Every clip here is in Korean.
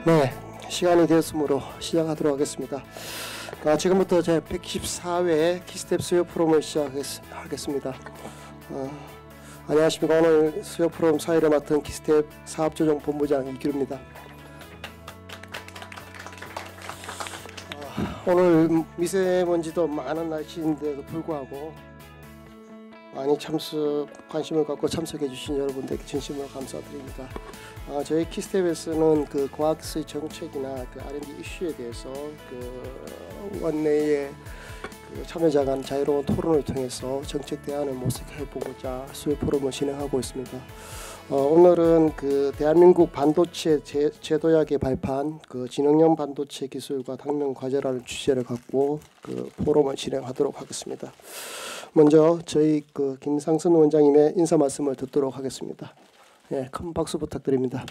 네, 시간이 되었으므로 시작하도록 하겠습니다. 지금부터 제 114회 키스텝 수요 프로그램을 시작하겠습니다. 안녕하십니까. 오늘 수요 프로그램 사회를 맡은 키스텝 사업조정본부장 이규루입니다. 오늘 미세먼지도 많은 날씨인데도 불구하고 많이 관심을 갖고 참석해 주신 여러분들께 진심으로 감사드립니다. 저희 키스텝에서는 그 과학기술 정책이나 그 R&D 이슈에 대해서 그 원내의 그 참여자 간 자유로운 토론을 통해서 정책 대안을 모색해 보고자 수요 프로그램을 진행하고 있습니다. 오늘은 그 대한민국 반도체 제도약에 발판 그 진흥형 반도체 기술과 당면 과제라는 주제를 갖고 그 포럼을 진행하도록 하겠습니다. 먼저 저희 그 김상선 원장님의 인사 말씀을 듣도록 하겠습니다. 예, 큰 박수 부탁드립니다.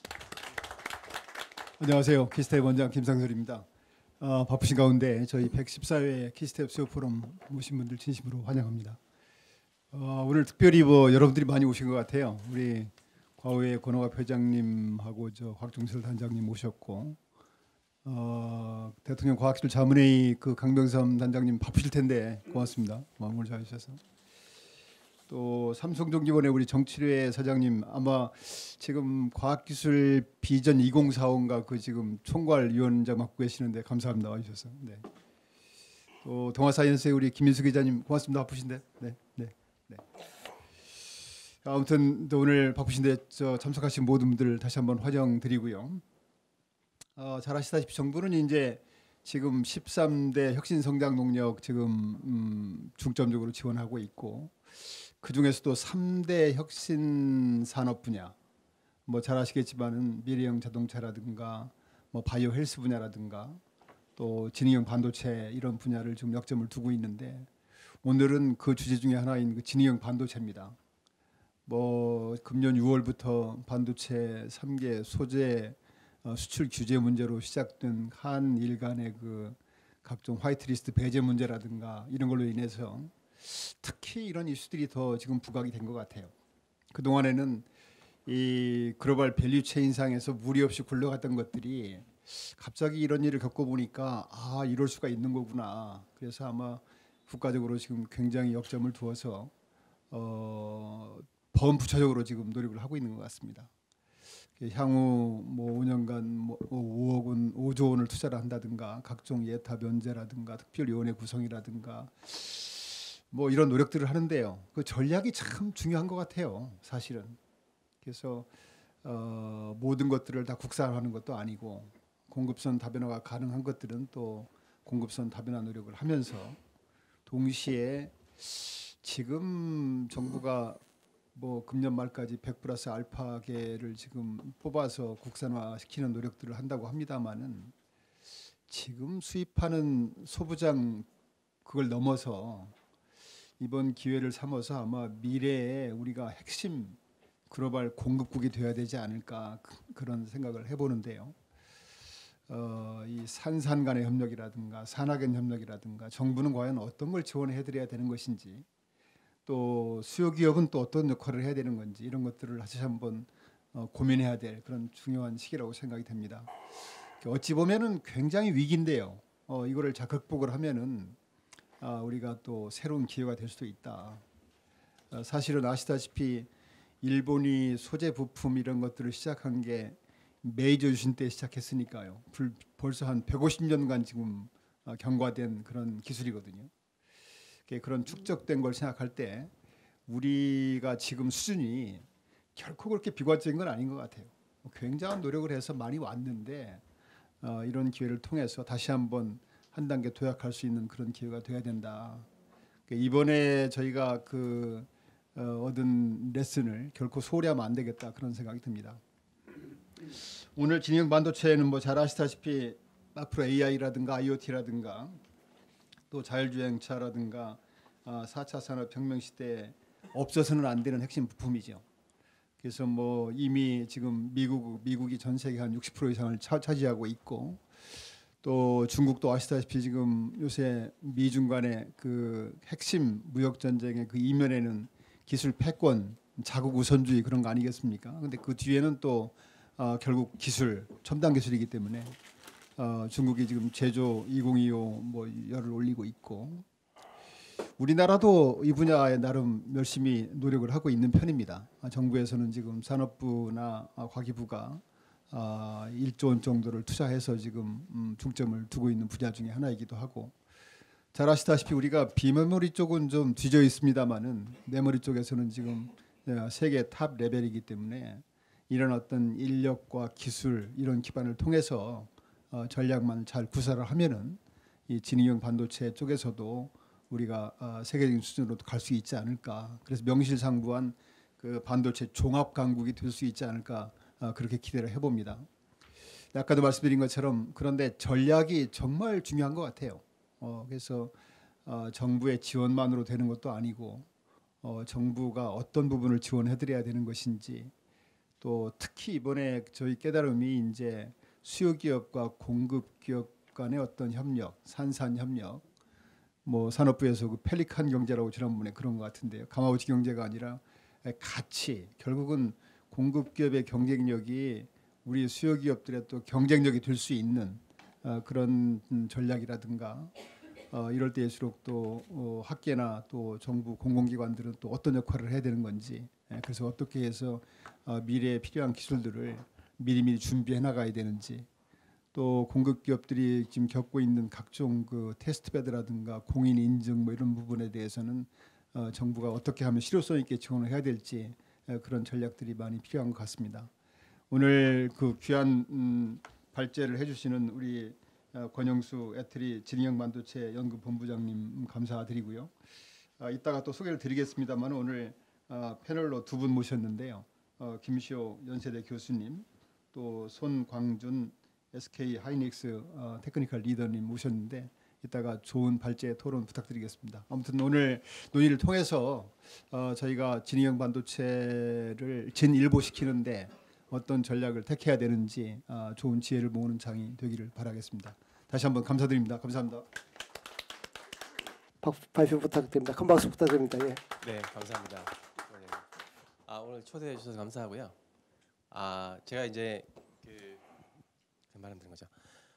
안녕하세요. 키스텝 원장 김상선입니다. 바쁘신 가운데 저희 114회 키스텝 수요 포럼 오신 분들 진심으로 환영합니다. 오늘 특별히 여러분들이 많이 오신 것 같아요. 우리 과외 권호갑 회장님하고 곽종철 단장님 오셨고 대통령 과학기술 자문회의 그 강병삼 단장님 바쁘실 텐데 고맙습니다. 오늘 잘 오셔서. 또 삼성전기원의 우리 정치례 사장님 아마 지금 과학기술 비전 2045인가 그 지금 총괄위원장 맡고 계시는데 감사합니다. 와주셔서. 네. 또 동아사이언스의 우리 김민수 기자님 고맙습니다. 바쁘신데. 네. 아무튼 또 오늘 바쁘신데 참석하신 모든 분들 다시 한번 환영드리고요. 잘 아시다시피 정부는 이제 지금 13대 혁신성장 동력 지금 중점적으로 지원하고 있고 그 중에서도 3대 혁신 산업 분야 잘 아시겠지만은 미래형 자동차라든가 바이오 헬스 분야라든가 또 지능형 반도체 이런 분야를 좀 역점을 두고 있는데 오늘은 그 주제 중에 하나인 그 지능형 반도체입니다. 금년 6월부터 반도체 3개 소재 수출 규제 문제로 시작된 한일 간의 그 각종 화이트리스트 배제 문제라든가 이런 걸로 인해서 특히 이런 이슈들이 더 지금 부각이 된 것 같아요. 그 동안에는 이 글로벌 밸류 체인상에서 무리 없이 굴러갔던 것들이 갑자기 이런 일을 겪어보니까 이럴 수가 있는 거구나. 그래서 아마 국가적으로 지금 굉장히 역점을 두어서 범부차적으로 지금 노력을 하고 있는 것 같습니다. 향후 5년간 5조 원을 투자를 한다든가 각종 예타 면제라든가 특별위원회 구성이라든가 이런 노력들을 하는데요. 그 전략이 참 중요한 것 같아요. 사실은. 그래서 모든 것들을 다 국산화하는 것도 아니고 공급선 다변화가 가능한 것들은 또 공급선 다변화 노력을 하면서 동시에 지금 정부가 금년 말까지 100+ 알파계를 지금 뽑아서 국산화시키는 노력들을 한다고 합니다마는 지금 수입하는 소부장 그걸 넘어서 이번 기회를 삼아서 아마 미래에 우리가 핵심 글로벌 공급국이 되어야 되지 않을까 그런 생각을 해보는데요. 이 산산 간의 협력이라든가 산학연 협력이라든가 정부는 과연 어떤 걸 지원해드려야 되는 것인지 또 수요기업은 또 어떤 역할을 해야 되는 건지 이런 것들을 다시 한번 고민해야 될 그런 중요한 시기라고 생각이 됩니다. 어찌 보면은 굉장히 위기인데요. 이거를 잘 극복을 하면은 우리가 또 새로운 기회가 될 수도 있다. 사실은 아시다시피 일본이 소재 부품 이런 것들을 시작한 게 메이저 유신 때 시작했으니까요. 벌써 한 150년간 지금 경과된 그런 기술이거든요. 그런 축적된 걸 생각할 때 우리가 지금 수준이 결코 그렇게 비관적인 건 아닌 것 같아요. 굉장한 노력을 해서 많이 왔는데 이런 기회를 통해서 다시 한번 한 단계 도약할 수 있는 그런 기회가 돼야 된다. 이번에 저희가 얻은 레슨을 결코 소홀히 하면 안 되겠다 그런 생각이 듭니다. 오늘 진영 반도체는 잘 아시다시피 앞으로 AI라든가 IoT라든가 또 자율주행차라든가 4차 산업혁명 시대에 없어서는 안 되는 핵심 부품이죠. 그래서 이미 지금 미국이 전 세계 한 60% 이상을 차지하고 있고 또 중국도 아시다시피 지금 요새 미중 간의 그 핵심 무역 전쟁의 그 이면에는 기술 패권, 자국 우선주의 그런 거 아니겠습니까? 근데 그 뒤에는 또 결국 기술, 첨단 기술이기 때문에 중국이 지금 제조 2025 뭐 열을 올리고 있고 우리나라도 이 분야에 나름 열심히 노력을 하고 있는 편입니다. 정부에서는 지금 산업부나 과기부가 1조 원 정도를 투자해서 지금 중점을 두고 있는 분야 중에 하나이기도 하고 잘 아시다시피 우리가 비메모리 쪽은 좀 뒤져 있습니다만은 메모리 쪽에서는 지금 세계 탑 레벨이기 때문에 이런 어떤 인력과 기술 이런 기반을 통해서 전략만 잘 구사를 하면은 이 지능형 반도체 쪽에서도 우리가 세계적인 수준으로 갈 수 있지 않을까. 그래서 명실상부한 그 반도체 종합 강국이 될 수 있지 않을까 그렇게 기대를 해봅니다. 아까도 말씀드린 것처럼 그런데 전략이 정말 중요한 것 같아요. 그래서 정부의 지원만으로 되는 것도 아니고 정부가 어떤 부분을 지원해드려야 되는 것인지 또 특히 이번에 저희 깨달음이 이제 수요 기업과 공급 기업 간의 어떤 협력, 산산 협력, 뭐 산업부에서 그 펠리칸 경제라고 지난번에 그런 것 같은데요. 가마우치 경제가 아니라 같이 결국은 공급 기업의 경쟁력이 우리 수요 기업들의 또 경쟁력이 될 수 있는 그런 전략이라든가 이럴 때일수록 또 학계나 또 정부 공공기관들은 또 어떤 역할을 해야 되는 건지 그래서 어떻게 해서 미래에 필요한 기술들을 미리미리 준비해 나가야 되는지 또 공급 기업들이 지금 겪고 있는 각종 그 테스트베드라든가 공인 인증 뭐 이런 부분에 대해서는 정부가 어떻게 하면 실효성 있게 지원을 해야 될지 그런 전략들이 많이 필요한 것 같습니다. 오늘 그 귀한 발제를 해주시는 우리 권영수 애트리 지능형 반도체 연구본부장님 감사드리고요. 이따가 또 소개를 드리겠습니다만 오늘 패널로 두 분 모셨는데요. 김시호 연세대 교수님 또 손광준 SK 하이닉스 테크니컬 리더님 모셨는데 이따가 좋은 발제 토론 부탁드리겠습니다. 아무튼 오늘 논의를 통해서 저희가 지능형 반도체를 진일보시키는데 어떤 전략을 택해야 되는지 좋은 지혜를 모으는 장이 되기를 바라겠습니다. 다시 한번 감사드립니다. 감사합니다. 발표 부탁드립니다. 큰 박수 부탁드립니다. 예. 네, 감사합니다. 오늘 초대해 주셔서 감사하고요. 제가 이제 그 말씀 드린 거죠.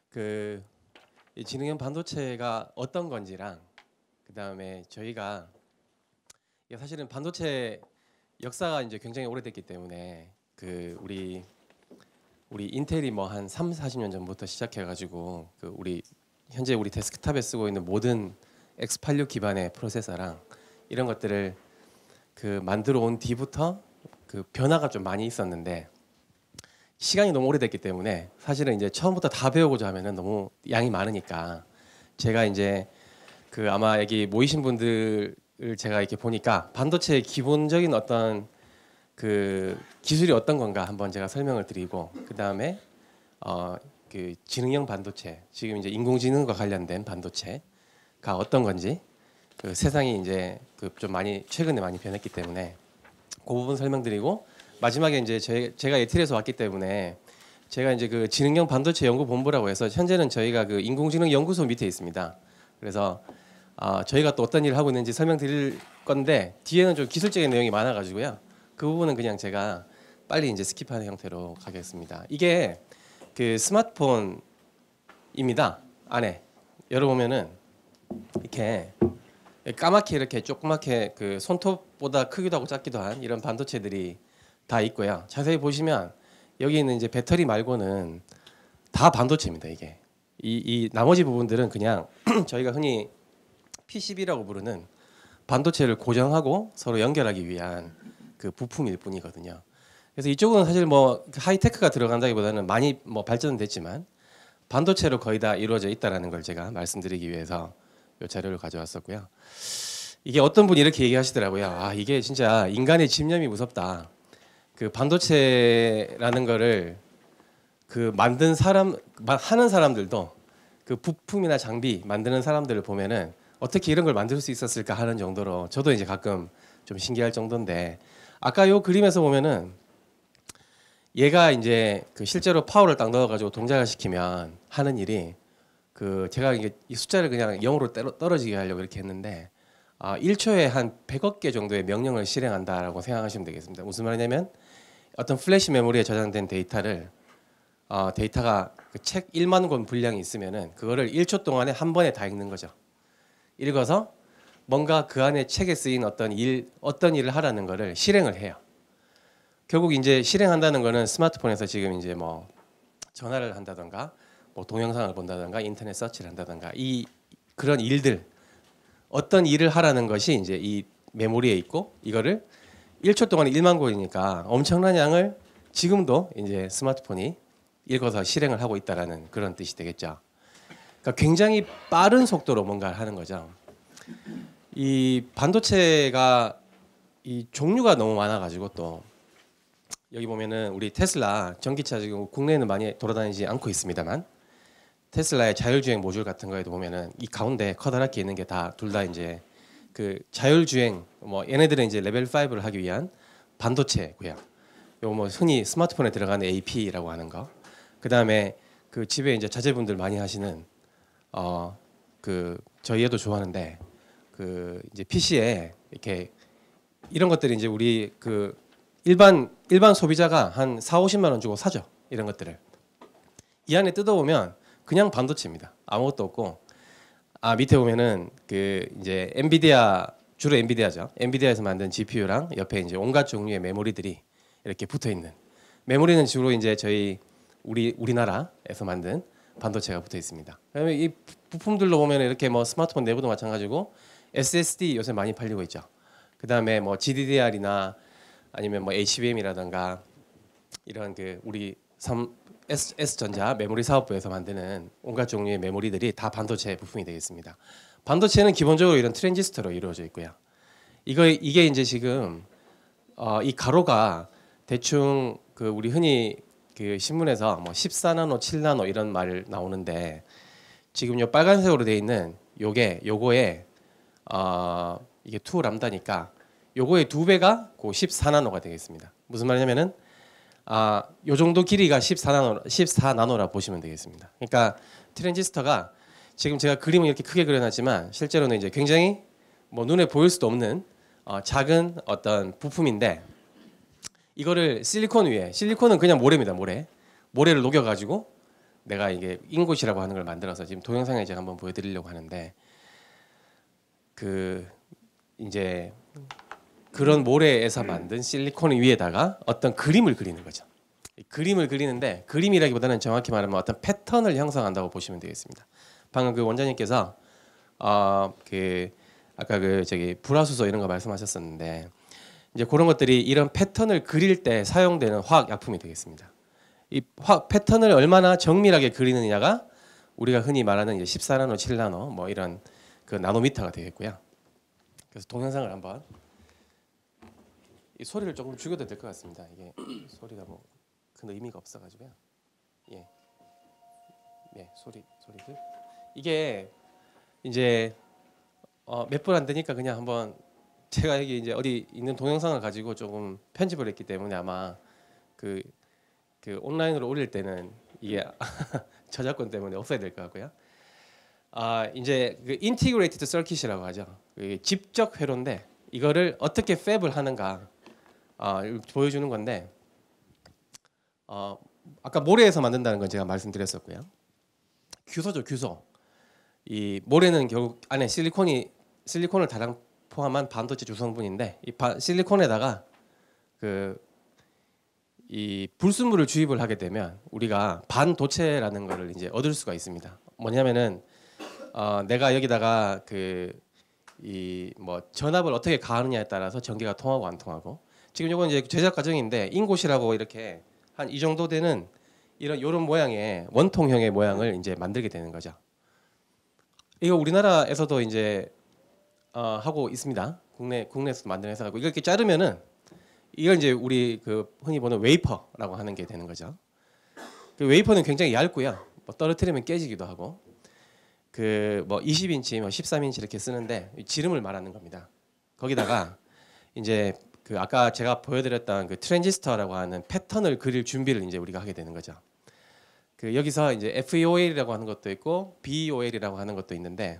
이 지능형 반도체가 어떤 건지랑 그다음에 저희가 이게 사실은 반도체 역사가 이제 굉장히 오래됐기 때문에 우리 인텔이 뭐 한 40년 전부터 시작해 가지고 현재 우리 데스크탑에 쓰고 있는 모든 X86 기반의 프로세서랑 이런 것들을 만들어 온 뒤부터 변화가 좀 많이 있었는데 시간이 너무 오래됐기 때문에 사실은 이제 처음부터 다 배우고자 하면은 너무 양이 많으니까 제가 이제 아마 여기 모이신 분들을 제가 이렇게 보니까 반도체의 기본적인 어떤 기술이 어떤 건가 한번 제가 설명을 드리고 그 다음에 지능형 반도체 지금 이제 인공지능과 관련된 반도체가 어떤 건지 세상이 이제 좀 많이 최근에 많이 변했기 때문에 그 부분 설명드리고 마지막에 이제 제가 에틸에서 왔기 때문에 제가 이제 지능형 반도체 연구본부라고 해서 현재는 저희가 인공지능 연구소 밑에 있습니다. 그래서 저희가 또 어떤 일을 하고 있는지 설명드릴 건데 뒤에는 좀 기술적인 내용이 많아가지고요. 그 부분은 그냥 제가 빨리 이제 스킵하는 형태로 가겠습니다. 이게 스마트폰입니다. 안에 열어보면은 이렇게 까맣게 이렇게 조그맣게 손톱보다 크기도 하고 작기도 한 이런 반도체들이 다 있고요. 자세히 보시면 여기 있는 이제 배터리 말고는 다 반도체입니다. 이게 이 나머지 부분들은 그냥 저희가 흔히 PCB라고 부르는 반도체를 고정하고 서로 연결하기 위한 부품일 뿐이거든요. 그래서 이쪽은 사실 뭐 하이테크가 들어간다기보다는 많이 뭐 발전은 됐지만 반도체로 거의 다 이루어져 있다라는 걸 제가 말씀드리기 위해서 이 자료를 가져왔었고요. 이게 어떤 분이 이렇게 얘기하시더라고요. 이게 진짜 인간의 집념이 무섭다. 반도체라는 거를 만든 사람 하는 사람들도 부품이나 장비 만드는 사람들을 보면은 어떻게 이런 걸 만들 수 있었을까 하는 정도로 저도 이제 가끔 좀 신기할 정도인데 아까 요 그림에서 보면은 얘가 이제 실제로 파워를 딱 넣어가지고 동작을 시키면 하는 일이 제가 이게 이 숫자를 그냥 0으로 떨어지게 하려고 이렇게 했는데 1초에 한 100억 개 정도의 명령을 실행한다라고 생각하시면 되겠습니다. 무슨 말이냐면 어떤 플래시 메모리에 저장된 데이터를 데이터가 그 책 1만 권 분량이 있으면은 그거를 1초 동안에 한 번에 다 읽는 거죠. 읽어서 뭔가 그 안에 책에 쓰인 어떤 일을 하라는 거를 실행을 해요. 결국 이제 실행한다는 거는 스마트폰에서 지금 이제 뭐 전화를 한다던가 뭐 동영상을 본다던가 인터넷 서치를 한다던가 그런 일들 어떤 일을 하라는 것이 이제 이 메모리에 있고 이거를 1초 동안에 1만 권이니까 엄청난 양을 지금도 이제 스마트폰이 읽어서 실행을 하고 있다라는 그런 뜻이 되겠죠. 그러니까 굉장히 빠른 속도로 뭔가를 하는 거죠. 이 반도체가 이 종류가 너무 많아가지고 또 여기 보면은 우리 테슬라 전기차 지금 국내에는 많이 돌아다니지 않고 있습니다만 테슬라의 자율주행 모듈 같은 거에도 보면은 이 가운데 커다랗게 있는 게 다 둘 다 이제 그 자율주행 뭐 얘네들은 이제 레벨 5를 하기 위한 반도체고요. 요 뭐 흔히 스마트폰에 들어가는 AP라고 하는 거. 그다음에 그 집에 이제 자제분들 많이 하시는 그 저희 애도 좋아하는데 그 이제 PC에 이렇게 이런 것들이 이제 우리 그 일반 소비자가 한 4-50만 원 주고 사죠. 이런 것들을. 이 안에 뜯어보면 그냥 반도체입니다. 아무것도 없고 밑에 보면은 그 이제 엔비디아 주로 엔비디아죠. 엔비디아에서 만든 GPU랑 옆에 이제 온갖 종류의 메모리들이 이렇게 붙어 있는. 메모리는 주로 이제 저희 우리나라에서 만든 반도체가 붙어 있습니다. 그다음에 이 부품들로 보면 이렇게 뭐 스마트폰 내부도 마찬가지고 SSD 요새 많이 팔리고 있죠. 그다음에 뭐 GDDR이나 아니면 뭐 HBM이라든가 이런 그 우리 S전자 메모리 사업부에서 만드는 온갖 종류의 메모리들이 다 반도체 부품이 되겠습니다. 반도체는 기본적으로 이런 트랜지스터로 이루어져 있고요. 이게 이제 지금 이 가로가 대충 그 우리 흔히 그 신문에서 뭐 14나노, 7나노 이런 말 나오는데 지금 요 빨간색으로 되어 있는 요거에 이게 2람다니까 요거의 2배가 그 14나노가 되겠습니다. 무슨 말이냐면은 요 정도 길이가 14나노라 보시면 되겠습니다. 그러니까 트랜지스터가 지금 제가 그림을 이렇게 크게 그려놨지만 실제로는 이제 굉장히 뭐 눈에 보일 수도 없는 작은 어떤 부품인데 이거를 실리콘은 그냥 모래입니다. 모래를 녹여가지고 내가 이게 인곳이라고 하는 걸 만들어서 지금 동영상에 제가 한번 보여드리려고 하는데 그 이제 그런 모래에서 만든 실리콘 위에다가 어떤 그림을 그리는 거죠. 그림을 그리는데 그림이라기보다는 정확히 말하면 어떤 패턴을 형성한다고 보시면 되겠습니다. 방금 그 원장님께서 그 아까 그 저기 불화수소 이런 거 말씀하셨었는데 이제 그런 것들이 이런 패턴을 그릴 때 사용되는 화학 약품이 되겠습니다. 이 패턴을 얼마나 정밀하게 그리느냐가 우리가 흔히 말하는 이제 14나노, 7나노 뭐 이런 그 나노미터가 되겠고요. 그래서 동영상을 한번 이 소리를 조금 줄여도 될 것 같습니다. 이게 소리가 뭐 큰 의미가 없어가지고요. 예, 소리들 이게 이제 몇 분 안 되니까 그냥 한번 제가 여기 이제 어디 있는 동영상을 가지고 조금 편집을 했기 때문에 아마 그 온라인으로 올릴 때는 이게 저작권 때문에 없어야 될 것 같고요. 이제 그 인티그레이티드 서킷이라고 하죠. 집적 회로인데 이거를 어떻게 팹을 하는가 보여주는 건데 아까 모래에서 만든다는 건 제가 말씀드렸었고요. 규소. 이 모래는 결국 안에 실리콘을 다량 포함한 반도체 주성분인데 이 실리콘에다가 이 불순물을 주입을 하게 되면 우리가 반도체라는 거를 이제 얻을 수가 있습니다. 뭐냐면은 내가 여기다가 이 뭐 전압을 어떻게 가하느냐에 따라서 전기가 통하고 안 통하고 지금 이건 이제 제작 과정인데 인곳이라고 이렇게 한 이 정도 되는 이런 모양의 원통형의 모양을 이제 만들게 되는 거죠. 이거 우리나라에서도 이제 하고 있습니다. 국내에서 만드는 회사가 이거 이렇게 자르면은 이걸 이제 우리 그 흔히 보는 웨이퍼라고 하는 게 되는 거죠. 그 웨이퍼는 굉장히 얇고요. 뭐 떨어뜨리면 깨지기도 하고 그 뭐 20인치, 뭐 13인치 이렇게 쓰는데 지름을 말하는 겁니다. 거기다가 이제 그 아까 제가 보여드렸던 그 트랜지스터라고 하는 패턴을 그릴 준비를 이제 우리가 하게 되는 거죠. 그 여기서 이제 FEOL이라고 하는 것도 있고 BEOL이라고 하는 것도 있는데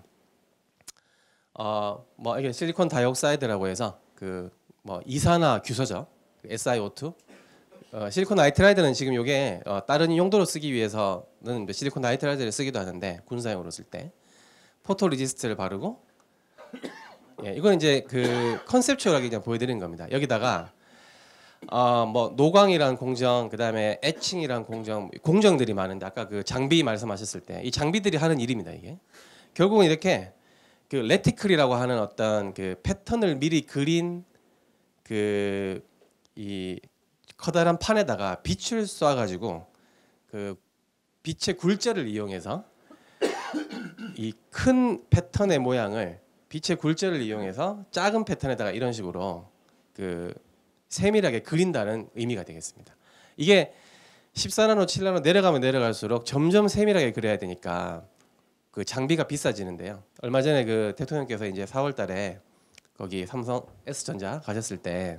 뭐 이게 실리콘 다이옥사이드라고 해서 그 뭐 이산화 규소죠. SiO2 실리콘 나이트라이드는 지금 이게 다른 용도로 쓰기 위해서는 실리콘 나이트라이드를 쓰기도 하는데 군사용으로 쓸 때 포토 레지스트를 바르고 예, 이건 이제 그 컨셉추얼하게 그냥 보여드리는 겁니다. 여기다가 뭐 노광이란 공정, 그다음에 애칭이란 공정들이 많은데 아까 그 장비 말씀하셨을 때 이 장비들이 하는 일입니다. 이게 결국은 이렇게 그 레티클이라고 하는 어떤 그 패턴을 미리 그린 그 이 커다란 판에다가 빛을 쏴가지고 그 빛의 굴절을 이용해서 이 큰 패턴의 모양을 빛의 굴절을 이용해서 작은 패턴에다가 이런 식으로 그 세밀하게 그린다는 의미가 되겠습니다. 이게 14나노, 7나노 내려가면 내려갈수록 점점 세밀하게 그려야 되니까 그 장비가 비싸지는데요. 얼마 전에 그 대통령께서 이제 4월달에 거기 삼성 S전자 가셨을 때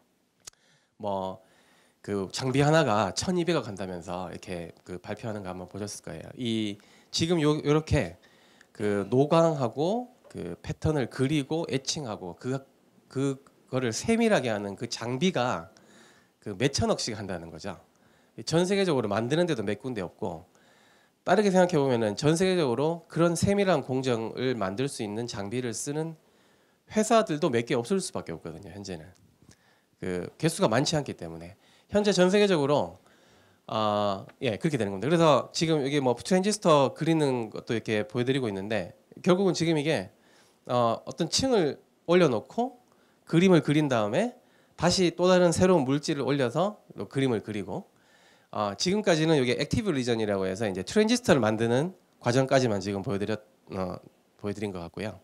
뭐 그 장비 하나가 1,200억 한다면서 이렇게 그 발표하는 거 한번 보셨을 거예요. 이 지금 요렇게 그 노광하고 그 패턴을 그리고 애칭하고 그거를 세밀하게 하는 그 장비가 그 몇천억씩 한다는 거죠. 전 세계적으로 만드는데도 몇 군데 없고 빠르게 생각해 보면은 전 세계적으로 그런 세밀한 공정을 만들 수 있는 장비를 쓰는 회사들도 몇 개 없을 수밖에 없거든요. 현재는 그 개수가 많지 않기 때문에 현재 전 세계적으로 예 그렇게 되는 겁니다. 그래서 지금 여기 뭐 트랜지스터 그리는 것도 이렇게 보여드리고 있는데 결국은 지금 이게 어떤 층을 올려놓고 그림을 그린 다음에 다시 또 다른 새로운 물질을 올려서 그림을 그리고 지금까지는 이게 액티브 리전이라고 해서 이제 트랜지스터를 만드는 과정까지만 지금 보여드린 것 같고요.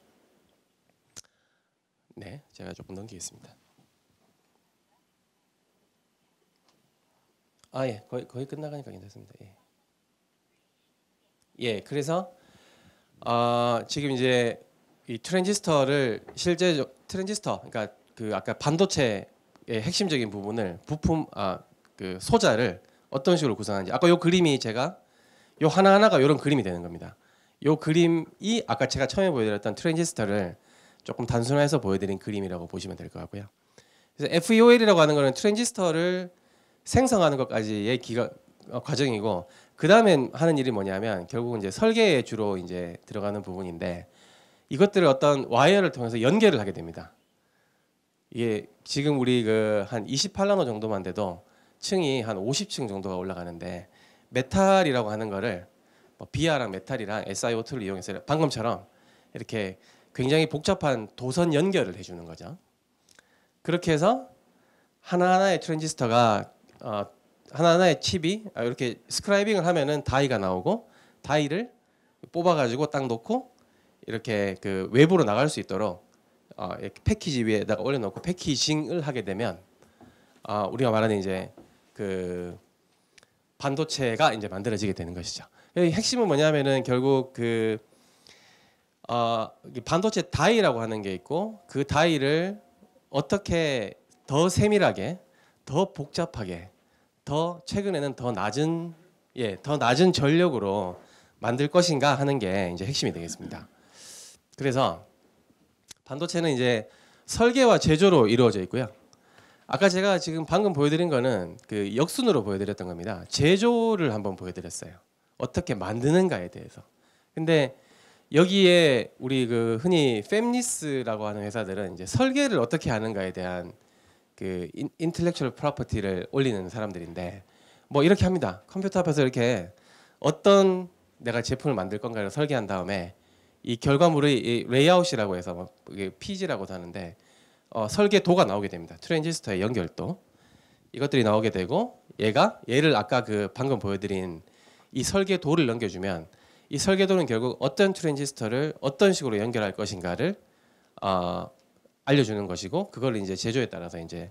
네, 제가 조금 넘기겠습니다. 예, 거의 끝나가니까 괜찮습니다. 예, 그래서 지금 이제 이 트랜지스터를 실제 트랜지스터, 그러니까 그 아까 반도체의 핵심적인 부분을 부품 그 소자를 어떤 식으로 구성하는지 아까 요 그림이 제가 요 하나하나가 이런 그림이 되는 겁니다. 요 그림이 아까 제가 처음에 보여드렸던 트랜지스터를 조금 단순화해서 보여드린 그림이라고 보시면 될 것 같고요. 그래서 FEOL이라고 하는 거는 트랜지스터를 생성하는 것까지의 과정이고 그 다음에 하는 일이 뭐냐면 결국은 이제 설계에 주로 이제 들어가는 부분인데 이것들을 어떤 와이어를 통해서 연결을 하게 됩니다. 이게 지금 우리 그 한 28나노 정도만 돼도 층이 한 50층 정도가 올라가는데 메탈이라고 하는 거를 뭐 비아랑 메탈이랑 SiO2를 이용해서 방금처럼 이렇게 굉장히 복잡한 도선 연결을 해주는 거죠. 그렇게 해서 하나하나의 트랜지스터가 하나하나의 칩이 이렇게 스크라이빙을 하면은 다이가 나오고 다이를 뽑아가지고 딱 놓고 이렇게 그 외부로 나갈 수 있도록 이렇게 패키지 위에다가 올려놓고 패키징을 하게 되면 우리가 말하는 이제 그 반도체가 이제 만들어지게 되는 것이죠. 핵심은 뭐냐면은 결국 그 반도체 다이라고 하는 게 있고 그 다이를 어떻게 더 세밀하게, 더 복잡하게, 더 최근에는 더 낮은 전력으로 만들 것인가 하는 게 이제 핵심이 되겠습니다. 그래서 반도체는 이제 설계와 제조로 이루어져 있고요. 아까 제가 지금 방금 보여드린 거는 그 역순으로 보여드렸던 겁니다. 제조를 한번 보여드렸어요. 어떻게 만드는가에 대해서. 근데 여기에 우리 그 흔히 팹리스라고 하는 회사들은 이제 설계를 어떻게 하는가에 대한 그 인텔렉츄얼 프로퍼티를 올리는 사람들인데 뭐 이렇게 합니다. 컴퓨터 앞에서 이렇게 어떤 내가 제품을 만들 건가를 설계한 다음에 이 결과물의 이 레이아웃이라고 해서 뭐 이게 PG라고도 하는데 설계도가 나오게 됩니다. 트랜지스터의 연결도 이것들이 나오게 되고 얘를 아까 그 방금 보여드린 이 설계도를 넘겨주면 이 설계도는 결국 어떤 트랜지스터를 어떤 식으로 연결할 것인가를 알려주는 것이고 그걸 이제 제조에 따라서 이제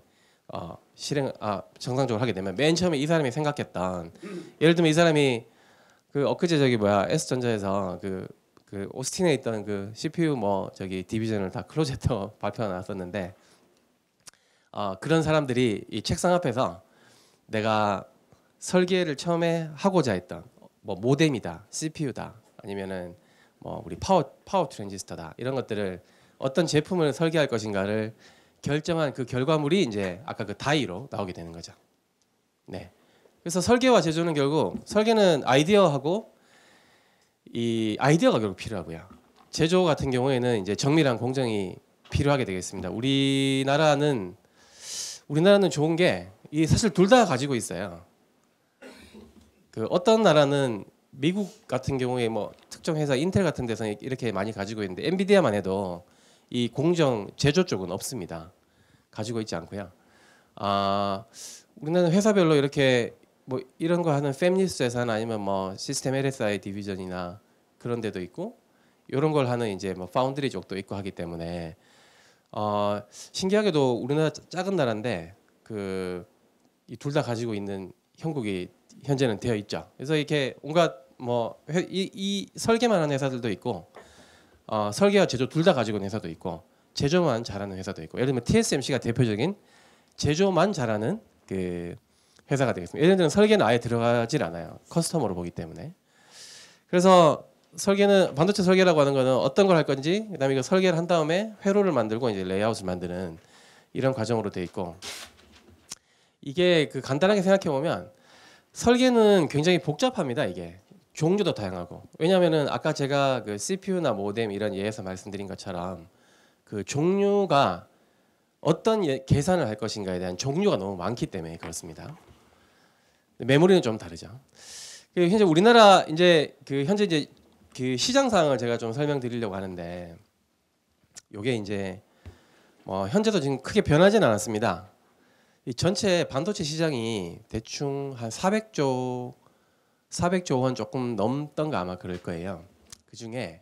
정상적으로 하게 되면 맨 처음에 이 사람이 생각했던 예를 들면 이 사람이 그 엊그제 S전자에서 그 오스틴에 있던 그 CPU 뭐 디비전을 다 클로제터 발표가 나왔었는데 그런 사람들이 이 책상 앞에서 내가 설계를 처음에 하고자 했던 뭐 모뎀이다, CPU다, 아니면은 뭐 우리 파워 트랜지스터다 이런 것들을 어떤 제품을 설계할 것인가를 결정한 그 결과물이 이제 아까 그 다이로 나오게 되는 거죠. 네. 그래서 설계와 제조는 결국 설계는 아이디어하고 이 아이디어가 결국 필요하고요. 제조 같은 경우에는 이제 정밀한 공정이 필요하게 되겠습니다. 우리나라는 좋은 게 이 사실 둘 다 가지고 있어요. 그 어떤 나라는 미국 같은 경우에 뭐 특정 회사 인텔 같은 데서 이렇게 많이 가지고 있는데 엔비디아만 해도 이 공정 제조 쪽은 없습니다. 가지고 있지 않고요. 우리나라는 회사별로 이렇게 뭐 이런 거 하는 팹리스 회사나 아니면 뭐 시스템 LSI 디비전이나 그런 데도 있고 이런 걸 하는 이제 뭐 파운드리 쪽도 있고 하기 때문에 신기하게도 우리나라 작은 나라인데 그 이 둘 다 가지고 있는 형국이 현재는 되어 있죠. 그래서 이렇게 온갖 뭐 이 설계만 하는 회사들도 있고 설계와 제조 둘 다 가지고 있는 회사도 있고 제조만 잘하는 회사도 있고 예를 들면 TSMC가 대표적인 제조만 잘하는 그 회사가 되겠습니다. 얘네들은 설계는 아예 들어가질 않아요. 커스터머로 보기 때문에. 그래서 설계는 반도체 설계라고 하는 거는 어떤 걸 할 건지 그다음에 이거 설계를 한 다음에 회로를 만들고 이제 레이아웃을 만드는 이런 과정으로 돼 있고 이게 그 간단하게 생각해 보면 설계는 굉장히 복잡합니다. 이게 종류도 다양하고 왜냐하면은 아까 제가 그 CPU나 모뎀 이런 예에서 말씀드린 것처럼 그 종류가 어떤 계산을 할 것인가에 대한 종류가 너무 많기 때문에 그렇습니다. 메모리는 좀 다르죠. 현재 우리나라 이제 그 시장 상황을 제가 좀 설명드리려고 하는데 이게 이제 뭐 현재도 지금 크게 변하지는 않았습니다. 이 전체 반도체 시장이 대충 한 400조 원 조금 넘던가 아마 그럴 거예요. 그 중에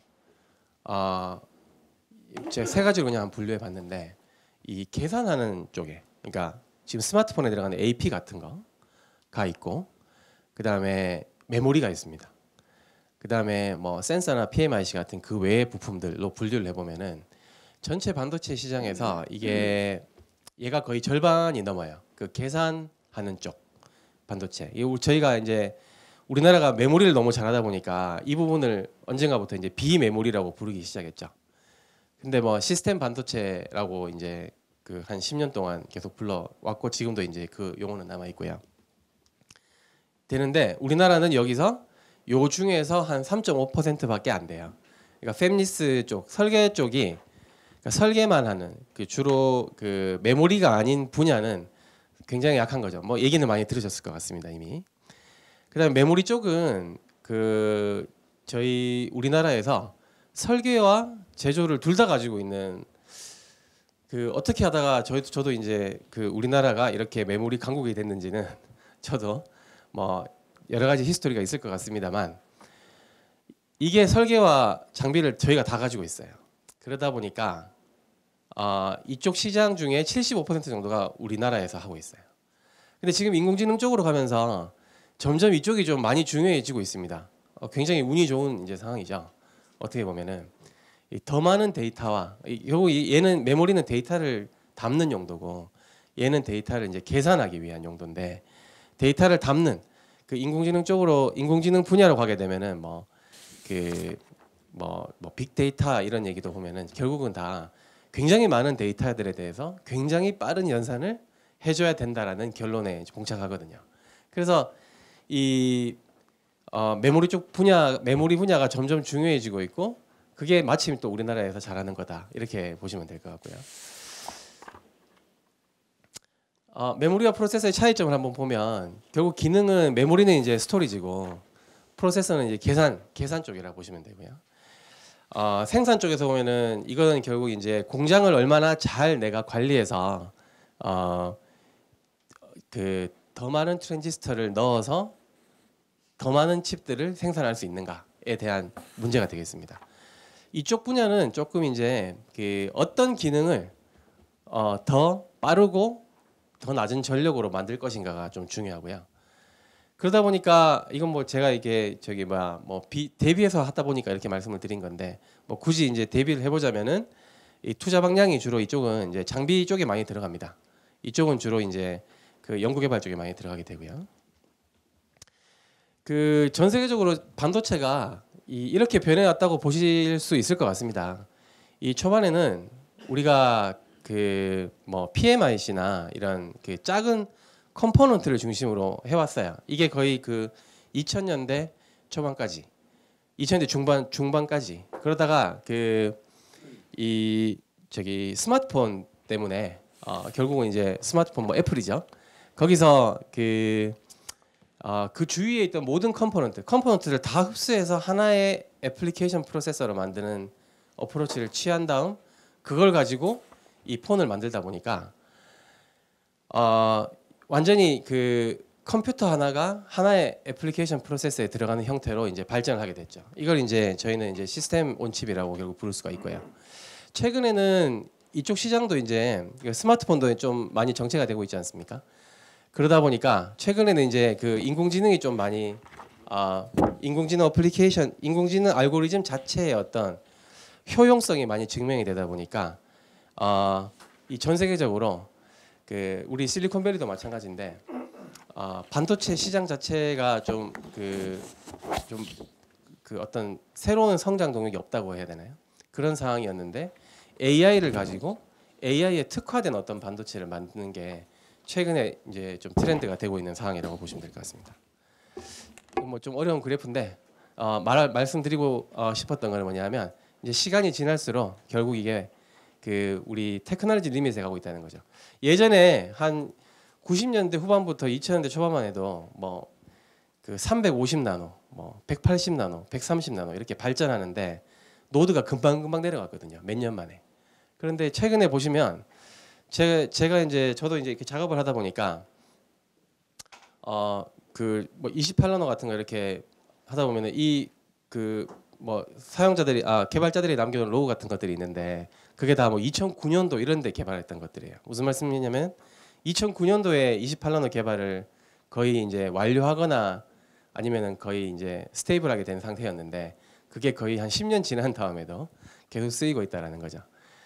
제가 세 가지로 그냥 분류해 봤는데 이 계산하는 쪽에 그러니까 지금 스마트폰에 들어가는 AP 같은 거가 있고 그 다음에 메모리가 있습니다. 그 다음에 뭐 센서나 PMIC 같은 그 외의 부품들로 분류를 해보면은 전체 반도체 시장에서 이게 얘가 거의 절반이 넘어요. 그 계산하는 쪽 반도체. 저희가 이제 우리나라가 메모리를 너무 잘하다 보니까 이 부분을 언젠가부터 이제 비메모리라고 부르기 시작했죠. 근데 뭐 시스템 반도체라고 이제 그 한 10년 동안 계속 불러왔고 지금도 이제 그 용어는 남아 있고요. 되는데 우리나라는 여기서 요 중에서 한 3.5%밖에 안 돼요. 그러니까 팹리스 쪽 설계 쪽이 그러니까 설계만 하는 그 주로 그 메모리가 아닌 분야는 굉장히 약한 거죠. 뭐 얘기는 많이 들으셨을 것 같습니다 이미. 그다음에 메모리 쪽은 그 저희 우리나라에서 설계와 제조를 둘 다 가지고 있는 그 어떻게 하다가 저도 이제 그 우리나라가 이렇게 메모리 강국이 됐는지는 저도 뭐 여러 가지 히스토리가 있을 것 같습니다만 이게 설계와 장비를 저희가 다 가지고 있어요. 그러다 보니까 이쪽 시장 중에 75% 정도가 우리나라에서 하고 있어요. 근데 지금 인공지능 쪽으로 가면서 점점 이쪽이 좀 많이 중요해지고 있습니다. 굉장히 운이 좋은 이제 상황이죠. 어떻게 보면은 더 많은 데이터와 얘는 메모리는 데이터를 담는 용도고 얘는 데이터를 이제 계산하기 위한 용도인데 데이터를 담는 그 인공지능 쪽으로 인공지능 분야로 가게 되면은 뭐 빅데이터 이런 얘기도 보면은 결국은 다 굉장히 많은 데이터들에 대해서 굉장히 빠른 연산을 해줘야 된다라는 결론에 봉착하거든요. 그래서 이 메모리 쪽 메모리 분야가 점점 중요해지고 있고 그게 마침 또 우리나라에서 잘하는 거다 이렇게 보시면 될 것 같고요. 메모리와 프로세서의 차이점을 한번 보면 결국 기능은 메모리는 이제 스토리지고 프로세서는 이제 계산 쪽이라고 보시면 되고요. 생산 쪽에서 보면은 이거는 결국 이제 공장을 얼마나 잘 내가 관리해서 그 더 많은 트랜지스터를 넣어서 더 많은 칩들을 생산할 수 있는가에 대한 문제가 되겠습니다. 이쪽 분야는 조금 이제 그 어떤 기능을 더 빠르고 더 낮은 전력으로 만들 것인가가 좀 중요하고요. 그러다 보니까 이건 뭐 제가 이게 대비해서 하다 보니까 이렇게 말씀을 드린 건데 뭐 굳이 이제 대비를 해보자면은 이 투자 방향이 주로 이쪽은 이제 장비 쪽에 많이 들어갑니다. 이쪽은 주로 이제 그 연구개발 쪽에 많이 들어가게 되고요. 그 전 세계적으로 반도체가 이렇게 변해왔다고 보실 수 있을 것 같습니다. 이 초반에는 우리가 그 뭐 PMIC나 이런 그 작은 컴포넌트를 중심으로 해왔어요. 이게 거의 그 2000년대 초반까지, 2000년대 중반까지 그러다가 저기 스마트폰 때문에 결국은 이제 스마트폰 뭐 애플이죠. 거기서 그 주위에 있던 모든 컴포넌트를 다 흡수해서 하나의 애플리케이션 프로세서로 만드는 어프로치를 취한 다음 그걸 가지고 이 폰을 만들다 보니까 완전히 그 컴퓨터 하나가 하나의 애플리케이션 프로세서에 들어가는 형태로 이제 발전을 하게 됐죠. 이걸 이제 저희는 이제 시스템 온 칩이라고 결국 부를 수가 있고요. 최근에는 이쪽 시장도 이제 스마트폰도 좀 많이 정체가 되고 있지 않습니까? 그러다 보니까 최근에는 이제 그 인공지능이 좀 많이 인공지능 어플리케이션, 인공지능 알고리즘 자체의 어떤 효용성이 많이 증명이 되다 보니까 이 전 세계적으로 그 우리 실리콘밸리도 마찬가지인데 반도체 시장 자체가 좀 어떤 새로운 성장 동력이 없다고 해야 되나요? 그런 상황이었는데 AI를 가지고 AI에 특화된 어떤 반도체를 만드는 게 최근에 이제 좀 트렌드가 되고 있는 상황이라고 보시면 될 것 같습니다. 뭐 좀 어려운 그래프인데 말씀드리고 싶었던 건 뭐냐면 이제 시간이 지날수록 결국 이게 그 우리 테크놀로지 리밋에 가고 있다는 거죠. 예전에 한 90년대 후반부터 2000년대 초반만 해도 뭐 그 350나노, 뭐 180나노, 130나노 이렇게 발전하는데 노드가 금방 내려갔거든요. 몇 년 만에. 그런데 최근에 보시면 제가 이제 저도 이제 이렇게 작업을 하다 보니까 그 뭐 28나노 같은 거 이렇게 하다 보면은 이 그 뭐 사용자들이 개발자들이 남겨놓은 로고 같은 것들이 있는데 그게 다 뭐 2009년도 이런 데 개발했던 것들이에요. 무슨 말씀이냐면 2009년도에 28나노 개발을 거의 이제 완료하거나 아니면은 거의 이제 스테이블하게 된 상태였는데 그게 거의 한 10년 지난 다음에도 계속 쓰이고 있다라는 거죠.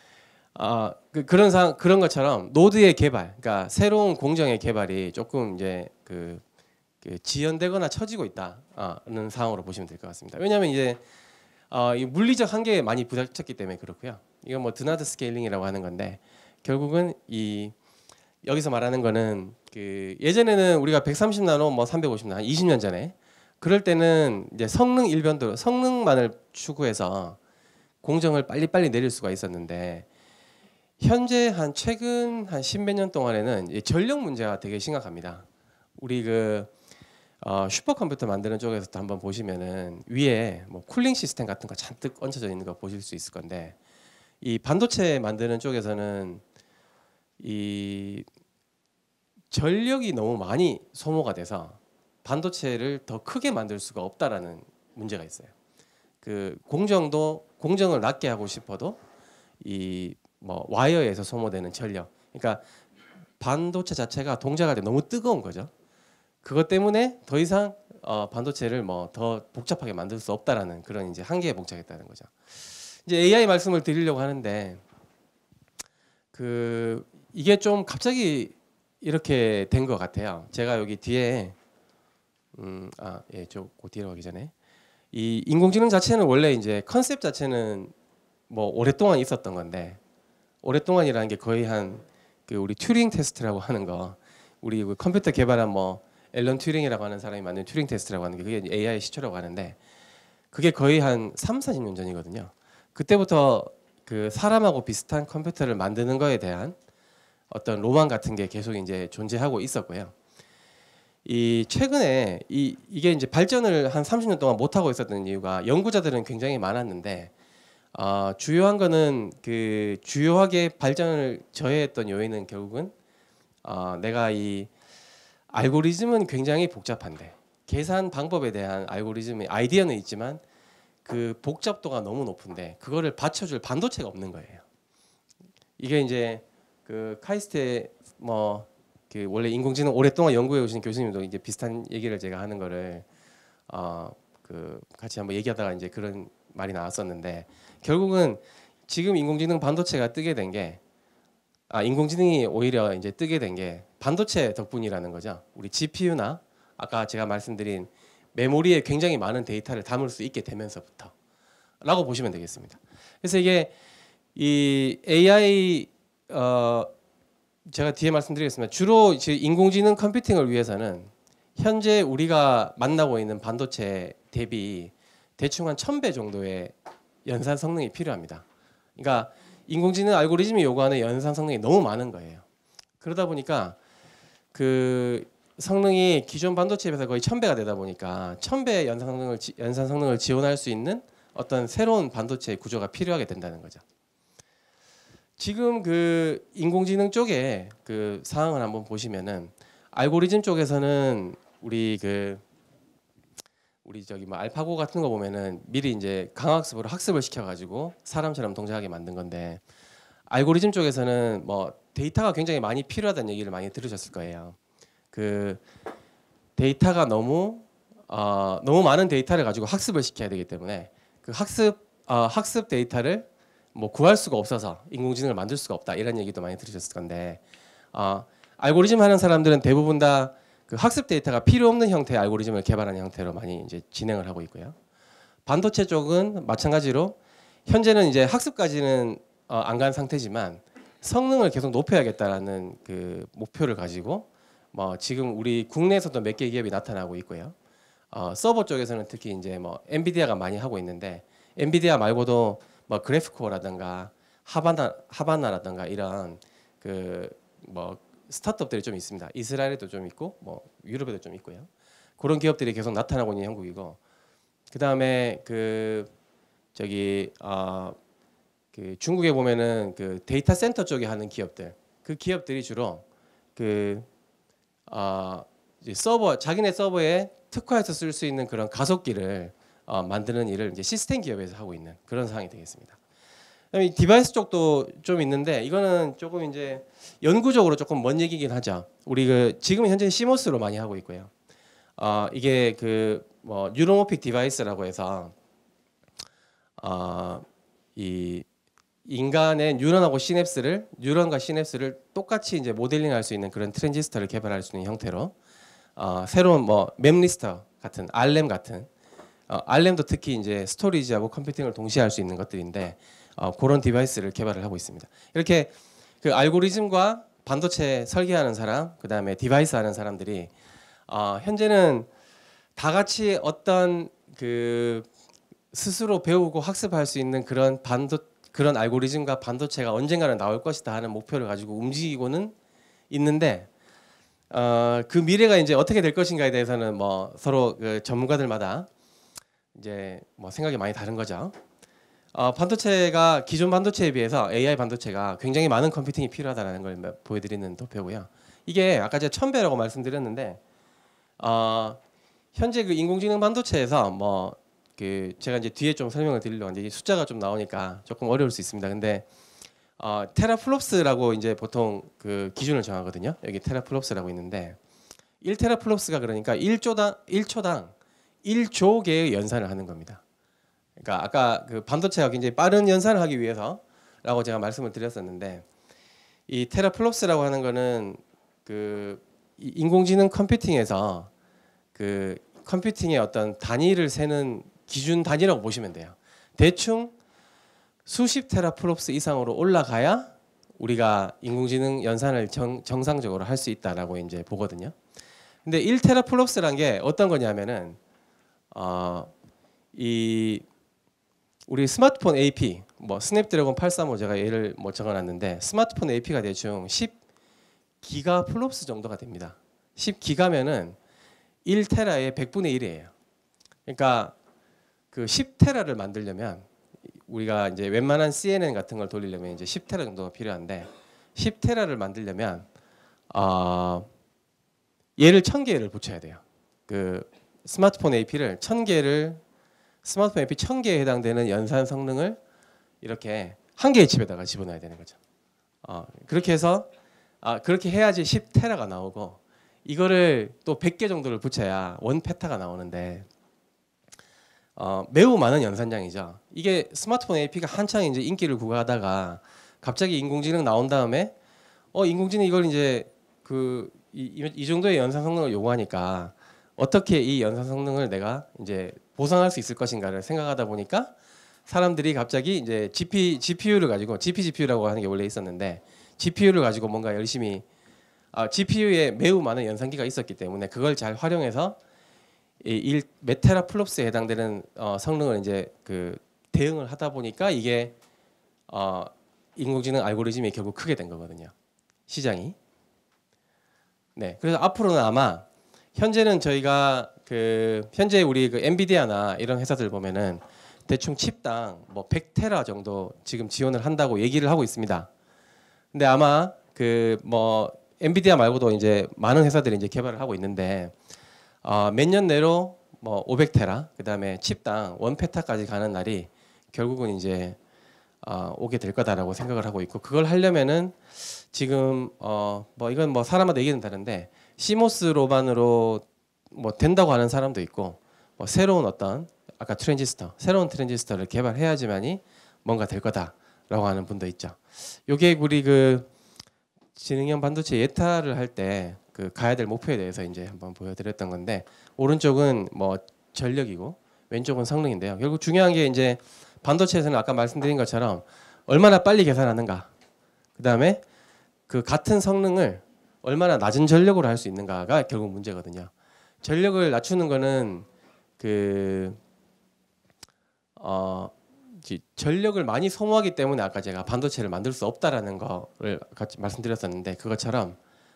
그런 것처럼 노드의 개발, 그러니까 새로운 공정의 개발이 조금 이제 그 지연되거나 처지고 있다는 상황으로 보시면 될 것 같습니다. 왜냐하면 이제 이 물리적 한계에 많이 부닥쳤기 때문에 그렇고요. 이건 뭐 드나드 스케일링이라고 하는 건데 결국은 여기서 말하는 거는 그 예전에는 우리가 130나노, 뭐 350나노, 한 20년 전에 그럴 때는 이제 성능만을 추구해서 공정을 빨리빨리 내릴 수가 있었는데 현재 최근 한 10몇 년 동안에는 이 전력 문제가 되게 심각합니다. 우리 슈퍼컴퓨터 만드는 쪽에서도 한번 보시면은 위에 뭐 쿨링 시스템 같은 거 잔뜩 얹혀져 있는 거 보실 수 있을 건데 이 반도체 만드는 쪽에서는 이 전력이 너무 많이 소모가 돼서 반도체를 더 크게 만들 수가 없다라는 문제가 있어요. 그 공정을 낮게 하고 싶어도 이 뭐 와이어에서 소모되는 전력, 그러니까 반도체 자체가 동작할 때 너무 뜨거운 거죠. 그것 때문에 더 이상 반도체를 뭐 더 복잡하게 만들 수 없다라는 그런 이제 한계에 봉착했다는 거죠. 이제 AI 말씀을 드리려고 하는데 이게 좀 갑자기 이렇게 된 것 같아요. 제가 여기 뒤에 그 뒤로 가기 전에 이 인공지능 자체는 원래 이제 컨셉 자체는 뭐 오랫동안 있었던 건데 오랫동안이라는 게 거의 우리 튜링 테스트라고 하는 거, 우리 컴퓨터 개발한 뭐 앨런 튜링이라고 하는 사람이 만든 튜링 테스트라고 하는 게 그게 AI 시초라고 하는데 그게 거의 한 30-40년 전이거든요. 그때부터 그 사람하고 비슷한 컴퓨터를 만드는 거에 대한 어떤 로망 같은 게 계속 이제 존재하고 있었고요. 최근에 이게 이제 발전을 한 30년 동안 못 하고 있었던 이유가 연구자들은 굉장히 많았는데 주요한 거는 그 주요하게 발전을 저해했던 요인은 결국은 내가 이 알고리즘은 굉장히 복잡한데 계산 방법에 대한 알고리즘의 아이디어는 있지만 그 복잡도가 너무 높은데 그거를 받쳐줄 반도체가 없는 거예요. 이게 이제 그 카이스트에 그 원래 인공지능 오랫동안 연구해 오신 교수님도 이제 비슷한 얘기를 제가 하는 거를 같이 한번 얘기하다가 이제 그런 말이 나왔었는데 결국은 지금 인공지능 반도체가 뜨게 된 게 인공지능이 오히려 이제 뜨게 된 게 반도체 덕분이라는 거죠. 우리 GPU나 아까 제가 말씀드린 메모리에 굉장히 많은 데이터를 담을 수 있게 되면서부터라고 보시면 되겠습니다. 그래서 이게 이 AI 제가 뒤에 말씀드리겠습니다. 주로 지금 인공지능 컴퓨팅을 위해서는 현재 우리가 만나고 있는 반도체 대비 대충 한 1000배 정도의 연산 성능이 필요합니다. 그러니까 인공지능 알고리즘이 요구하는 연산 성능이 너무 많은 거예요. 그러다 보니까 그 성능이 기존 반도체에 비해서 거의 1000배가 되다 보니까 1000배의 연산 성능을 지원할 수 있는 어떤 새로운 반도체 구조가 필요하게 된다는 거죠. 지금 그 인공지능 쪽에 그 상황을 한번 보시면은 알고리즘 쪽에서는 우리 저기 뭐 알파고 같은 거 보면은 미리 이제 강학습으로 학습을 시켜가지고 사람처럼 동작하게 만든 건데 알고리즘 쪽에서는 뭐 데이터가 굉장히 많이 필요하다는 얘기를 많이 들으셨을 거예요. 그 데이터가 너무 많은 데이터를 가지고 학습을 시켜야 되기 때문에 그 학습 데이터를 뭐 구할 수가 없어서 인공지능을 만들 수가 없다 이런 얘기도 많이 들으셨을 건데 알고리즘 하는 사람들은 대부분 다 그 학습 데이터가 필요 없는 형태의 알고리즘을 개발하는 형태로 많이 이제 진행을 하고 있고요. 반도체 쪽은 마찬가지로 현재는 이제 학습까지는 안 간 상태지만 성능을 계속 높여야겠다라는 그 목표를 가지고 뭐 지금 우리 국내에서도 몇 개 기업이 나타나고 있고요. 서버 쪽에서는 특히 이제 뭐 엔비디아가 많이 하고 있는데 엔비디아 말고도 뭐 그래프코어라든가 하바나라든가 이런 그 뭐 스타트업들이 좀 있습니다. 이스라엘에도 좀 있고 뭐 유럽에도 좀 있고요. 그런 기업들이 계속 나타나고 있는 형국이고 그 다음에 그 중국에 보면은 그 데이터 센터 쪽에 하는 기업들 그 기업들이 주로 그 이제 자기네 서버에 특화해서 쓸 수 있는 그런 가속기를 만드는 일을 이제 시스템 기업에서 하고 있는 그런 상황이 되겠습니다. 그다음에 디바이스 쪽도 좀 있는데 이거는 조금 이제 연구적으로 조금 먼 얘기긴 하죠. 우리 지금 현재 CMOS로 많이 하고 있고요. 이게 그 뭐 뉴로모픽 디바이스라고 해서 이 인간의 뉴런과 시냅스를 똑같이 이제 모델링할 수 있는 그런 트랜지스터를 개발할 수 있는 형태로 새로운 뭐 맵리스터 같은 RLAM 같은 RLAM도 특히 이제 스토리지하고 컴퓨팅을 동시에 할 수 있는 것들인데 그런 디바이스를 개발을 하고 있습니다. 이렇게 그 알고리즘과 반도체 설계하는 사람, 그 다음에 디바이스 하는 사람들이 현재는 다 같이 어떤 그 스스로 배우고 학습할 수 있는 그런 알고리즘과 반도체가 언젠가는 나올 것이다 하는 목표를 가지고 움직이고는 있는데 그 미래가 이제 어떻게 될 것인가에 대해서는 뭐 서로 그 전문가들마다 이제 뭐 생각이 많이 다른 거죠. 반도체가 기존 반도체에 비해서 AI 반도체가 굉장히 많은 컴퓨팅이 필요하다는 걸 보여드리는 도표고요. 이게 아까 제가 1000배라고 말씀드렸는데 현재 그 인공지능 반도체에서 뭐 그 제가 이제 뒤에 좀 설명을 드리려고 하는데 숫자가 좀 나오니까 조금 어려울 수 있습니다. 근데 테라플롭스라고 이제 보통 그 기준을 정하거든요. 여기 테라플롭스라고 있는데 1테라플롭스가 그러니까 1초당 1조 개의 연산을 하는 겁니다. 그러니까 아까 그 반도체가 굉장히 빠른 연산을 하기 위해서라고 제가 말씀을 드렸었는데 이 테라플롭스라고 하는 거는 그 인공지능 컴퓨팅에서 그 컴퓨팅의 어떤 단위를 세는 기준 단위라고 보시면 돼요. 대충 수십 테라플롭스 이상으로 올라가야 우리가 인공지능 연산을 정상적으로 할 수 있다라고 이제 보거든요. 근데 1테라플롭스란 게 어떤 거냐면은 이 우리 스마트폰 AP 뭐 스냅드래곤 835 제가 예를 뭐 적어놨는데 스마트폰 AP가 대충 10기가 플롭스 정도가 됩니다. 10기가면은 1테라의 100분의 1이에요. 그러니까 그 10테라를 만들려면 우리가 이제 웬만한 CNN 같은 걸 돌리려면 이제 10테라 정도가 필요한데 10테라를 만들려면 얘를 1000개를 붙여야 돼요. 그 스마트폰 AP를 1000개를 스마트폰 AP 1000개에 해당되는 연산 성능을 이렇게 한 개의 칩에다가 집어넣어야 되는 거죠. 그렇게 해서 그렇게 해야지 10테라가 나오고 이거를 또 100개 정도를 붙여야 1페타가 나오는데 매우 많은 연산량이죠. 이게 스마트폰 AP가 한창 이제 인기를 구가하다가 갑자기 인공지능 나온 다음에 인공지능 이걸 이제 이 정도의 연산 성능을 요구하니까 어떻게 이 연산 성능을 내가 이제 보상할 수 있을 것인가를 생각하다 보니까 사람들이 갑자기 이제 GPU를 가지고 GPGPU라고 하는 게 원래 있었는데 GPU를 가지고 뭔가 열심히 GPU에 매우 많은 연산기가 있었기 때문에 그걸 잘 활용해서 이 1메테라플롭스에 해당되는 성능을 이제 그 대응을 하다 보니까 이게 인공지능 알고리즘이 결국 크게 된 거거든요. 시장이. 네. 그래서 앞으로는 아마 현재는 저희가 현재 우리 엔비디아나 이런 회사들 보면은 대충 칩당 뭐 100테라 정도 지금 지원을 한다고 얘기를 하고 있습니다. 근데 아마 뭐 엔비디아 말고도 이제 많은 회사들이 이제 개발을 하고 있는데 몇 년 내로 뭐 500테라 그다음에 칩당 1페타까지 가는 날이 결국은 이제 오게 될 거다라고 생각을 하고 있고 그걸 하려면은 지금 뭐 이건 뭐 사람마다 얘기는 다른데 시모스 로반으로 뭐 된다고 하는 사람도 있고 뭐 새로운 어떤 아까 새로운 트랜지스터를 개발해야지만이 뭔가 될 거다라고 하는 분도 있죠. 요게 우리 지능형 반도체 예타를 할 때 가야 될 목표에 대해서 이제 한번 보여드렸던 건데 오른쪽은 뭐 전력이고 왼쪽은 성능인데요. 결국 중요한 게 이제 반도체에서는 아까 말씀드린 것처럼 얼마나 빨리 계산하는가, 그 다음에 그 같은 성능을 얼마나 낮은 전력으로 할 수 있는가가 결국 문제거든요. 전력을 낮추는 거는 전력을 많이 소모하기 때문에 아까 제가 반도체를 만들 수 없다라는 거를 같이 말씀드렸었는데 그것처럼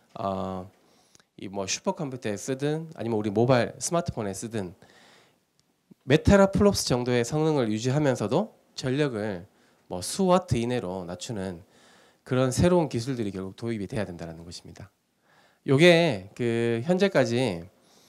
이 뭐 슈퍼컴퓨터에 쓰든 아니면 우리 모바일 스마트폰에 쓰든 메테라플롭스 정도의 성능을 유지하면서도 전력을 뭐 수와트 이내로 낮추는 그런 새로운 기술들이 결국 도입이 돼야 된다는 것입니다. 요게 현재까지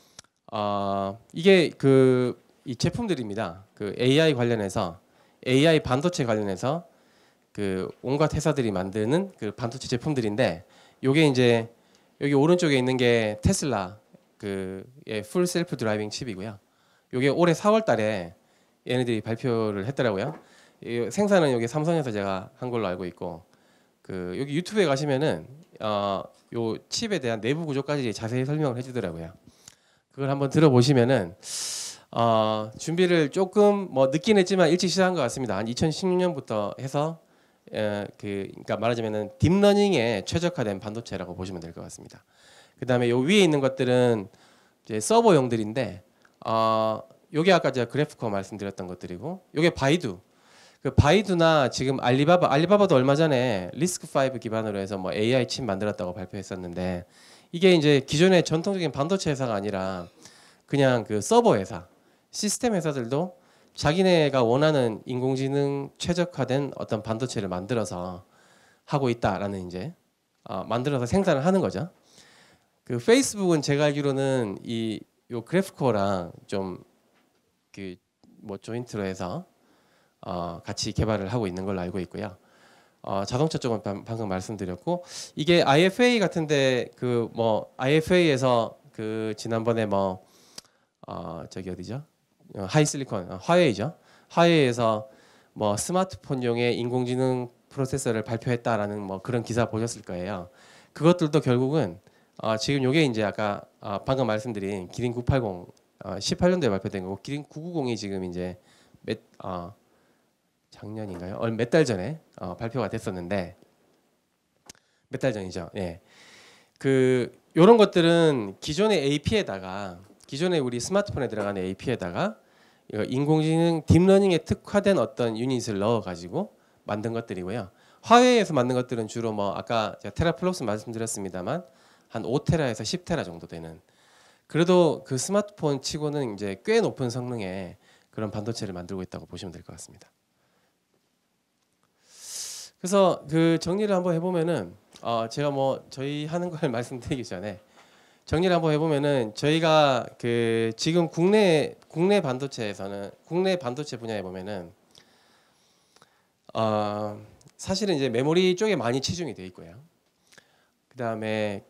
이게 이 제품들입니다. AI 관련해서 AI 반도체 관련해서 온갖 회사들이 만드는 반도체 제품들인데 요게 이제 여기 오른쪽에 있는 게 테슬라 풀 셀프 드라이빙 칩이고요. 요게 올해 4월 달에 얘네들이 발표를 했더라고요. 생산은 여기 삼성에서 제가 한 걸로 알고 있고 여기 유튜브에 가시면은 요 칩에 대한 내부 구조까지 자세히 설명을 해주더라고요. 그걸 한번 들어보시면은 준비를 조금 뭐 늦긴 했지만 일찍 시작한 것 같습니다. 한 2016년부터 해서 그러니까 말하자면은 딥러닝에 최적화된 반도체라고 보시면 될 것 같습니다. 그다음에 요 위에 있는 것들은 이제 서버용들인데 요게 아까 제가 그래프코 말씀드렸던 것들이고 요게 바이두. 바이두나 지금 알리바바도 얼마 전에 리스크5 기반으로 해서 뭐 AI 칩 만들었다고 발표했었는데 이게 이제 기존의 전통적인 반도체 회사가 아니라 그냥 서버 회사, 시스템 회사들도 자기네가 원하는 인공지능 최적화된 어떤 반도체를 만들어서 하고 있다라는 이제 만들어서 생산을 하는 거죠. 페이스북은 제가 알기로는 요 그래프코랑 좀 뭐 조인트로 해서 같이 개발을 하고 있는 걸로 알고 있고요. 자동차 쪽은 방금 말씀드렸고 이게 IFA 같은데 뭐 IFA에서 지난번에 뭐 저기 어디죠? 하이실리콘 화웨이죠. 화웨이에서 뭐 스마트폰용의 인공지능 프로세서를 발표했다라는 뭐 그런 기사 보셨을 거예요. 그것들도 결국은 지금 요게 이제 아까 방금 말씀드린 기린 980 18년도에 발표된 거고 기린 990이 지금 이제 작년인가요? 몇 달 전에 발표가 됐었는데 몇 달 전이죠. 예. 요런 것들은 기존의 AP에다가 기존의 우리 스마트폰에 들어가는 AP에다가 인공지능 딥러닝에 특화된 어떤 유닛을 넣어 가지고 만든 것들이고요. 화웨이에서 만든 것들은 주로 뭐 아까 제가 테라플롭스 말씀드렸습니다만 한 5테라에서 10테라 정도 되는 그래도 스마트폰 치고는 이제 꽤 높은 성능의 그런 반도체를 만들고 있다고 보시면 될 것 같습니다. 그래서 정리를 한번 해보면은 제가 뭐 저희 하는 걸 말씀드리기 전에 정리를 한번 해보면은 저희가 지금 국내 반도체에서는 국내 반도체 분야에 보면은 사실은 이제 메모리 쪽에 많이 치중이 돼 있고요. 그다음에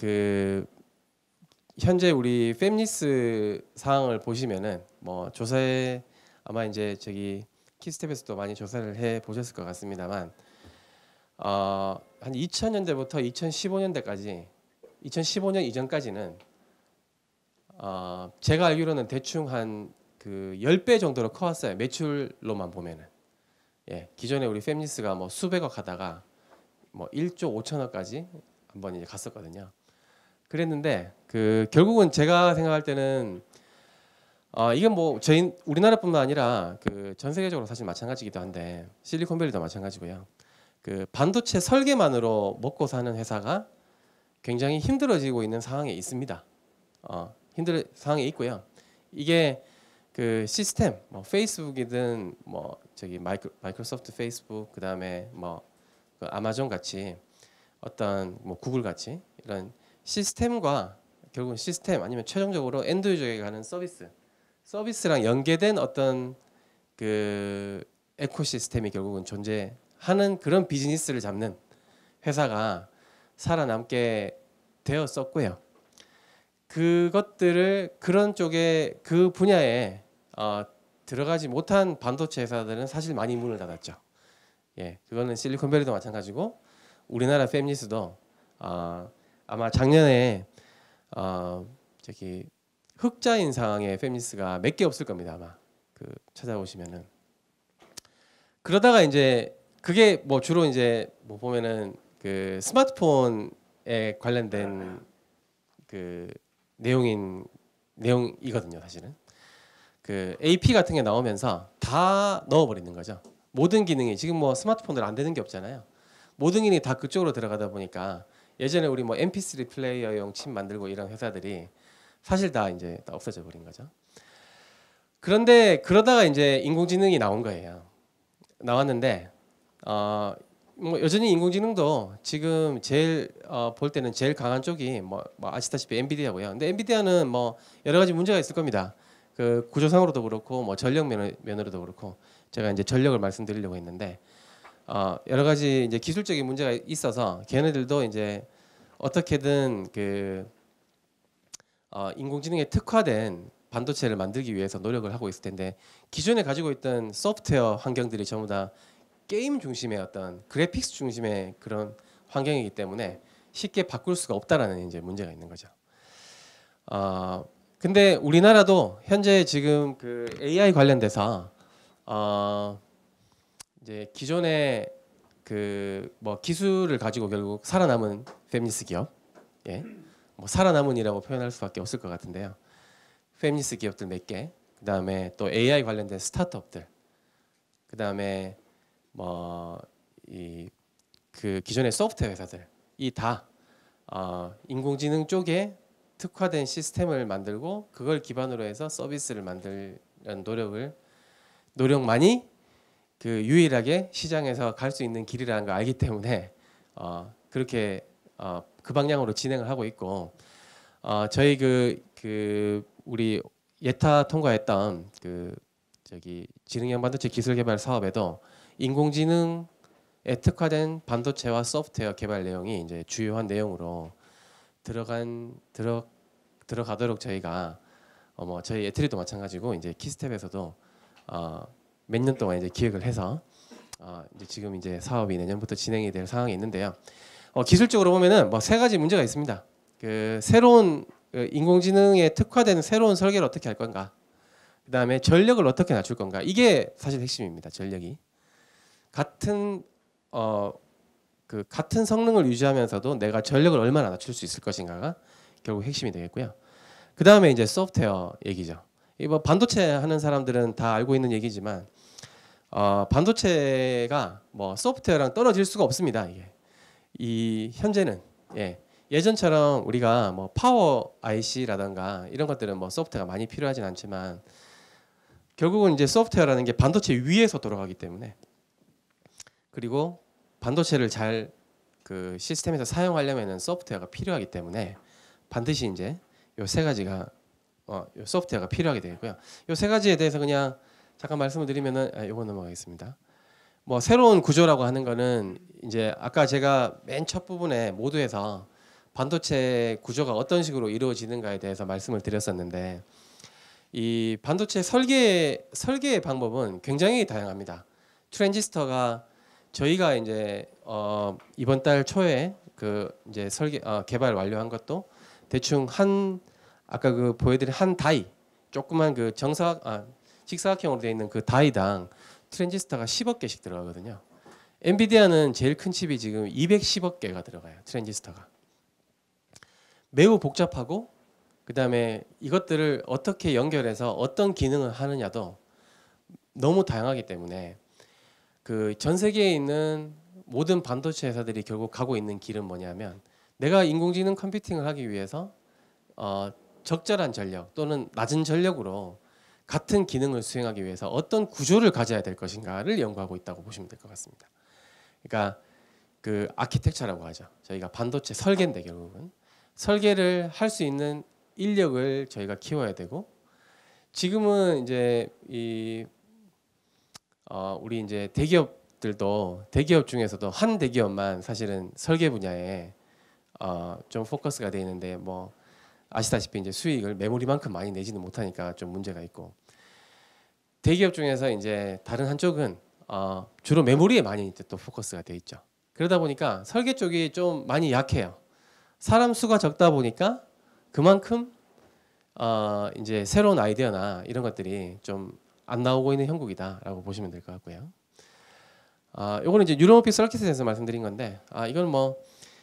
현재 우리 팹리스 사항을 보시면은 뭐 조사에 아마 이제 저기 키스텝에서도 많이 조사를 해 보셨을 것 같습니다만 한 2000년대부터 2015년대까지 2015년 이전까지는 제가 알기로는 대충 한 10배 정도로 커왔어요. 매출로만 보면은. 예, 기존에 우리 팹리스가 뭐 수백억 하다가 뭐 1조 5천억까지 한번 이제 갔었거든요. 그랬는데 그 결국은 제가 생각할 때는 이게 뭐 저희 우리나라뿐만 아니라 그 전 세계적으로 사실 마찬가지기도 한데 실리콘밸리도 마찬가지고요. 그 반도체 설계만으로 먹고 사는 회사가 굉장히 힘들어지고 있는 상황에 있습니다. 힘들 상황에 있고요. 이게 그 시스템, 뭐 페이스북이든 뭐 저기 마이크로소프트 페이스북, 그다음에 뭐 그 아마존 같이 어떤 뭐 구글 같이 이런 시스템과 결국은 시스템 아니면 최종적으로 엔드 유저에게 가는 서비스랑 연계된 어떤 그 에코시스템이 결국은 존재하는 그런 비즈니스를 잡는 회사가 살아남게 되었었고요. 그것들을 그런 쪽에 그 분야에 들어가지 못한 반도체 회사들은 사실 많이 문을 닫았죠. 예, 그거는 실리콘밸리도 마찬가지고 우리나라 팹리스도 아마 작년에 저기 흑자 인상의 팹리스가 몇 개 없을 겁니다. 아마 그 찾아보시면은. 그러다가 이제 그게 뭐 주로 이제 뭐 보면은 그 스마트폰에 관련된 그 내용이거든요. 사실은 그 AP 같은 게 나오면서 다 넣어버리는 거죠. 모든 기능이 지금 뭐 스마트폰으로 안 되는 게 없잖아요. 모든 기능이 다 그쪽으로 들어가다 보니까 예전에 우리 뭐 MP3 플레이어용 칩 만들고 이런 회사들이 사실 다 이제 다 없어져 버린 거죠. 그런데 그러다가 이제 인공지능이 나온 거예요. 나왔는데 뭐 여전히 인공지능도 지금 제일 볼 때는 제일 강한 쪽이 뭐 아시다시피 엔비디아고요. 근데 엔비디아는 뭐 여러 가지 문제가 있을 겁니다. 그 구조상으로도 그렇고 뭐 전력 면으로도 그렇고 제가 이제 전력을 말씀드리려고 했는데 여러 가지 이제 기술적인 문제가 있어서 걔네들도 이제 어떻게든 그 인공지능에 특화된 반도체를 만들기 위해서 노력을 하고 있을 텐데 기존에 가지고 있던 소프트웨어 환경들이 전부 다 게임 중심의 어떤 그래픽스 중심의 그런 환경이기 때문에 쉽게 바꿀 수가 없다라는 이제 문제가 있는 거죠. 근데 우리나라도 현재 지금 그 AI 관련돼서 이제 기존의 그 뭐 기술을 가지고 결국 살아남은 팹리스 기업, 예, 뭐 살아남은이라고 표현할 수밖에 없을 것 같은데요. 팹리스 기업들 몇 개, 그 다음에 또 AI 관련된 스타트업들, 그 다음에 뭐 이 그 기존의 소프트웨어 회사들 이 다 인공지능 쪽에 특화된 시스템을 만들고 그걸 기반으로 해서 서비스를 만들는 노력만이 그 유일하게 시장에서 갈 수 있는 길이라는 걸 알기 때문에 그렇게 그 방향으로 진행을 하고 있고 저희 그 우리 예타 통과했던 그 저기 지능형 반도체 기술 개발 사업에도 인공지능에 특화된 반도체와 소프트웨어 개발 내용이 이제 주요한 내용으로 들어가도록 저희가 뭐 저희 에트리도 마찬가지고 이제 키스텝에서도 몇 년 동안 이제 기획을 해서 이제 지금 이제 사업이 내년부터 진행이 될 상황이 있는데요. 기술적으로 보면은 뭐 세 가지 문제가 있습니다. 그 새로운 인공지능에 특화된 새로운 설계를 어떻게 할 건가? 그다음에 전력을 어떻게 낮출 건가? 이게 사실 핵심입니다. 전력이 같은 같은 성능을 유지하면서도 내가 전력을 얼마나 낮출 수 있을 것인가가 결국 핵심이 되겠고요. 그 다음에 이제 소프트웨어 얘기죠. 이 뭐 반도체 하는 사람들은 다 알고 있는 얘기지만 반도체가 뭐 소프트웨어랑 떨어질 수가 없습니다. 이게 이 현재는 예전처럼 우리가 뭐 파워 IC라든가 이런 것들은 뭐 소프트웨어가 많이 필요하진 않지만 결국은 이제 소프트웨어라는 게 반도체 위에서 돌아가기 때문에 그리고 반도체를 잘 그 시스템에서 사용하려면은 소프트웨어가 필요하기 때문에 반드시 이제 요 세 가지가 요 소프트웨어가 필요하게 되고요. 요 세 가지에 대해서 그냥 잠깐 말씀을 드리면은 요거 넘어가겠습니다. 뭐 새로운 구조라고 하는 거는 이제 아까 제가 맨 첫 부분에 모두에서 반도체 구조가 어떤 식으로 이루어지는가에 대해서 말씀을 드렸었는데 이 반도체 설계의 방법은 굉장히 다양합니다. 트랜지스터가 저희가 이제 이번 달 초에 그 이제 개발 완료한 것도 대충 아까 그 보여드린 한 다이 조그만 그 직사각형으로 되어 있는 그 다이당 트랜지스터가 10억 개씩 들어가거든요. 엔비디아는 제일 큰 칩이 지금 210억 개가 들어가요. 트랜지스터가. 매우 복잡하고 그다음에 이것들을 어떻게 연결해서 어떤 기능을 하느냐도 너무 다양하기 때문에 그 전 세계에 있는 모든 반도체 회사들이 결국 가고 있는 길은 뭐냐면 내가 인공지능 컴퓨팅을 하기 위해서 적절한 전력 또는 낮은 전력으로 같은 기능을 수행하기 위해서 어떤 구조를 가져야 될 것인가를 연구하고 있다고 보시면 될 것 같습니다. 그러니까 그 아키텍처라고 하죠. 저희가 반도체 설계인데 결국은 설계를 할 수 있는 인력을 저희가 키워야 되고 지금은 이제 우리 이제 대기업들도 대기업 중에서도 한 대기업만 사실은 설계 분야에 좀 포커스가 돼 있는데 뭐 아시다시피 이제 수익을 메모리만큼 많이 내지는 못하니까 좀 문제가 있고 대기업 중에서 이제 다른 한쪽은 주로 메모리에 많이 이제 또 포커스가 돼 있죠. 그러다 보니까 설계 쪽이 좀 많이 약해요. 사람 수가 적다 보니까 그만큼 이제 새로운 아이디어나 이런 것들이 좀 안 나오고 있는 형국이다라고 보시면 될 것 같고요. 요거는 이제 뉴러모픽 서킷에 대해서 말씀드린 건데 이건 뭐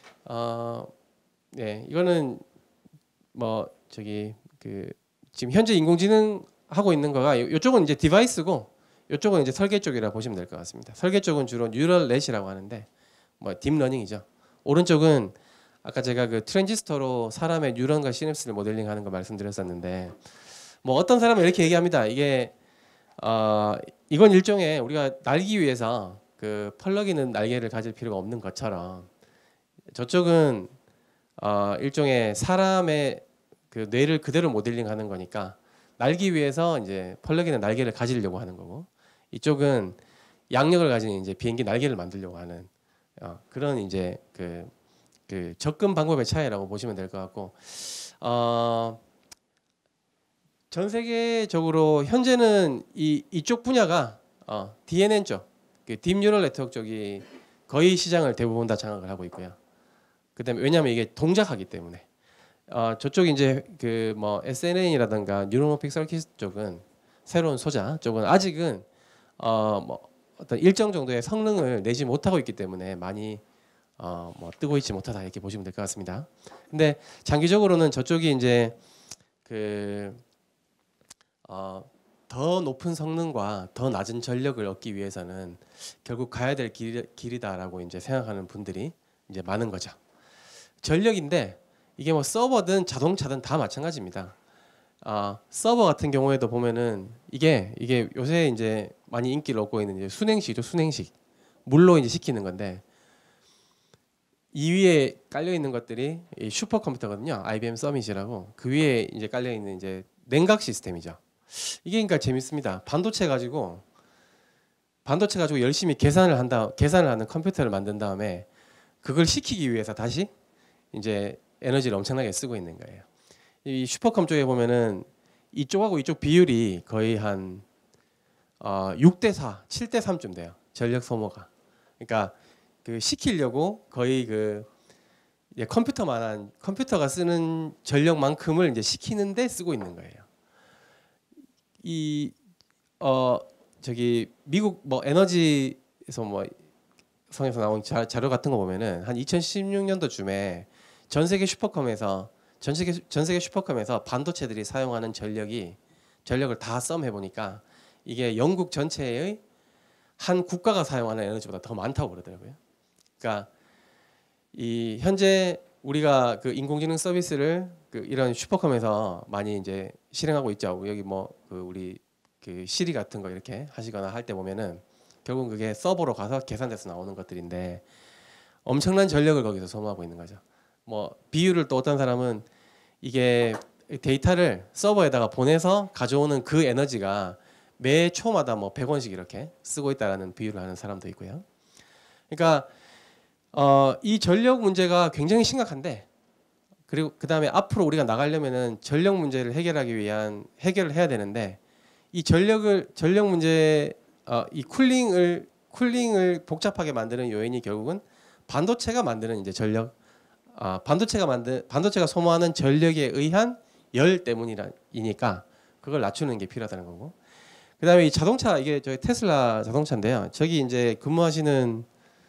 네, 이거는 뭐 저기 그 지금 현재 인공지능 하고 있는 거가 이쪽은 이제 디바이스고 이쪽은 이제 설계 쪽이라 보시면 될 것 같습니다. 설계 쪽은 주로 뉴럴 넷이라고 하는데 뭐 딥러닝이죠. 오른쪽은 아까 제가 그 트랜지스터로 사람의 뉴런과 시냅스를 모델링하는 거 말씀드렸었는데 뭐 어떤 사람은 이렇게 얘기합니다. 이게 이건 일종의 우리가 날기 위해서 그 펄럭이는 날개를 가질 필요가 없는 것처럼 저쪽은 일종의 사람의 그 뇌를 그대로 모델링하는 거니까 날기 위해서 이제 펄럭이는 날개를 가지려고 하는 거고 이쪽은 양력을 가진 이제 비행기 날개를 만들려고 하는 그런 이제 그 접근 방법의 차이라고 보시면 될 것 같고 전 세계적으로 현재는 이쪽 분야가 DNN 쪽, 딥 뉴럴 네트워크 쪽이 거의 시장을 대부분 다 장악을 하고 있고요. 그다음에 왜냐하면 이게 동작하기 때문에 저쪽 이제 그 뭐 SNN이라든가 뉴로모픽 서킷 쪽은 새로운 소자 쪽은 아직은 뭐 어떤 일정 정도의 성능을 내지 못하고 있기 때문에 많이 뭐 뜨고 있지 못하다 이렇게 보시면 될 것 같습니다. 근데 장기적으로는 저쪽이 이제 더 높은 성능과 더 낮은 전력을 얻기 위해서는 결국 가야 될 길이다라고 이제 생각하는 분들이 이제 많은 거죠. 전력인데 이게 뭐 서버든 자동차든 다 마찬가지입니다. 서버 같은 경우에도 보면은 이게 요새 이제 많이 인기를 얻고 있는 이제 순행식이죠. 순행식 물로 이제 식히는 건데 이 위에 깔려 있는 것들이 이 슈퍼컴퓨터거든요. IBM 서밋이라고 그 위에 이제 깔려 있는 이제 냉각 시스템이죠. 이게 그러니까 재밌습니다. 반도체 가지고 열심히 계산을 하는 컴퓨터를 만든 다음에 그걸 식히기 위해서 다시 이제 에너지를 엄청나게 쓰고 있는 거예요. 이 슈퍼컴 쪽에 보면은 이쪽하고 이쪽 비율이 거의 한 6대4, 7대3쯤 돼요. 전력 소모가. 그러니까 그 식히려고 거의 그 컴퓨터가 쓰는 전력만큼을 이제 식히는데 쓰고 있는 거예요. 저기 미국 뭐 에너지에서 뭐 성에서 나온 자료 같은 거 보면은 한 2016년도쯤에 전 세계 슈퍼컴에서 반도체들이 사용하는 전력을 다 썸해 보니까 이게 영국 전체의 한 국가가 사용하는 에너지보다 더 많다고 그러더라고요. 그러니까 이 현재 우리가 그 인공지능 서비스를 이런 슈퍼컴에서 많이 이제 실행하고 있죠. 여기 뭐 우리 그 시리 같은 거 이렇게 하시거나 할 때 보면은 결국 그게 서버로 가서 계산돼서 나오는 것들인데 엄청난 전력을 거기서 소모하고 있는 거죠. 뭐 비율을 또 어떤 사람은 이게 데이터를 서버에다가 보내서 가져오는 그 에너지가 매 초마다 뭐 100원씩 이렇게 쓰고 있다라는 비유를 하는 사람도 있고요. 그러니까 이 전력 문제가 굉장히 심각한데 그리고 그다음에 앞으로 우리가 나가려면은 전력 문제를 해결하기 위한 해결을 해야 되는데 이 전력 문제 이 쿨링을 복잡하게 만드는 요인이 결국은 반도체가 만드는 이제 전력 반도체가 소모하는 전력에 의한 열 때문이니까 그걸 낮추는 게 필요하다는 거고. 그다음에 이 자동차 이게 저희 테슬라 자동차인데요. 저기 이제 근무하시는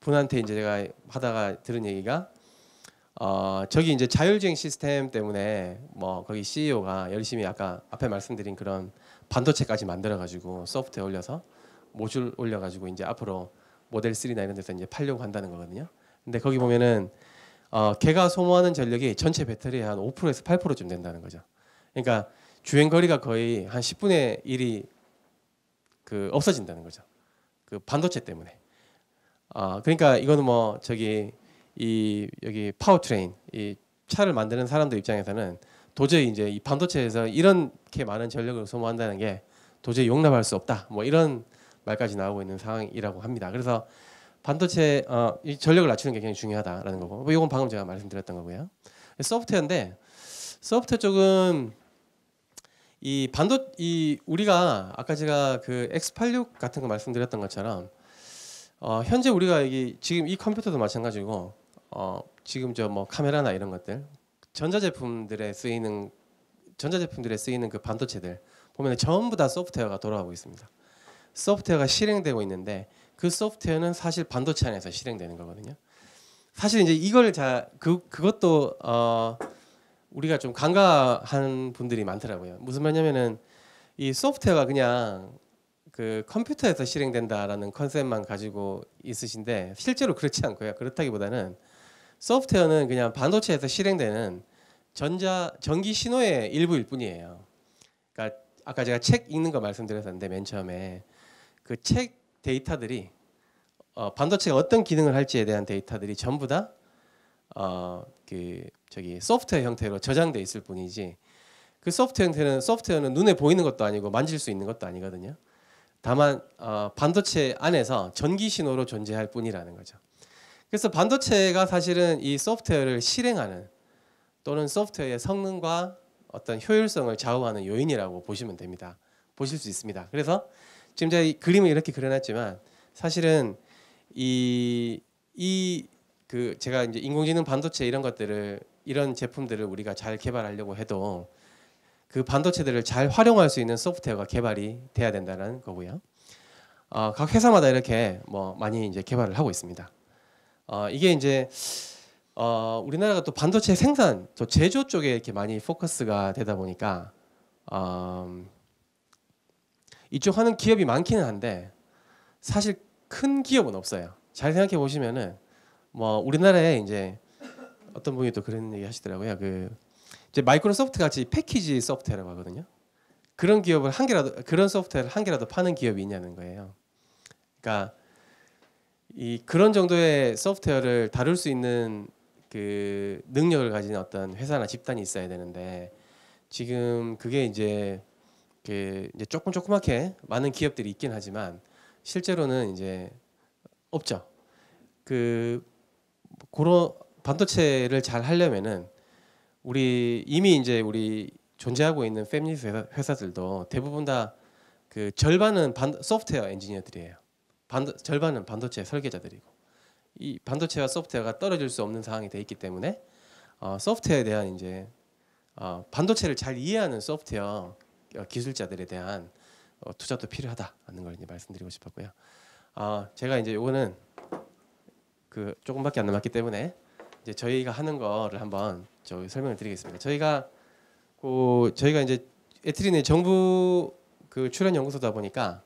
분한테 이제 제가 하다가 들은 얘기가 저기 이제 자율주행 시스템 때문에 뭐 거기 CEO가 열심히 아까 앞에 말씀드린 그런 반도체까지 만들어 가지고 소프트웨어 올려서 모듈 올려 가지고 이제 앞으로 모델 3나 이런 데서 이제 팔려고 한다는 거거든요. 근데 거기 보면은 걔가 소모하는 전력이 전체 배터리의 한 5%에서 8%쯤 된다는 거죠. 그러니까 주행 거리가 거의 한 10분의 1이 그 없어진다는 거죠. 그 반도체 때문에. 그러니까 이거는 뭐 저기 여기 파워트레인 이 차를 만드는 사람들 입장에서는 도저히 이제 이 반도체에서 이렇게 많은 전력을 소모한다는 게 도저히 용납할 수 없다. 뭐 이런 말까지 나오고 있는 상황이라고 합니다. 그래서 반도체 이 전력을 낮추는 게 굉장히 중요하다라는 거고, 이건 방금 제가 말씀드렸던 거고요. 소프트웨어인데 소프트웨어 쪽은 이 우리가 아까 제가 그 X86 같은 거 말씀드렸던 것처럼 현재 우리가 지금 이 컴퓨터도 마찬가지고 지금 저 뭐 카메라나 이런 것들 전자제품들에 쓰이는 그 반도체들 보면 전부 다 소프트웨어가 돌아가고 있습니다. 소프트웨어가 실행되고 있는데 그 소프트웨어는 사실 반도체 안에서 실행되는 거거든요. 사실 이제 이걸 그것도 우리가 좀 간과한 분들이 많더라고요. 무슨 말이냐면은 이 소프트웨어가 그냥 그 컴퓨터에서 실행된다라는 컨셉만 가지고 있으신데 실제로 그렇지 않고요. 그렇다기보다는 소프트웨어는 그냥 반도체에서 실행되는 전기 신호의 일부일 뿐이에요. 그러니까 아까 제가 책 읽는 거 말씀드렸었는데 맨 처음에 그 책 데이터들이 반도체가 어떤 기능을 할지에 대한 데이터들이 전부 다 저기 소프트웨어 형태로 저장돼 있을 뿐이지 그 소프트웨어는 눈에 보이는 것도 아니고 만질 수 있는 것도 아니거든요. 다만 반도체 안에서 전기 신호로 존재할 뿐이라는 거죠. 그래서 반도체가 사실은 이 소프트웨어를 실행하는 또는 소프트웨어의 성능과 어떤 효율성을 좌우하는 요인이라고 보시면 됩니다. 보실 수 있습니다. 그래서 지금 제가 이 그림을 이렇게 그려놨지만 사실은 제가 이제 인공지능 반도체 이런 제품들을 우리가 잘 개발하려고 해도 그 반도체들을 잘 활용할 수 있는 소프트웨어가 개발이 돼야 된다는 거고요. 각 회사마다 이렇게 뭐 많이 이제 개발을 하고 있습니다. 이게 이제 우리나라가 또 반도체 생산, 또 제조 쪽에 이렇게 많이 포커스가 되다 보니까 이쪽 하는 기업이 많기는 한데 사실 큰 기업은 없어요. 잘 생각해 보시면은 뭐 우리나라에 이제 어떤 분이 또 그런 얘기 하시더라고요. 이제 마이크로소프트 같이 패키지 소프트웨어라고 하거든요. 그런 소프트웨어를 한 개라도 파는 기업이 있냐는 거예요. 그러니까 그런 정도의 소프트웨어를 다룰 수 있는 그 능력을 가진 어떤 회사나 집단이 있어야 되는데 지금 그게 이제 조그맣게 많은 기업들이 있긴 하지만 실제로는 이제 없죠. 그런 반도체를 잘 하려면은 우리 존재하고 있는 패밀리 회사들도 대부분 다 그 절반은 소프트웨어 엔지니어들이에요. 절반은 반도체 설계자들이고 이 반도체와 소프트웨어가 떨어질 수 없는 상황이 돼 있기 때문에 소프트웨어에 대한 이제 반도체를 잘 이해하는 소프트웨어 기술자들에 대한 투자도 필요하다는 걸 이제 말씀드리고 싶었고요. 제가 이제 요거는 그 조금밖에 안 남았기 때문에 이제 저희가 하는 거를 한번 설명을 드리겠습니다. 저희가 이제 에트리는 정부 그 출연 연구소다 보니까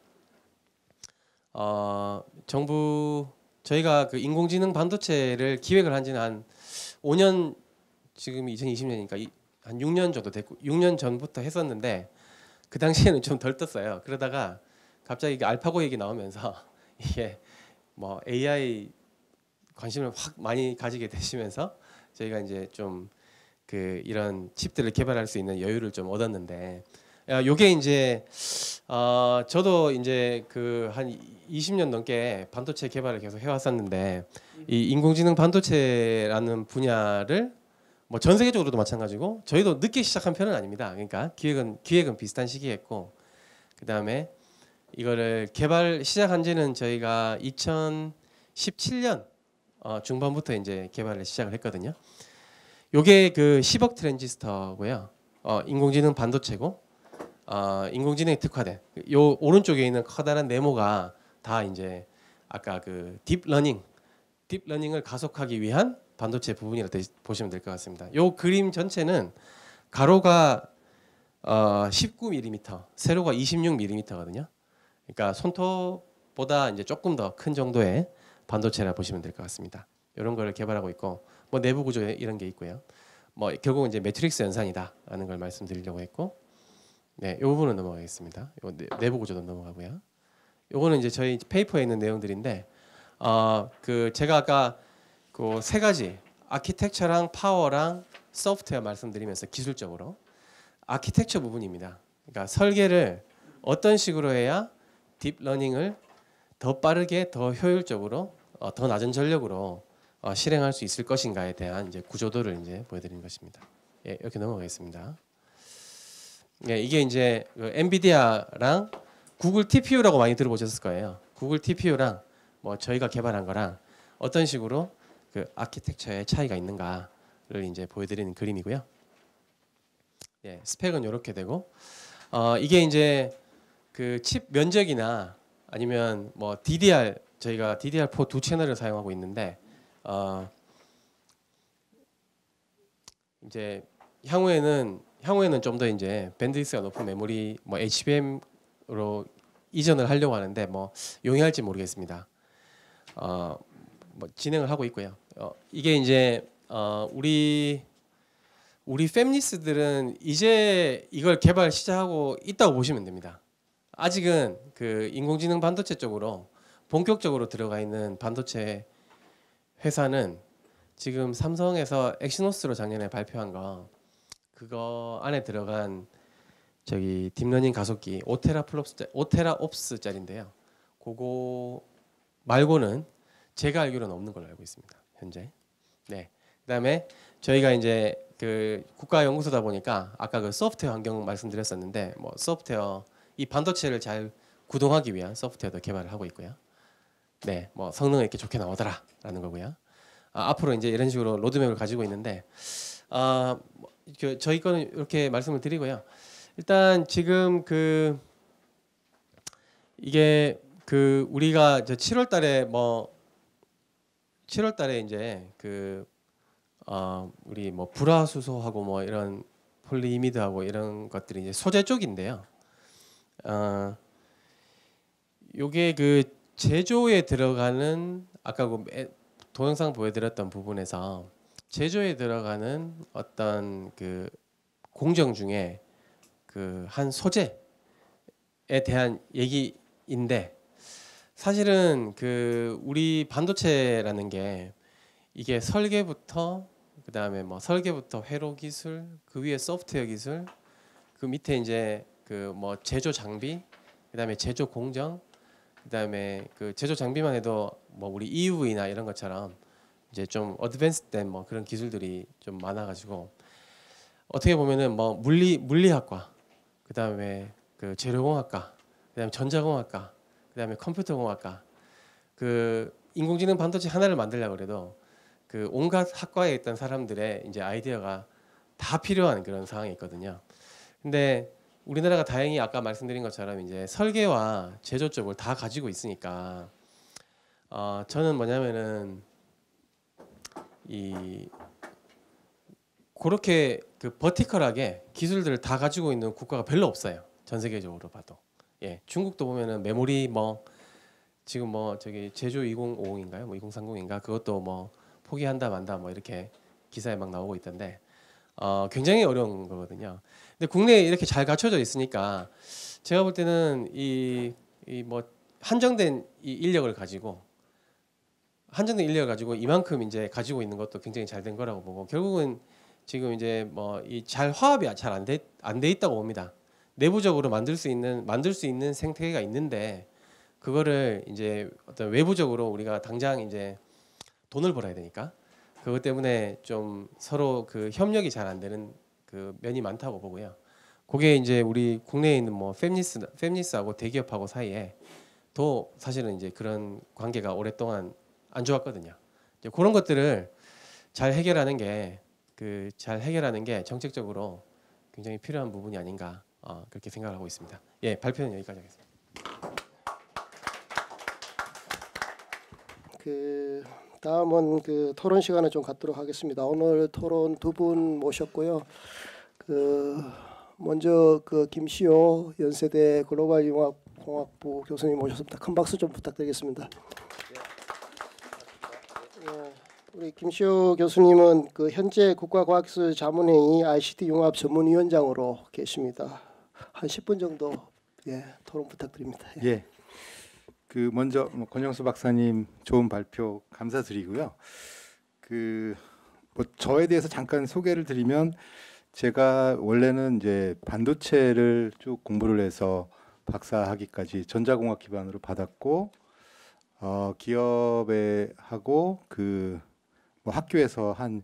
저희가 그 인공지능 반도체를 기획을 한 지는 한 5년, 지금 2020년이니까 한 6년 정도 됐고 6년 전부터 했었는데 그 당시에는 좀 덜 떴어요. 그러다가 갑자기 알파고 얘기 나오면서 이게 뭐 AI 관심을 확 많이 가지게 되시면서 저희가 이제 좀 이런 칩들을 개발할 수 있는 여유를 좀 얻었는데 요게 이제 저도 이제 한 20년 넘게 반도체 개발을 계속 해왔었는데 이 인공지능 반도체라는 분야를 뭐 전 세계적으로도 마찬가지고 저희도 늦게 시작한 편은 아닙니다. 그러니까 기획은 비슷한 시기에 했고 그 다음에 이거를 개발 시작한 지는 저희가 2017년 중반부터 이제 개발을 시작을 했거든요. 요게 그 10억 트랜지스터고요. 인공지능 반도체고 인공지능에 특화된 요 오른쪽에 있는 커다란 네모가 다 이제 아까 그 딥러닝 딥러닝을 가속하기 위한 반도체 부분이라 보시면 될 것 같습니다. 이 그림 전체는 가로가 19mm, 세로가 26mm거든요. 그러니까 손톱보다 이제 조금 더 큰 정도의 반도체라 보시면 될 것 같습니다. 이런 걸 개발하고 있고 뭐 내부 구조에 이런 게 있고요. 뭐 결국은 이제 매트릭스 연산이다라는 걸 말씀드리려고 했고, 네, 이 부분은 넘어가겠습니다. 요 내부 구조도 넘어가고요. 요거는 이제 저희 페이퍼에 있는 내용들인데, 그 제가 아까 그 세 가지 아키텍처랑 파워랑 소프트웨어 말씀드리면서 기술적으로 아키텍처 부분입니다. 그러니까 설계를 어떤 식으로 해야 딥러닝을 더 빠르게, 더 효율적으로, 더 낮은 전력으로 실행할 수 있을 것인가에 대한 이제 구조도를 이제 보여드리는 것입니다. 예, 이렇게 넘어가겠습니다. 예, 이게 이제 그 엔비디아랑 구글 TPU라고 많이 들어보셨을 거예요. 구글 TPU랑 뭐 저희가 개발한 거랑 어떤 식으로 그 아키텍처의 차이가 있는가를 이제 보여드리는 그림이고요. 예, 스펙은 이렇게 되고, 이게 이제 그 칩 면적이나 아니면 뭐 DDR, 저희가 DDR4 두 채널을 사용하고 있는데, 이제 향후에는 좀 더 이제 밴드위스가 높은 메모리, 뭐 HBM으로 이전을 하려고 하는데 뭐 용이할지 모르겠습니다. 뭐 진행을 하고 있고요. 이게 이제 우리 팹리스들은 이제 이걸 개발 시작하고 있다고 보시면 됩니다. 아직은 그 인공지능 반도체 쪽으로 본격적으로 들어가 있는 반도체 회사는 지금 삼성에서 엑시노스로 작년에 발표한 거, 그거 안에 들어간 저기 딥러닝 가속기 5테라옵스짜리인데요. 그거 말고는 제가 알기로는 없는 걸로 알고 있습니다. 현재. 네. 그다음에 저희가 이제 그 국가 연구소다 보니까 아까 그 소프트웨어 환경 말씀드렸었는데, 뭐 소프트웨어 이 반도체를 잘 구동하기 위한 소프트웨어도 개발을 하고 있고요. 네, 뭐 성능이 이렇게 좋게 나오더라라는 거고요. 앞으로 이제 이런 식으로 로드맵을 가지고 있는데, 저희 거는 이렇게 말씀을 드리고요. 일단 지금 그 이게 그 우리가 7월달에 이제 그 우리 뭐 불화수소하고 뭐 이런 폴리이미드하고 이런 것들이 이제 소재 쪽인데요. 요게 그 제조에 들어가는 아까 그 동영상 보여드렸던 부분에서 제조에 들어가는 어떤 그 공정 중에 그 한 소재에 대한 얘기인데, 사실은 그 우리 반도체라는 게 이게 설계부터 그다음에 뭐 설계부터 회로 기술, 그 위에 소프트웨어 기술, 그 밑에 이제 그 뭐 제조 장비, 그다음에 제조 공정, 그다음에 그 제조 장비만 해도 뭐 우리 EUV나 이런 것처럼 이제 좀 어드밴스된 뭐 그런 기술들이 좀 많아가지고, 어떻게 보면은 뭐 물리학과, 그다음에 그 재료공학과, 그다음에 전자공학과, 그다음에 컴퓨터공학과, 그 인공지능 반도체 하나를 만들려고 그래도 그 온갖 학과에 있던 사람들의 이제 아이디어가 다 필요한 그런 상황이 있거든요. 근데 우리나라가 다행히 아까 말씀드린 것처럼 이제 설계와 제조 쪽을 다 가지고 있으니까, 저는 뭐냐면은 그렇게 그 버티컬하게 기술들을 다 가지고 있는 국가가 별로 없어요. 전 세계적으로 봐도. 예, 중국도 보면은 메모리 뭐 지금 뭐 저기 제조 2050인가요? 뭐 2030인가? 그것도 뭐 포기한다 만다 뭐 이렇게 기사에 막 나오고 있던데, 굉장히 어려운 거거든요. 근데 국내에 이렇게 잘 갖춰져 있으니까 제가 볼 때는 이 뭐 한정된 인력을 가지고 이만큼 이제 가지고 있는 것도 굉장히 잘 된 거라고 보고, 결국은 지금 이제 뭐 이 잘 화합이 잘 안 돼 있다고 봅니다. 내부적으로 만들 수 있는 생태계가 있는데, 그거를 이제 어떤 외부적으로 우리가 당장 이제 돈을 벌어야 되니까 그것 때문에 좀 서로 그 협력이 잘 안 되는 그 면이 많다고 보고요. 그게 이제 우리 국내에 있는 뭐 팹리스하고 대기업하고 사이에 또 사실은 이제 그런 관계가 오랫동안 안 좋았거든요. 이제 그런 것들을 잘 해결하는 게 정책적으로 굉장히 필요한 부분이 아닌가, 그렇게 생각을 하고 있습니다. 예, 발표는 여기까지 하겠습니다. 그 다음은 그 토론 시간을 좀 갖도록 하겠습니다. 오늘 토론 두 분 모셨고요. 먼저 김시호 연세대 글로벌융합공학부 교수님 모셨습니다. 큰 박수 좀 부탁드리겠습니다. 우리 김시호 교수님은 현재 국가과학기술 자문회의 ICT 융합 전문위원장으로 계십니다. 한 10분 정도 토론 부탁드립니다. 예. 먼저 권영수 박사님 좋은 발표 감사드리고요. 저에 대해서 잠깐 소개를 드리면 제가 원래는 이제 반도체를 쭉 공부를 해서 박사학위까지 전자공학 기반으로 받았고 기업에 하고 학교에서 한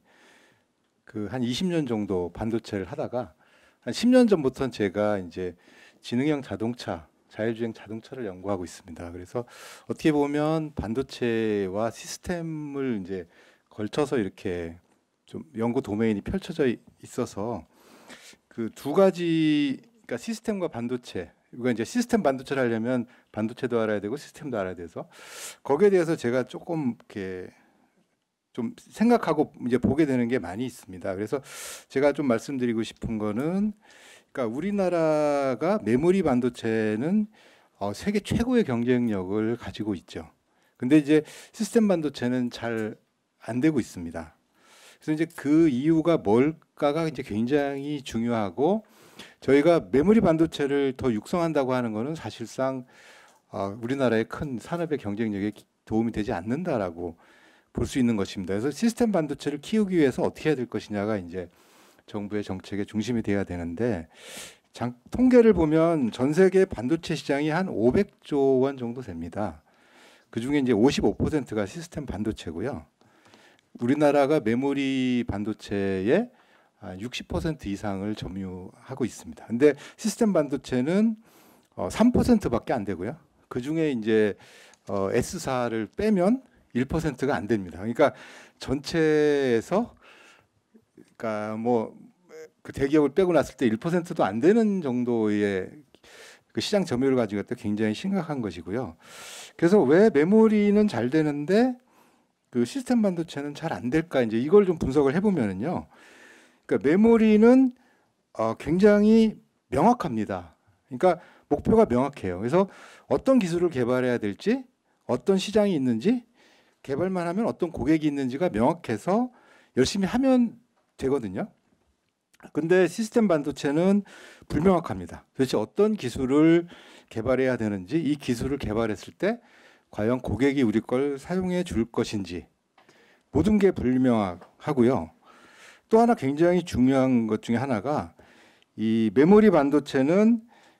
20년 정도 반도체를 하다가 한 10년 전부터는 제가 이제 지능형 자동차, 자율주행 자동차를 연구하고 있습니다. 그래서 어떻게 보면 반도체와 시스템을 이제 걸쳐서 이렇게 좀 연구 도메인이 펼쳐져 있어서 그 두 가지, 그러니까 시스템과 반도체, 이거 이제 시스템 반도체를 하려면 반도체도 알아야 되고 시스템도 알아야 돼서 거기에 대해서 제가 조금 이렇게 좀 생각하고 이제 보게 되는 게 많이 있습니다. 그래서 제가 좀 말씀드리고 싶은 거는, 그러니까 우리나라가 메모리 반도체는 세계 최고의 경쟁력을 가지고 있죠. 근데 이제 시스템 반도체는 잘 안 되고 있습니다. 그래서 이제 그 이유가 뭘까가 이제 굉장히 중요하고, 저희가 메모리 반도체를 더 육성한다고 하는 거는 사실상 우리나라의 큰 산업의 경쟁력에 도움이 되지 않는다라고 볼 수 있는 것입니다. 그래서 시스템 반도체를 키우기 위해서 어떻게 해야 될 것이냐가 이제 정부의 정책의 중심이 돼야 되는데, 통계를 보면 전 세계 반도체 시장이 한 500조 원 정도 됩니다. 그 중에 이제 55%가 시스템 반도체고요. 우리나라가 메모리 반도체의 60% 이상을 점유하고 있습니다. 근데 시스템 반도체는 3%밖에 안 되고요. 그 중에 이제 S사를 빼면 1%가 안 됩니다. 그러니까 전체에서, 그러니까 그 대기업을 빼고 났을 때 1%도 안 되는 정도의 그 시장 점유율을 가지고 있다, 굉장히 심각한 것이고요. 그래서 왜 메모리는 잘 되는데 그 시스템 반도체는 잘 안 될까, 이제 이걸 좀 분석을 해보면은요. 그러니까 메모리는 굉장히 명확합니다. 그러니까 목표가 명확해요. 그래서 어떤 기술을 개발해야 될지, 어떤 시장이 있는지, 개발만 하면 어떤 고객이 있는지가 명확해서 열심히 하면 되거든요. 근데 시스템 반도체는 불명확합니다. 도대체 어떤 기술을 개발해야 되는지, 이 기술을 개발했을 때 과연 고객이 우리 걸 사용해 줄 것인지, 모든 게 불명확하고요. 또 하나 굉장히 중요한 것 중에 하나가, 이 메모리 반도체는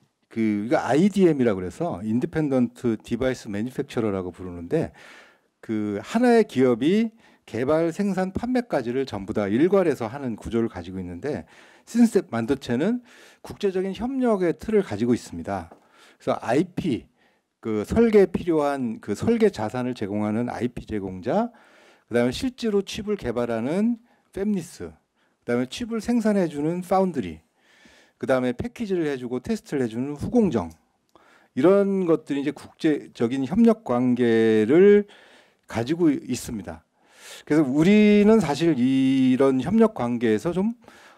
이거 IDM이라고 그래서 인디펜던트 디바이스 매니팩처러라고 부르는데, 그 하나의 기업이 개발, 생산, 판매까지를 전부 다 일괄해서 하는 구조를 가지고 있는데, 시스템 반도체는 국제적인 협력의 틀을 가지고 있습니다. 그래서 IP, 그 설계에 필요한 그 설계 자산을 제공하는 IP 제공자, 그다음에 실제로 칩을 개발하는 팹리스, 그다음에 칩을 생산해주는 파운드리, 그다음에 패키지를 해주고 테스트를 해주는 후공정, 이런 것들이 이제 국제적인 협력 관계를 가지고 있습니다. 그래서 우리는 사실 이런 협력 관계에서 좀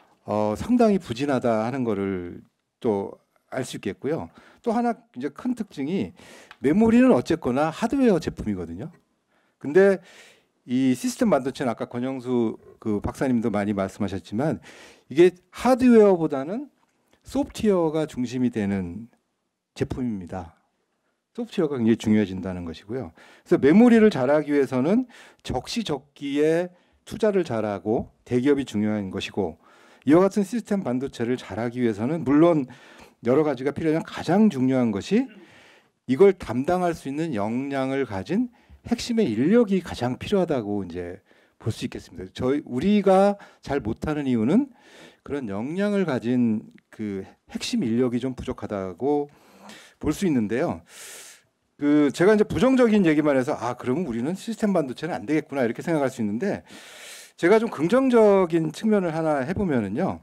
상당히 부진하다 하는 거를 또 알 수 있겠고요. 또 하나 이제 큰 특징이, 메모리는 어쨌거나 하드웨어 제품이거든요. 근데 이 시스템 반도체는 아까 권영수 그 박사님도 많이 말씀하셨지만, 이게 하드웨어보다는 소프트웨어가 중심이 되는 제품입니다. 소프트웨어가 굉장히 중요해진다는 것이고요. 그래서 메모리를 잘하기 위해서는 적시적기에 투자를 잘하고 대기업이 중요한 것이고, 이와 같은 시스템 반도체를 잘하기 위해서는 물론 여러 가지가 필요하지만 가장 중요한 것이 이걸 담당할 수 있는 역량을 가진 핵심의 인력이 가장 필요하다고 이제 볼 수 있겠습니다. 우리가 잘 못하는 이유는 그런 역량을 가진 그 핵심 인력이 좀 부족하다고 볼 수 있는데요. 제가 이제 부정적인 얘기만 해서 그러면 우리는 시스템 반도체는 안 되겠구나 이렇게 생각할 수 있는데, 제가 좀 긍정적인 측면을 하나 해보면은요,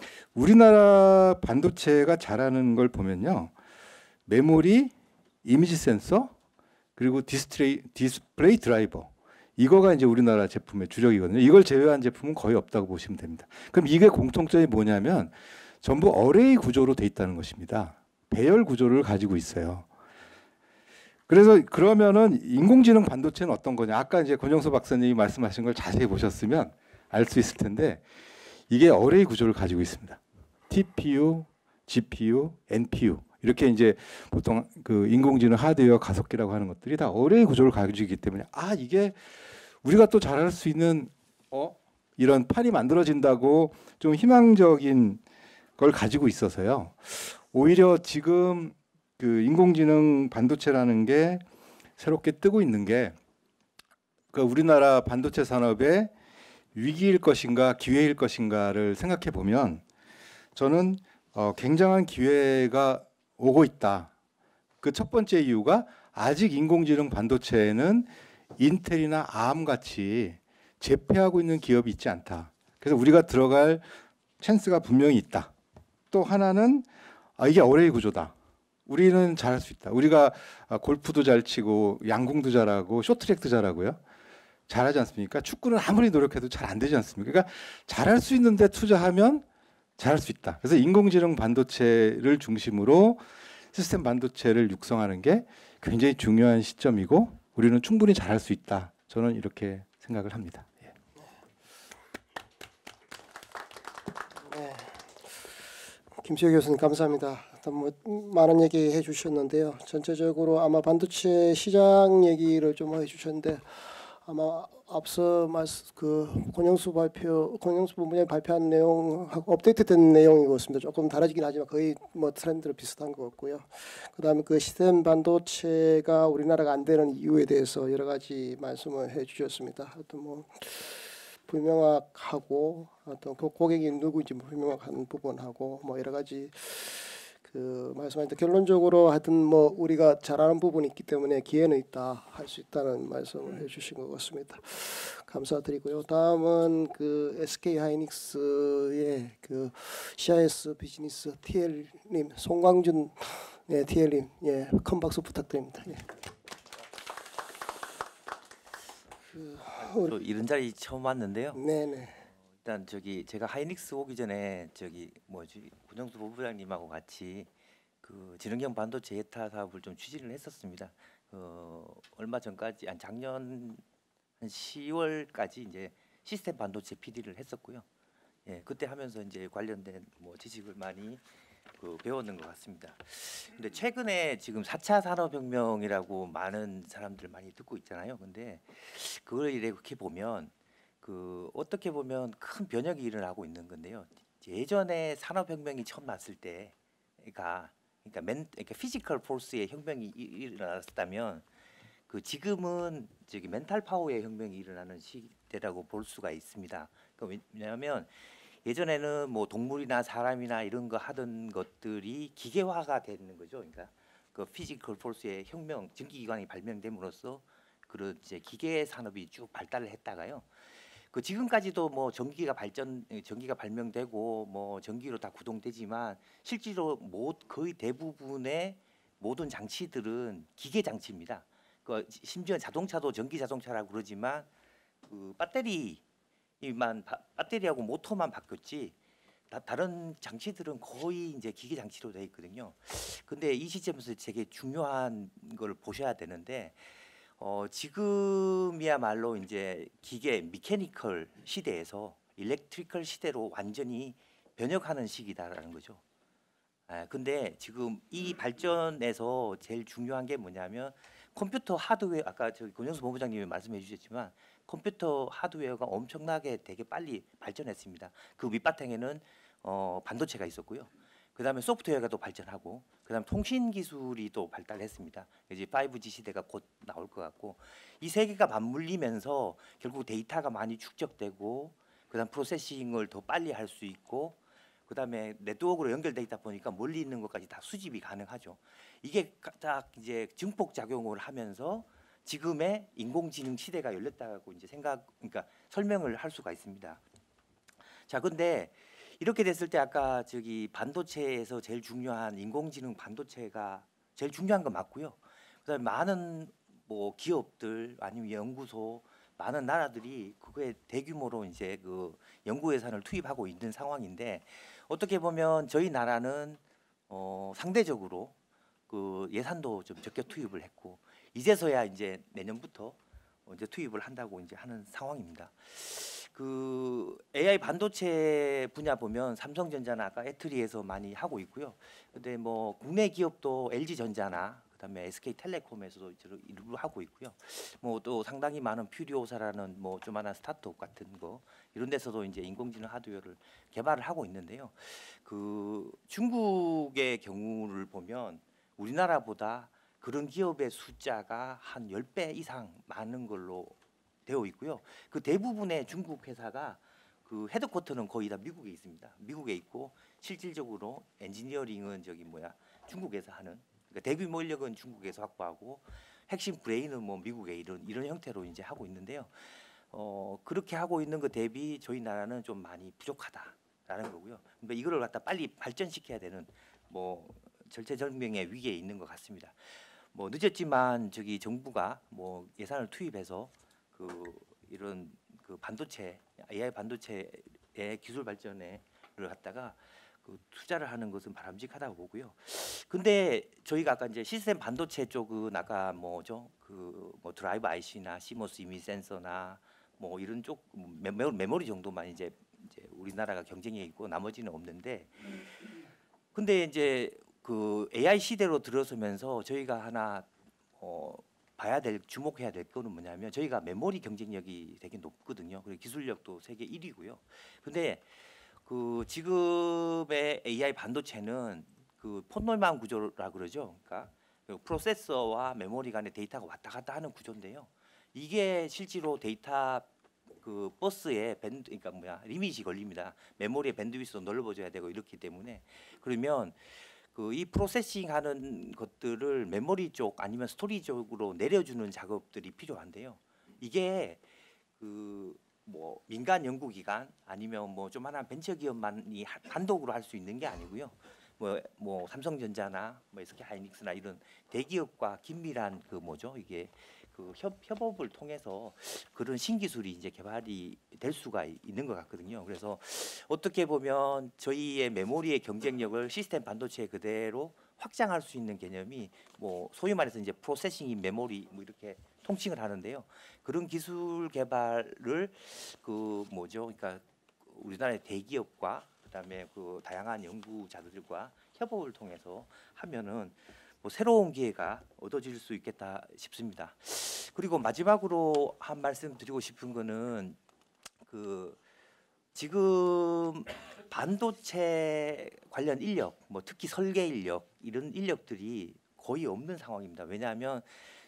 우리나라 반도체가 잘하는 걸 보면요, 메모리, 이미지 센서, 그리고 디스플레이 드라이버, 이거가 이제 우리나라 제품의 주력이거든요. 이걸 제외한 제품은 거의 없다고 보시면 됩니다. 그럼 이게 공통점이 뭐냐면 전부 어레이 구조로 돼 있다는 것입니다. 배열 구조를 가지고 있어요. 그래서 그러면은 인공지능 반도체는 어떤 거냐? 아까 이제 권영수 박사님이 말씀하신 걸 자세히 보셨으면 알 수 있을 텐데 이게 어레이 구조를 가지고 있습니다. TPU, GPU, NPU 이렇게 이제 보통 그 인공지능 하드웨어 가속기라고 하는 것들이 다 어레이 구조를 가지고 있기 때문에 이게 우리가 또 잘할 수 있는 이런 판이 만들어진다고 좀 희망적인 걸 가지고 있어서요. 오히려 지금 그 인공지능 반도체라는 게 새롭게 뜨고 있는 게 그 우리나라 반도체 산업의 위기일 것인가 기회일 것인가를 생각해 보면 저는 굉장한 기회가 오고 있다. 그 첫 번째 이유가 아직 인공지능 반도체에는 인텔이나 ARM 같이 제패하고 있는 기업이 있지 않다. 그래서 우리가 들어갈 찬스가 분명히 있다. 또 하나는 이게 어레이 구조다. 우리는 잘할 수 있다. 우리가 골프도 잘 치고 양궁도 잘하고 쇼트트랙도 잘하고요. 잘하지 않습니까? 축구는 아무리 노력해도 잘 안 되지 않습니까? 그러니까 잘할 수 있는데 투자하면 잘할 수 있다. 그래서 인공지능 반도체를 중심으로 시스템 반도체를 육성하는 게 굉장히 중요한 시점이고 우리는 충분히 잘할 수 있다. 저는 이렇게 생각을 합니다. 예. 네. 김시호 교수님 감사합니다. 뭐 많은 얘기 해주셨는데요. 전체적으로 아마 반도체 시장 얘기를 좀 해주셨는데 아마 앞서 권영수 본부장이 발표한 내용하고 업데이트된 내용인 것 같습니다. 조금 다르긴 하지만 거의 뭐 트렌드로 비슷한 것 같고요. 그다음에 그 시스템 반도체가 우리나라가 안 되는 이유에 대해서 여러 가지 말씀을 해주셨습니다. 어떤 뭐 불명확하고 어떤 그 고객이 누구인지 불명확한 부분하고 뭐 여러 가지 그 말씀하셨는데 결론적으로 하여튼 뭐 우리가 잘하는 부분이 있기 때문에 기회는 있다 할 수 있다는 말씀을 해주신 것 같습니다. 감사드리고요. 다음은 그 SK 하이닉스의 그 CIS 비즈니스 TL님 송광준 TL님 큰 박수 부탁드립니다. 또 이런 자리 처음 왔는데요. 네네. 일단 제가 하이닉스 오기 전에 권영수 본부장님하고 같이 그 지능형 반도체 예타 사업을 좀 추진을 했었습니다. 얼마 전까지 작년 한 10월까지 이제 시스템 반도체 PD를 했었고요. 그때 하면서 이제 관련된 지식을 많이 배웠는 것 같습니다. 근데 최근에 지금 4차 산업혁명이라고 많은 사람들 많이 듣고 있잖아요. 근데 그걸 이렇게 보면 어떻게 보면 큰 변혁이 일어나고 있는 건데요. 예전에 산업혁명이 처음 났을 때가 그러니까 피지컬 포스의 혁명이 일어났다면 지금은 멘탈 파워의 혁명이 일어나는 시대라고 볼 수가 있습니다. 왜냐하면 예전에는 뭐 동물이나 사람이나 이런 거 하던 것들이 기계화가 되는 거죠. 그러니까 그 피지컬 포스의 혁명, 전기기관이 발명됨으로써 그런 이제 기계 산업이 쭉 발달을 했다가요. 지금까지도 뭐 전기가 발명되고 뭐 전기로 다 구동되지만 실제로 거의 대부분의 모든 장치들은 기계 장치입니다. 심지어 자동차도 전기 자동차라고 그러지만 배터리하고 모터만 바뀌었지 다른 장치들은 거의 이제 기계 장치로 되어 있거든요. 근데 이 시점에서 되게 중요한 걸 보셔야 되는데 지금이야말로 이제 기계 미케니컬 시대에서 일렉트리컬 시대로 완전히 변혁하는 시기다라는 거죠. 근데 지금 이 발전에서 제일 중요한 게 뭐냐면 컴퓨터 하드웨어, 아까 권영수 본부장님이 말씀해 주셨지만 컴퓨터 하드웨어가 엄청나게 되게 빨리 발전했습니다. 그 밑바탕에는 반도체가 있었고요. 그다음에 소프트웨어가 또 발전하고 그다음 통신 기술이 또 발달했습니다. 이제 5G 시대가 곧 나올 것 같고 이 세 개가 맞물리면서 결국 데이터가 많이 축적되고 그다음 프로세싱을 더 빨리 할 수 있고 그다음에 네트워크로 연결돼 있다 보니까 멀리 있는 것까지 다 수집이 가능하죠. 이게 딱 이제 증폭 작용을 하면서 지금의 인공지능 시대가 열렸다고 이제 그러니까 설명을 할 수가 있습니다. 자, 근데 이렇게 됐을 때 아까 반도체에서 제일 중요한 인공지능 반도체가 제일 중요한 건 맞고요. 그다음에 많은 뭐 기업들 아니면 연구소 많은 나라들이 그거에 대규모로 이제 그 연구 예산을 투입하고 있는 상황인데 어떻게 보면 저희 나라는 상대적으로 그 예산도 좀 적게 투입을 했고 이제서야 이제 내년부터 이제 투입을 한다고 이제 하는 상황입니다. 그 AI 반도체 분야 보면 삼성전자나 아까 애트리에서 많이 하고 있고요. 근데 뭐 국내 기업도 LG전자나 그다음에 SK텔레콤에서도 일부 하고 있고요. 뭐 또 상당히 많은 퓨리오사라는 뭐 조만한 스타트업 같은 거 이런 데서도 이제 인공지능 하드웨어를 개발을 하고 있는데요. 그 중국의 경우를 보면 우리나라보다 그런 기업의 숫자가 한 10배 이상 많은 걸로 되어 있고요. 그 대부분의 중국 회사가 그 헤드쿼터는 거의 다 미국에 있습니다. 미국에 있고 실질적으로 엔지니어링은 중국에서 하는 그러니까 대규모 인력은 중국에서 확보하고 핵심 브레인은 뭐 미국에 이런 형태로 이제 하고 있는데요. 그렇게 하고 있는 그 대비 저희 나라는 좀 많이 부족하다라는 거고요. 그러니까 이거를 갖다 빨리 발전시켜야 되는 뭐 절체절명의 위기에 있는 것 같습니다. 뭐 늦었지만 정부가 뭐 예산을 투입해서 이런 반도체 AI 반도체의 기술 발전을 갖다가 투자를 하는 것은 바람직하다고 보고요. 근데 저희가 아까 이제 시스템 반도체 쪽은 아까 뭐죠 뭐 드라이브 IC나 CMOS 이미지 센서나 뭐 이런 쪽 메모리 정도만 이제 우리나라가 경쟁에 있고 나머지는 없는데 근데 이제 그 AI 시대로 들어서면서 저희가 하나 주목해야 될 거는 뭐냐면 저희가 메모리 경쟁력이 되게 높거든요. 그리고 기술력도 세계 1위고요. 근데 그 지금의 AI 반도체는 그 폰놀만 구조라 그러죠. 그러니까 그 프로세서와 메모리 간의 데이터가 왔다 갔다 하는 구조인데요. 이게 실제로 데이터 그 버스에 그러니까 리밋이 걸립니다. 메모리의 밴드위스도 넓어져야 되고 이렇기 때문에 그러면 이 프로세싱하는 것들을 메모리 쪽 아니면 스토리 쪽으로 내려주는 작업들이 필요한데요. 이게 뭐 민간 연구기관 아니면 뭐 조만한 벤처기업만이 단독으로 할 수 있는 게 아니고요. 뭐 삼성전자나 뭐 SK하이닉스나 이런 대기업과 긴밀한 이게 협업을 통해서 그런 신기술이 이제 개발이 될 수가 있는 것 같거든요. 그래서 어떻게 보면 저희의 메모리의 경쟁력을 시스템 반도체에 그대로 확장할 수 있는 개념이 뭐 소위 말해서 이제 프로세싱인 메모리 뭐 이렇게 통칭을 하는데요. 그런 기술 개발을 그러니까 우리나라의 대기업과 그다음에 다양한 연구자들과 협업을 통해서 하면은 뭐 새로운 기회가 얻어질 수 있겠다 싶습니다. 그리고 마지막으로 한 말씀 드리고 싶은 거는 지금 반도체 관련 인력, 뭐 특히 설계 인력 이런 인력들이 거의 없는 상황입니다. 왜냐하면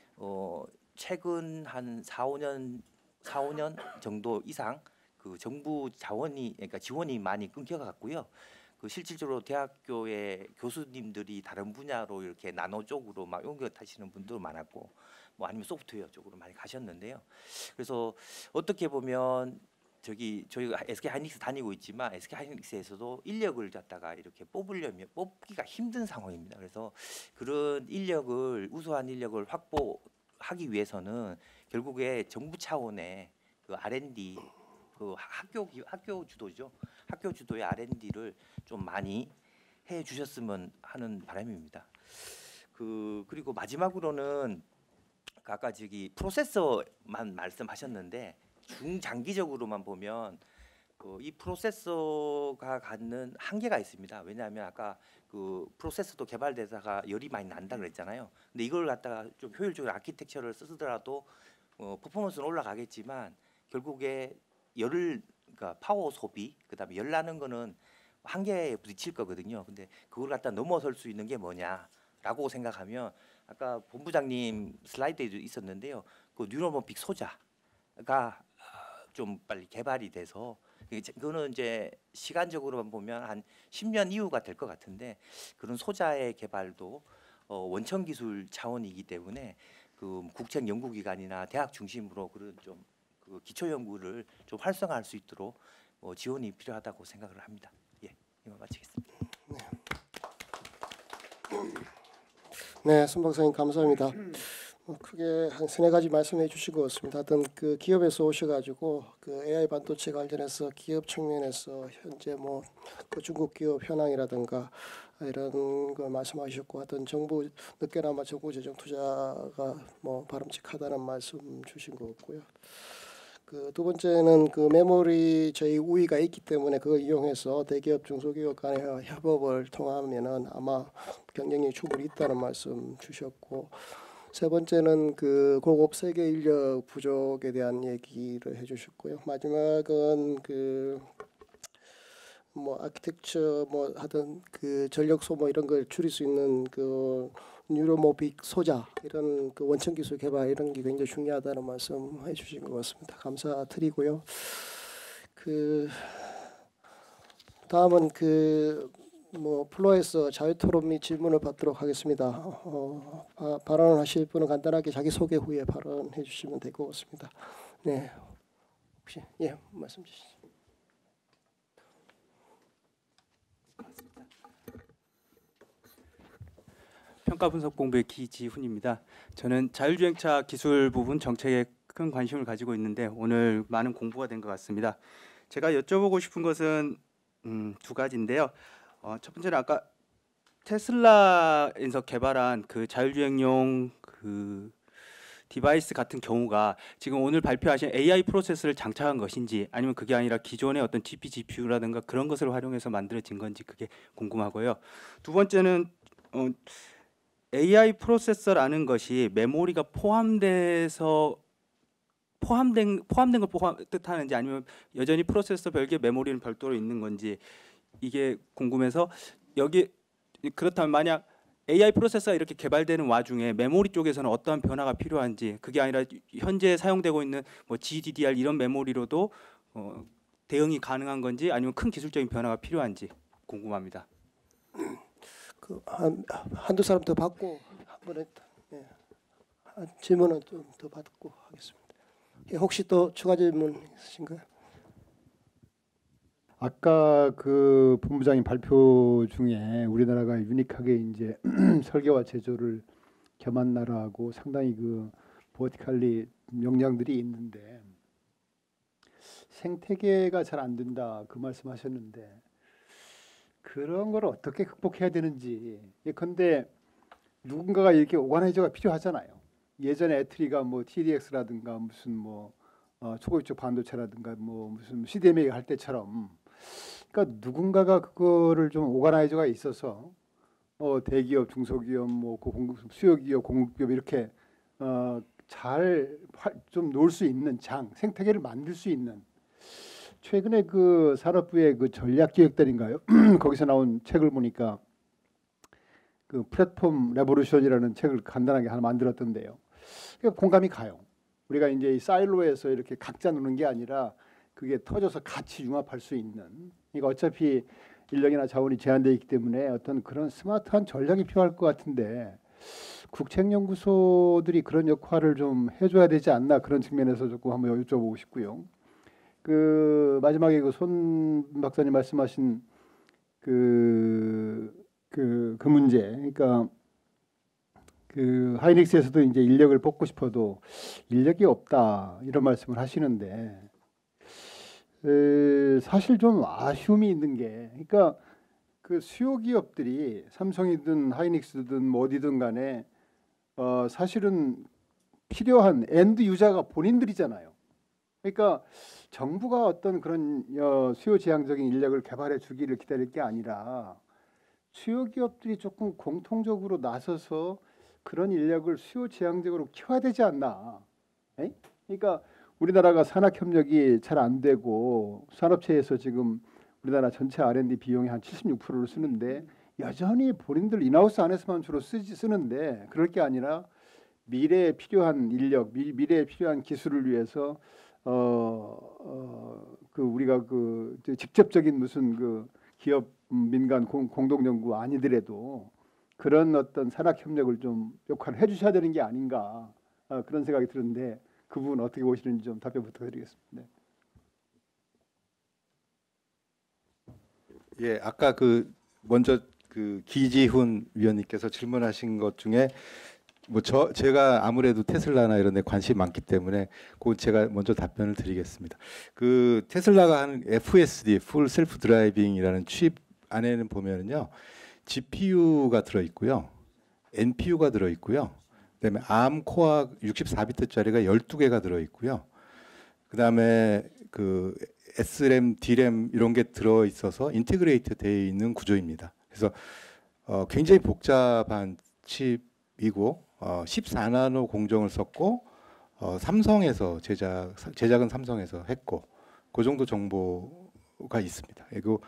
최근 한 4, 5년 정도 이상 정부 그러니까 지원이 많이 끊겨갔고요. 실질적으로 대학교의 교수님들이 다른 분야로 이렇게 나노 쪽으로 막 옮겨타시는 분도 많았고, 뭐 아니면 소프트웨어 쪽으로 많이 가셨는데요. 그래서 어떻게 보면 저희가 SK 하이닉스 다니고 있지만 SK 하이닉스에서도 인력을 갖다가 이렇게 뽑으려면 뽑기가 힘든 상황입니다. 그래서 그런 우수한 인력을 확보하기 위해서는 결국에 정부 차원의 R&D 학교 주도죠. 학교 주도의 R&D를 좀 많이 해 주셨으면 하는 바람입니다. 그리고 마지막으로는 아까 프로세서만 말씀하셨는데 중장기적으로만 보면 이 프로세서가 갖는 한계가 있습니다. 왜냐하면 아까 프로세서도 개발되다가 열이 많이 난다 그랬잖아요. 근데 이걸 갖다가 좀 효율적으로 아키텍처를 쓰더라도 퍼포먼스는 올라가겠지만 결국에 그러니까 파워 소비, 그다음에 열 나는 거는 한계에 부딪힐 거거든요. 근데 그걸 갖다 넘어설 수 있는 게 뭐냐라고 생각하면 아까 본부장님 슬라이드에도 있었는데요. 뉴로모픽 소자가 좀 빨리 개발이 돼서 그거는 이제 시간적으로만 보면 한 10년 이후가 될 것 같은데 그런 소자의 개발도 원천 기술 차원이기 때문에 국책 연구기관이나 대학 중심으로 그런 좀 기초 연구를 좀 활성화할 수 있도록 지원이 필요하다고 생각을 합니다. 예, 이만 마치겠습니다. 네, 손 박사님 감사합니다. 크게 크게 한 세네 가지 말씀해 주신 것 같습니다. 하여튼 그 기업에서 오셔가지고 그 AI 반도체 관련해서 기업 측면에서 현재 뭐 그 중국 기업 현황이라든가 이런 걸 말씀하셨고, 하여튼 정부 늦게나마 정부 재정 투자가 뭐 바람직하다는 말씀 주신 것 같고요. 그 두 번째는 그 메모리 저희 우위가 있기 때문에 그걸 이용해서 대기업 중소기업 간의 협업을 통하면은 아마 경쟁력이 충분히 있다는 말씀 주셨고, 세 번째는 그 고급 세계 인력 부족에 대한 얘기를 해주셨고요. 마지막은 그 뭐 아키텍처 뭐 하던 그 전력 소모 이런 걸 줄일 수 있는 그 뉴로모빅 소자 이런 그 원천 기술 개발 이런 게 굉장히 중요하다는 말씀해 주신 것 같습니다. 감사드리고요. 그 다음은 그 뭐 플로에서 자유 토론 및 질문을 받도록 하겠습니다. 발언을 하실 분은 간단하게 자기 소개 후에 발언해 주시면 될 것 같습니다. 네, 혹시 말씀 주시죠. 평가 분석 공부의 기지훈입니다. 저는 자율주행차 기술 부분 정책에 큰 관심을 가지고 있는데 오늘 많은 공부가 된 것 같습니다. 제가 여쭤보고 싶은 것은 두 가지인데요. 첫 번째는 아까 테슬라에서 개발한 그 자율주행용 그 디바이스 같은 경우가 지금 오늘 발표하신 AI 프로세서를 장착한 것인지 아니면 그게 아니라 기존의 어떤 GPU라든가 그런 것을 활용해서 만들어진 건지 그게 궁금하고요. 두 번째는 AI 프로세서라는 것이 메모리가 포함된 걸 뜻하는지 아니면 여전히 프로세서 별개 메모리는 별도로 있는 건지 이게 궁금해서 여기 그렇다면 만약 AI 프로세서가 이렇게 개발되는 와중에 메모리 쪽에서는 어떠한 변화가 필요한지 그게 아니라 현재 사용되고 있는 뭐 GDDR 이런 메모리로도 대응이 가능한 건지 아니면 큰 기술적인 변화가 필요한지 궁금합니다. 그 한두 사람 더 받고 한 번에 질문은 좀 더 받고 하겠습니다. 혹시 또 추가 질문 있으신가요? 아까 그 본부장님 발표 중에 우리나라가 유니크하게 이제 설계와 제조를 겸한 나라하고 상당히 그 버티컬리 역량들이 있는데 생태계가 잘 안 된다 그 말씀하셨는데 그런 걸 어떻게 극복해야 되는지. 예컨대 누군가가 이렇게 오가나이저가 필요하잖아요. 예전에 애트리가 뭐 TDX라든가 무슨 뭐 초고위쪽 반도체라든가 뭐 무슨 CDMA 할 때처럼, 그러니까 누군가가 그거를 좀 오가나이저가 있어서 대기업, 중소기업, 뭐 수요기업, 공급기업 이렇게 잘 좀 놓을 수 있는 생태계를 만들 수 있는. 최근에 그 산업부의 그 전략기획단인가요? 거기서 나온 책을 보니까 그 플랫폼 레보루션이라는 책을 간단하게 하나 만들었던데요. 그러니까 공감이 가요. 우리가 이제 이 사일로에서 이렇게 각자 노는 게 아니라 그게 터져서 같이 융합할 수 있는. 그러니까 어차피 인력이나 자원이 제한되어 있기 때문에 어떤 그런 스마트한 전략이 필요할 것 같은데 국책연구소들이 그런 역할을 좀 해줘야 되지 않나 그런 측면에서 조금 한번 여쭤보고 싶고요. 그 마지막에 그 손 박사님 말씀하신 그 문제, 그러니까 그 하이닉스에서도 이제 인력을 뽑고 싶어도 인력이 없다 이런 말씀을 하시는데 사실 좀 아쉬움이 있는 게, 그러니까 그 수요 기업들이 삼성이든 하이닉스든 뭐 어디든 간에 사실은 필요한 엔드 유저가 본인들이잖아요. 그러니까 정부가 어떤 그런 수요 지향적인 인력을 개발해 주기를 기다릴 게 아니라 수요 기업들이 조금 공통적으로 나서서 그런 인력을 수요 지향적으로 키워야 되지 않나. 그러니까 우리나라가 산학 협력이 잘 안 되고 산업체에서 지금 우리나라 전체 R&D 비용의 한 76%를 쓰는데 여전히 본인들 인하우스 안에서만 주로 쓰는데 그럴 게 아니라 미래에 필요한 인력, 미래에 필요한 기술을 위해서 그 우리가 그 직접적인 무슨 그 기업 민간 공동 연구 아니더라도 그런 어떤 산학 협력을 좀 역할을 해주셔야 되는 게 아닌가 그런 생각이 드는데 그 부분 어떻게 보시는지 좀 답변 부탁드리겠습니다. 예, 아까 그 먼저 그 기지훈 위원님께서 질문하신 것 중에 뭐 제가 아무래도 테슬라나 이런 데 관심이 많기 때문에 그건 제가 먼저 답변을 드리겠습니다. 그 테슬라가 하는 FSD, 풀 셀프 드라이빙이라는 칩 안에는 보면은요. GPU가 들어 있고요. NPU가 들어 있고요. 그다음에 ARM 코어 64비트짜리가 12개가 들어 있고요. 그다음에 그 SRAM, DRAM 이런 게 들어 있어서 인티그레이트 되어 있는 구조입니다. 그래서 굉장히 복잡한 칩이고 14나노 공정을 썼고 삼성에서 제작은 삼성에서 했고 그 정도 정보가 있습니다. 그리고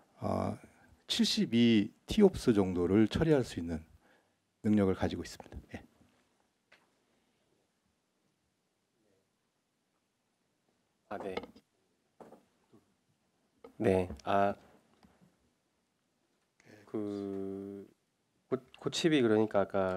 72 TOPS 정도를 처리할 수 있는 능력을 가지고 있습니다. 예. 네. 네. 그 칩이 그러니까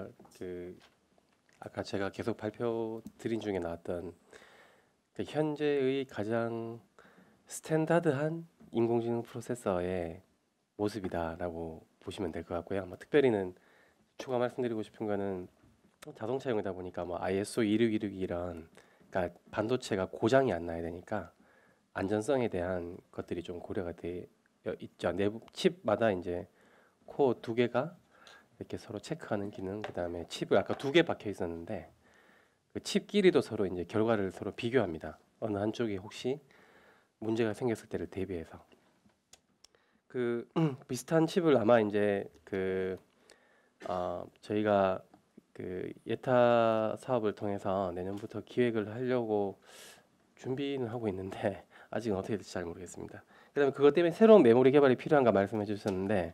아까 제가 계속 발표 드린 중에 나왔던 그 현재의 가장 스탠다드한 인공지능 프로세서의 모습이다라고 보시면 될 것 같고요. 특별히는 추가 말씀드리고 싶은 거는 자동차용이다 보니까 ISO 26262 이런 그러니까 반도체가 고장이 안 나야 되니까 안전성에 대한 것들이 좀 고려가 되어 있죠. 내부 칩마다 이제 코어 2개가 이렇게 서로 체크하는 기능, 그다음에 칩을 아까 2개 박혀 있었는데 그 칩끼리도 서로 이제 결과를 서로 비교합니다. 어느 한쪽이 혹시 문제가 생겼을 때를 대비해서 그 비슷한 칩을 아마 이제 저희가 그 예타 사업을 통해서 내년부터 기획을 하려고 준비는 하고 있는데 아직은 어떻게 될지 잘 모르겠습니다. 그다음에 그것 때문에 새로운 메모리 개발이 필요한가 말씀해 주셨는데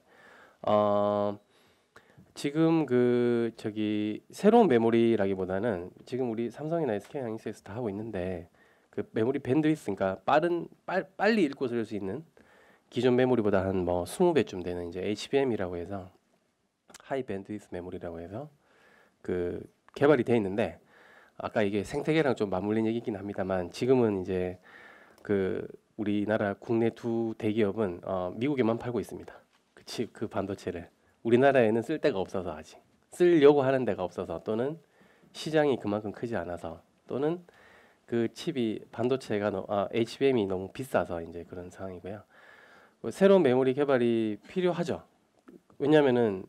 지금 새로운 메모리라기보다는 지금 우리 삼성이나 SK하이닉스에서 다 하고 있는데 그 메모리 밴드위스 그러니까 빨리 읽고 쓸 수 있는 기존 메모리보다 한 20배쯤 되는 이제 HBM이라고 해서 하이 밴드위스 메모리라고 해서 그 개발이 돼 있는데 아까 이게 생태계랑 좀 맞물린 얘기긴 합니다만 지금은 이제 그 우리나라 국내 2 대기업은 미국에만 팔고 있습니다. 그 반도체를 우리나라에는 쓸 데가 없어서 아직 쓰려고 하는 데가 없어서 또는 시장이 그만큼 크지 않아서 또는 그 칩이 반도체가 HBM이 너무 비싸서 이제 그런 상황이고요. 새로운 메모리 개발이 필요하죠. 왜냐하면은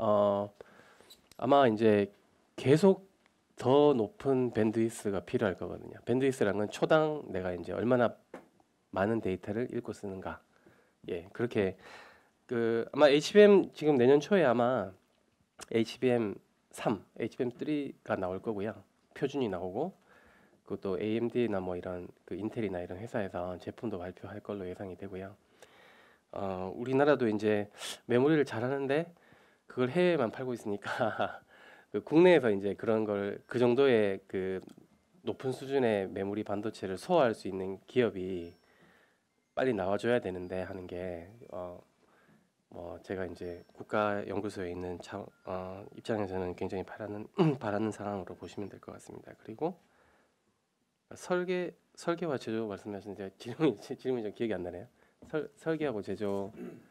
아마 이제 계속 더 높은 밴드위스가 필요할 거거든요. 밴드위스라는 건 초당 내가 이제 얼마나 많은 데이터를 읽고 쓰는가. 예, 그렇게 아마 HBM 지금 내년 초에 아마 HBM3, HBM3가 나올 거고요. 표준이 나오고 그것도 AMD나 이런 인텔이나 이런 회사에서 제품도 발표할 걸로 예상이 되고요. 우리나라도 이제 메모리를 잘하는데 그걸 해외에만 팔고 있으니까 국내에서 이제 그런 걸 그 정도의 높은 수준의 메모리 반도체를 소화할 수 있는 기업이 빨리 나와줘야 되는데 하는 게 제가 이제 국가 연구소에 있는 입장에서는 굉장히 바라는 상황으로 보시면 될 것 같습니다. 그리고 설계와 제조 말씀하셨는데 질문이 좀 기억이 안 나네요. 설계하고 제조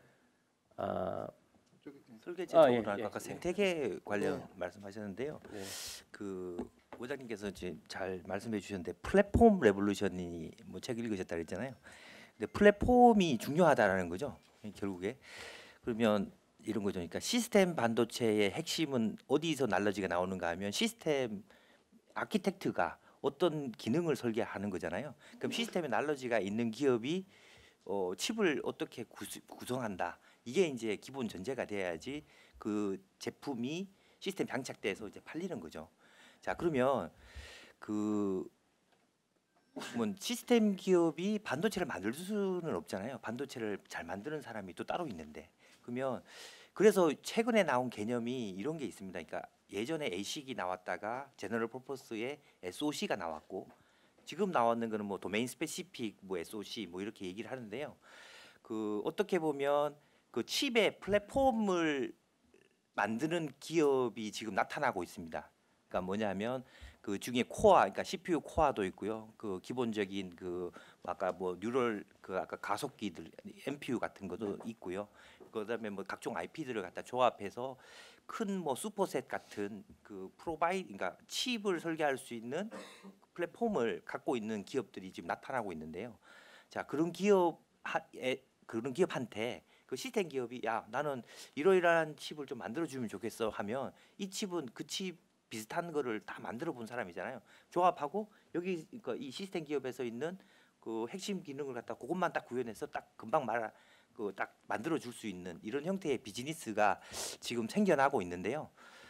설계 제조는 예, 아까 생태계 관련 네. 말씀하셨는데요. 네. 그 원장님께서 이제 잘 말씀해 주셨는데 플랫폼 레볼루션이 책 읽으셨다 그랬잖아요. 근데 플랫폼이 중요하다라는 거죠. 결국에 그러면 이런 거죠. 그러니까 시스템 반도체의 핵심은 어디서 날러지가 나오는가 하면 시스템 아키텍트가 어떤 기능을 설계하는 거잖아요. 그럼 시스템에 날러지가 있는 기업이 칩을 어떻게 구성한다. 이게 이제 기본 전제가 돼야지 그 제품이 시스템 장착돼서 이제 팔리는 거죠. 자, 그러면 시스템 기업이 반도체를 만들 수는 없잖아요. 반도체를 잘 만드는 사람이 또 따로 있는데. 그래서 최근에 나온 개념이 이런 게 있습니다. 그러니까 예전에 ASIC이 나왔다가 제너럴 퍼포스의 SoC가 나왔고 지금 나왔는 거는 도메인 스페시픽 SoC 이렇게 얘기를 하는데요. 어떻게 보면 그 칩의 플랫폼을 만드는 기업이 지금 나타나고 있습니다. 그러니까 뭐냐면 그 중에 코어, 그러니까 CPU 코어도 있고요. 그 기본적인 아까 뉴럴 아까 가속기들 NPU 같은 것도 있고요. 그다음에 뭐 각종 IP들을 갖다 조합해서 큰 뭐 슈퍼셋 같은 그 그러니까 칩을 설계할 수 있는 플랫폼을 갖고 있는 기업들이 지금 나타나고 있는데요. 자, 그런 기업한테 그 시스템 기업이 야, 나는 이러이러한 칩을 좀 만들어 주면 좋겠어 하면 이 칩은 그 칩 비슷한 거를 다 만들어 본 사람이잖아요. 조합하고 여기 이 시스템 기업에서 있는 그 핵심 기능을 갖다 그것만 딱 구현해서 딱 금방 딱 만들어 줄 수 있는 이런 형태의 비즈니스가 지금 생겨나고 있는데요.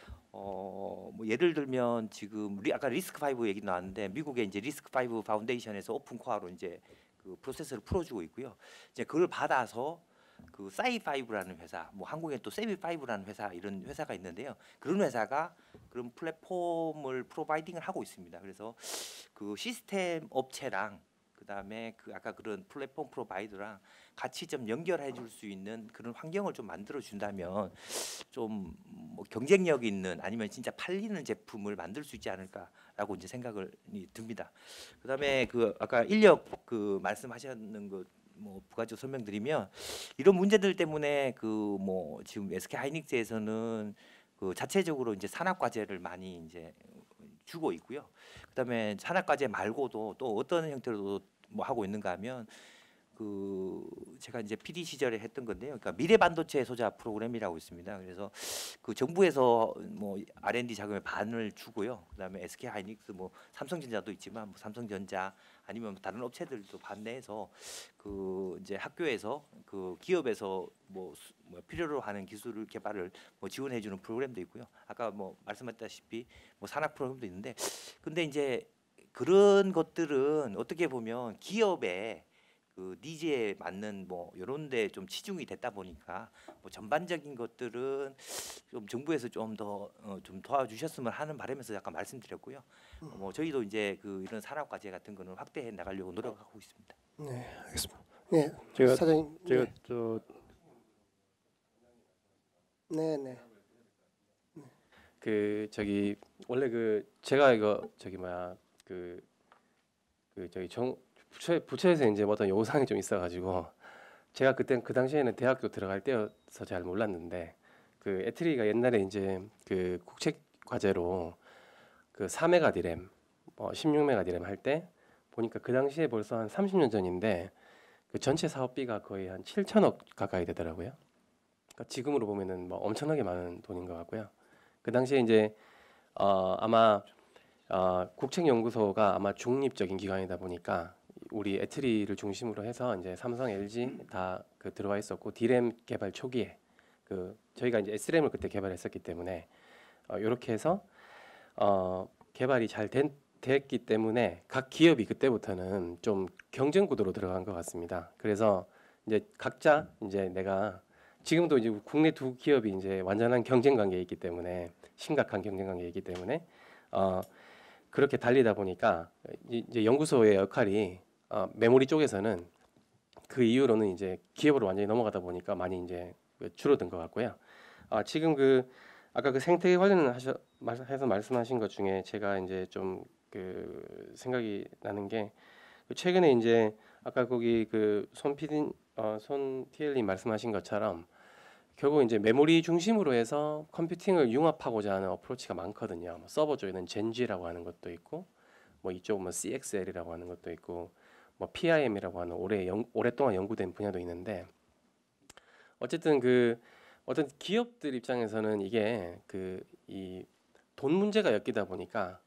뭐 예를 들면 지금 아까 리스크5 얘기 나왔는데 미국의 이제 리스크5 파운데이션에서 오픈 코어로 이제 그 프로세서를 풀어주고 있고요. 이제 그걸 받아서 그 사이5라는 회사, 뭐 한국에 또 세미5라는 회사 이런 회사가 있는데요. 그런 회사가 그런 플랫폼을 프로바이딩을 하고 있습니다. 그래서 그 시스템 업체랑 그다음에 그 아까 그런 플랫폼 프로바이더랑 같이 좀 연결해 줄 수 있는 그런 환경을 좀 만들어 준다면 좀 뭐 경쟁력 있는 아니면 진짜 팔리는 제품을 만들 수 있지 않을까라고 이제 생각이 듭니다. 그다음에 그 아까 인력 그 말씀하셨는 거 뭐 부가적으로 설명드리면 이런 문제들 때문에 그 뭐 지금 SK 하이닉스에서는 그 자체적으로 이제 산업 과제를 많이 이제 주고 있고요. 그다음에 산업 과제 말고도 또 어떤 형태로도 뭐 하고 있는가 하면 그 제가 이제 PD 시절에 했던 건데요. 그러니까 미래 반도체 소자 프로그램이라고 있습니다. 그래서 그 정부에서 뭐 R&D 자금의 반을 주고요. 그다음에 SK 하이닉스 뭐 삼성전자도 있지만 뭐 삼성전자 아니면 다른 업체들도 반 내에서 그 이제 학교에서 그 기업에서 뭐 필요로 하는 기술을 개발을 뭐 지원해 주는 프로그램도 있고요. 아까 뭐 말씀하셨다시피 뭐 산학 프로그램도 있는데 근데 이제 그런 것들은 어떻게 보면 기업의 그 니즈에 맞는 뭐 이런 데 좀 치중이 됐다 보니까 뭐 전반적인 것들은 좀 정부에서 좀 더 좀 도와주셨으면 하는 바람에서 약간 말씀드렸고요. 뭐 저희도 이제 그 이런 산업 과제 같은 거는 확대해 나가려고 노력하고 있습니다. 네, 알겠습니다. 네, 제가 사장님. 네. 저 네, 네. 그 저기 원래 그 제가 이거 저기 뭐야 그 저기 부처에서 이제 어떤 요구사항이 좀 있어가지고 제가 그때 그 당시에는 대학교 들어갈 때여서 잘 몰랐는데 그 애트리가 옛날에 이제 그 국책 과제로 그 4메가 디램, 16메가 디램 할 때 보니까 그 당시에 벌써 한 30년 전인데 그 전체 사업비가 거의 한 7천억 가까이 되더라고요. 그러니까 지금으로 보면은 뭐 엄청나게 많은 돈인 것 같고요. 그 당시에 이제 아마 국책연구소가 아마 중립적인 기관이다 보니까 우리 애트리를 중심으로 해서 이제 삼성, LG 다 그 들어와 있었고 디램 개발 초기에 그 저희가 이제 SRAM을 그때 개발했었기 때문에 이렇게 해서 개발이 잘 됐기 때문에 각 기업이 그때부터는 좀 경쟁 구도로 들어간 것 같습니다. 그래서 이제 각자 이제 내가 지금도 이제 국내 두 기업이 이제 완전한 경쟁 관계에 있기 때문에 심각한 경쟁 관계에 있기 때문에 그렇게 달리다 보니까 이제 연구소의 역할이 메모리 쪽에서는 그 이후로는 이제 기업으로 완전히 넘어가다 보니까 많이 이제 줄어든 것 같고요. 지금 그 아까 그 생태계 관련해서 말씀하신 것 중에 제가 이제 좀 그 생각이 나는 게 최근에 이제 아까 거기 그 손 TL님 말씀하신 것처럼 결국 이제 메모리 중심으로 해서 컴퓨팅을 융합하고자 하는 어프로치가 많거든요. 뭐 서버 쪽에는 젠지라고 하는 것도 있고, 뭐 이쪽 뭐 CXL이라고 하는 것도 있고, 뭐 PIM이라고 하는 오랫동안 연구된 분야도 있는데, 어쨌든 그 어떤 기업들 입장에서는 이게 그 이 돈 문제가 엮이다 보니까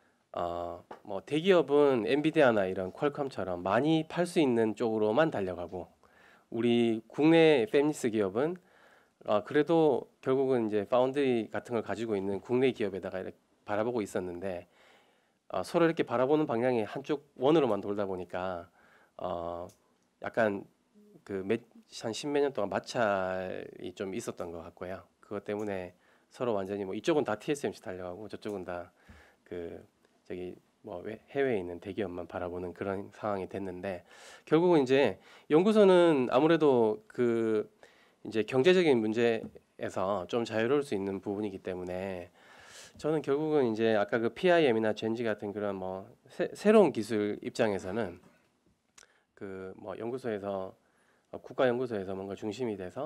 뭐 대기업은 엔비디아나 이런 퀄컴처럼 많이 팔 수 있는 쪽으로만 달려가고, 우리 국내 팹리스 기업은 그래도 결국은 이제 파운드리 같은 걸 가지고 있는 국내 기업에다가 이렇게 바라보고 있었는데 서로 이렇게 바라보는 방향이 한쪽 원으로만 돌다 보니까 약간 한 십몇 년 동안 마찰이 좀 있었던 것 같고요. 그것 때문에 서로 완전히 뭐 이쪽은 다 TSMC 달려가고 저쪽은 다 그 저기 뭐 해외에 있는 대기업만 바라보는 그런 상황이 됐는데, 결국은 이제 연구소는 아무래도 그 이제 경제적인 문제에서 좀 자유로울 수 있는 부분이기 때문에 저는 결국은 이제 아까 그 PIM이나 젠지 같은 그런 뭐 새로운 기술 입장에서는 그 뭐 연구소에서 국가 연구소에서 뭔가 중심이 돼서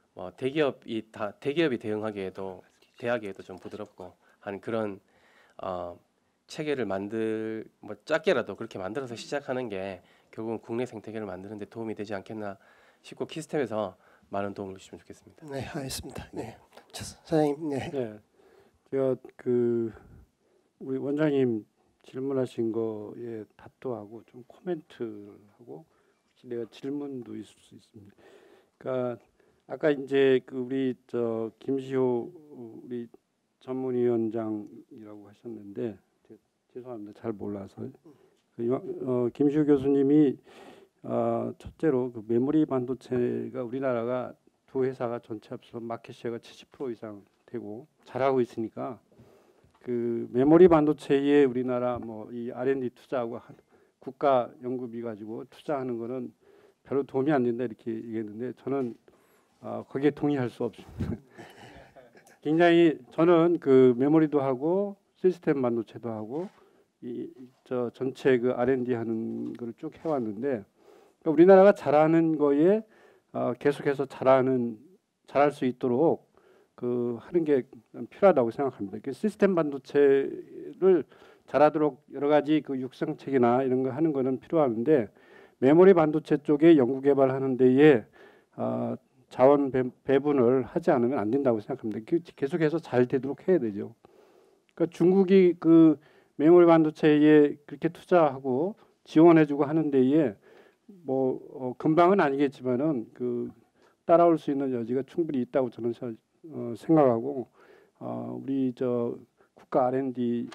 뭐 대기업이 대응하기에도 대하기에도 좀 부드럽고 한 그런 체계를 뭐 작게라도 그렇게 만들어서 시작하는 게 결국은 국내 생태계를 만드는 데 도움이 되지 않겠나 싶고 키스텝에서 많은 도움을 주시면 좋겠습니다. 네, 알겠습니다. 네, 사장님. 네. 네, 제가 그 우리 원장님 질문하신 거에 답도 하고 좀 코멘트하고 혹시 내가 질문도 있을 수 있습니다. 그러니까 아까 이제 그 우리 김시호 우리 전문위원장이라고 하셨는데 죄송합니다, 잘 몰라서 김시호 교수님이 첫째로 그 메모리 반도체가 우리나라가 두 회사가 전체 합쳐서 마켓 셰어가 70% 이상 되고 잘하고 있으니까 그 메모리 반도체에 우리나라 뭐 이 R&D 투자하고 국가 연구비 가지고 투자하는 거는 별로 도움이 안 된다 이렇게 얘기했는데 저는 거기에 동의할 수 없습니다. 굉장히 저는 그 메모리도 하고 시스템 반도체도 하고 저 전체 그 R&D 하는 거를 쭉 해왔는데 그러니까 우리나라가 잘하는 거에 계속해서 잘할 수 있도록 그 하는 게 필요하다고 생각합니다. 그 시스템 반도체를 잘하도록 여러 가지 그 육성책이나 이런 거 하는 거는 필요한데 메모리 반도체 쪽에 연구 개발하는 데에 자원 배분을 하지 않으면 안 된다고 생각합니다. 계속해서 잘 되도록 해야 되죠. 그러니까 중국이 그 메모리 반도체에 그렇게 투자하고 지원해주고 하는 데에 뭐 금방은 아니겠지만은 그 따라올 수 있는 여지가 충분히 있다고 저는 생각하고 우리 국가 R&D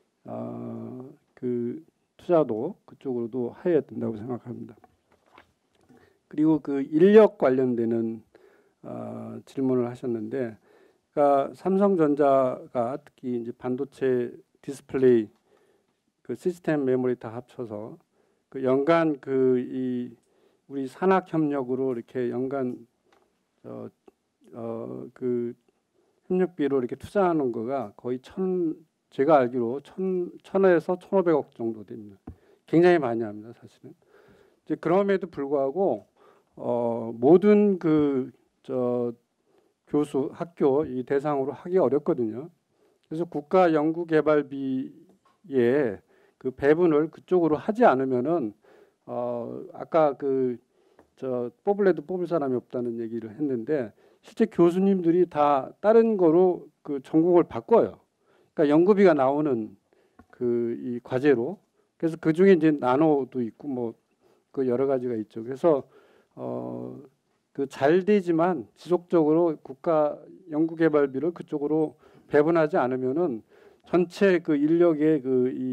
그 투자도 그쪽으로도 해야 된다고 생각합니다. 그리고 그 인력 관련되는 질문을 하셨는데, 그러니까 삼성전자가 특히 이제 반도체 디스플레이 그 시스템 메모리 다 합쳐서 그 연간 이 우리 산학 협력으로 이렇게 연간 그 협력비로 이렇게 투자하는 거가 거의 제가 알기로 1,000에서 1,500억 정도 됩니다. 굉장히 많이 합니다, 사실은. 이제 그럼에도 불구하고 모든 교수 학교 이 대상으로 하기 어렵거든요. 그래서 국가 연구 개발비에 그 배분을 그쪽으로 하지 않으면은 아까 뽑을래도 뽑을 사람이 없다는 얘기를 했는데 실제 교수님들이 다 다른 거로 그 전공을 바꿔요. 그러니까 연구비가 나오는 이 과제로. 그래서 그 중에 이제 나노도 있고 뭐 그 여러 가지가 있죠. 그래서 그 잘 되지만 지속적으로 국가 연구 개발비를 그쪽으로 배분하지 않으면은 전체 그 인력의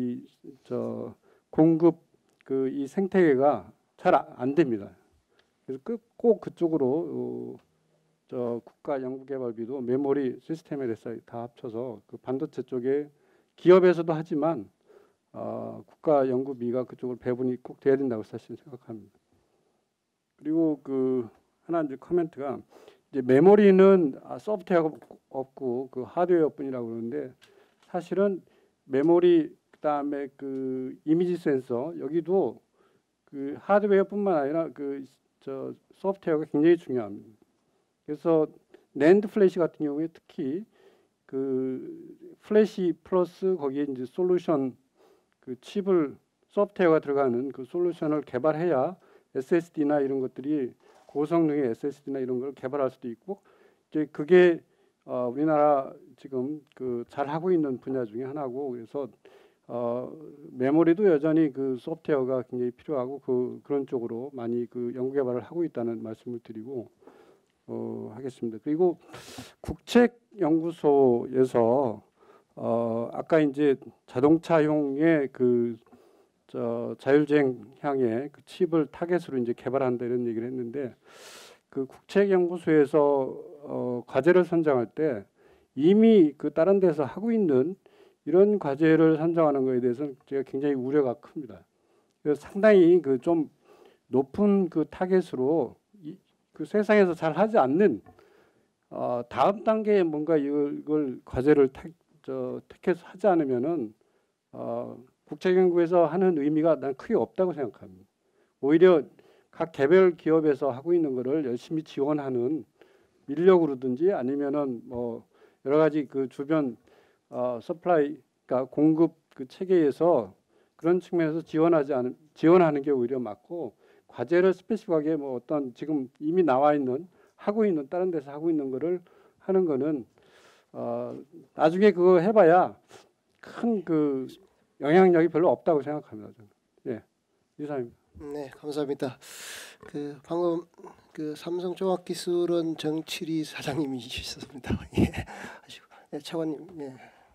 공급 이 생태계가 잘 안 됩니다. 그래서 꼭 그쪽으로 국가 연구 개발비도 메모리 시스템에 대해서 다 합쳐서 그 반도체 쪽에 기업에서도 하지만 국가 연구비가 그쪽으로 배분이 꼭 돼야 된다고 사실 생각합니다. 그리고 하나 이제 코멘트가 이제 메모리는 소프트웨어가 없고 그 하드웨어뿐이라고 그러는데 사실은 메모리 그다음에 그 이미지 센서 여기도 그 하드웨어뿐만 아니라 소프트웨어가 굉장히 중요합니다. 그래서 낸드 플래시 같은 경우에 특히 그 플래시 플러스 거기에 이제 솔루션 그 칩을 소프트웨어가 들어가는 그 솔루션을 개발해야 SSD나 이런 것들이 고성능의 SSD나 이런 걸 개발할 수도 있고 이제 그게 우리나라 지금 잘 하고 있는 분야 중에 하나고 그래서 메모리도 여전히 그 소프트웨어가 굉장히 필요하고 그런 쪽으로 많이 그 연구 개발을 하고 있다는 말씀을 드리고 하겠습니다. 그리고 국책연구소에서 아까 이제 자동차용의 자율주행향의 그 칩을 타겟으로 이제 개발한다 이런 얘기를 했는데 그 국책연구소에서 과제를 선정할 때 이미 다른 데서 하고 있는 이런 과제를 선정하는 것에 대해서는 제가 굉장히 우려가 큽니다. 그래서 상당히 좀 높은 타겟으로 그 세상에서 잘 하지 않는 다음 단계에 뭔가 이걸 과제를 택해서 하지 않으면은 국책연구에서 하는 의미가 난 크게 없다고 생각합니다. 오히려 각 개별 기업에서 하고 있는 거를 열심히 지원하는 인력으로든지 아니면은 뭐 여러 가지 그 주변 서플라이가 공급 그 체계에서 그런 측면에서 지원하는 게 오히려 맞고, 과제를 스페시픽하게 뭐 어떤 지금 이미 나와 있는 하고 있는 다른 데서 하고 있는 거를 하는 거는 나중에 그거 해봐야 큰 그 영향력이 별로 없다고 생각합니다. 저는. 예, 이상입니다. 네, 감사합니다. 그 방금 그 삼성종합기술원 정칠희 사장님이셨습니다. 예, 아시고, 네, 차관님. 예.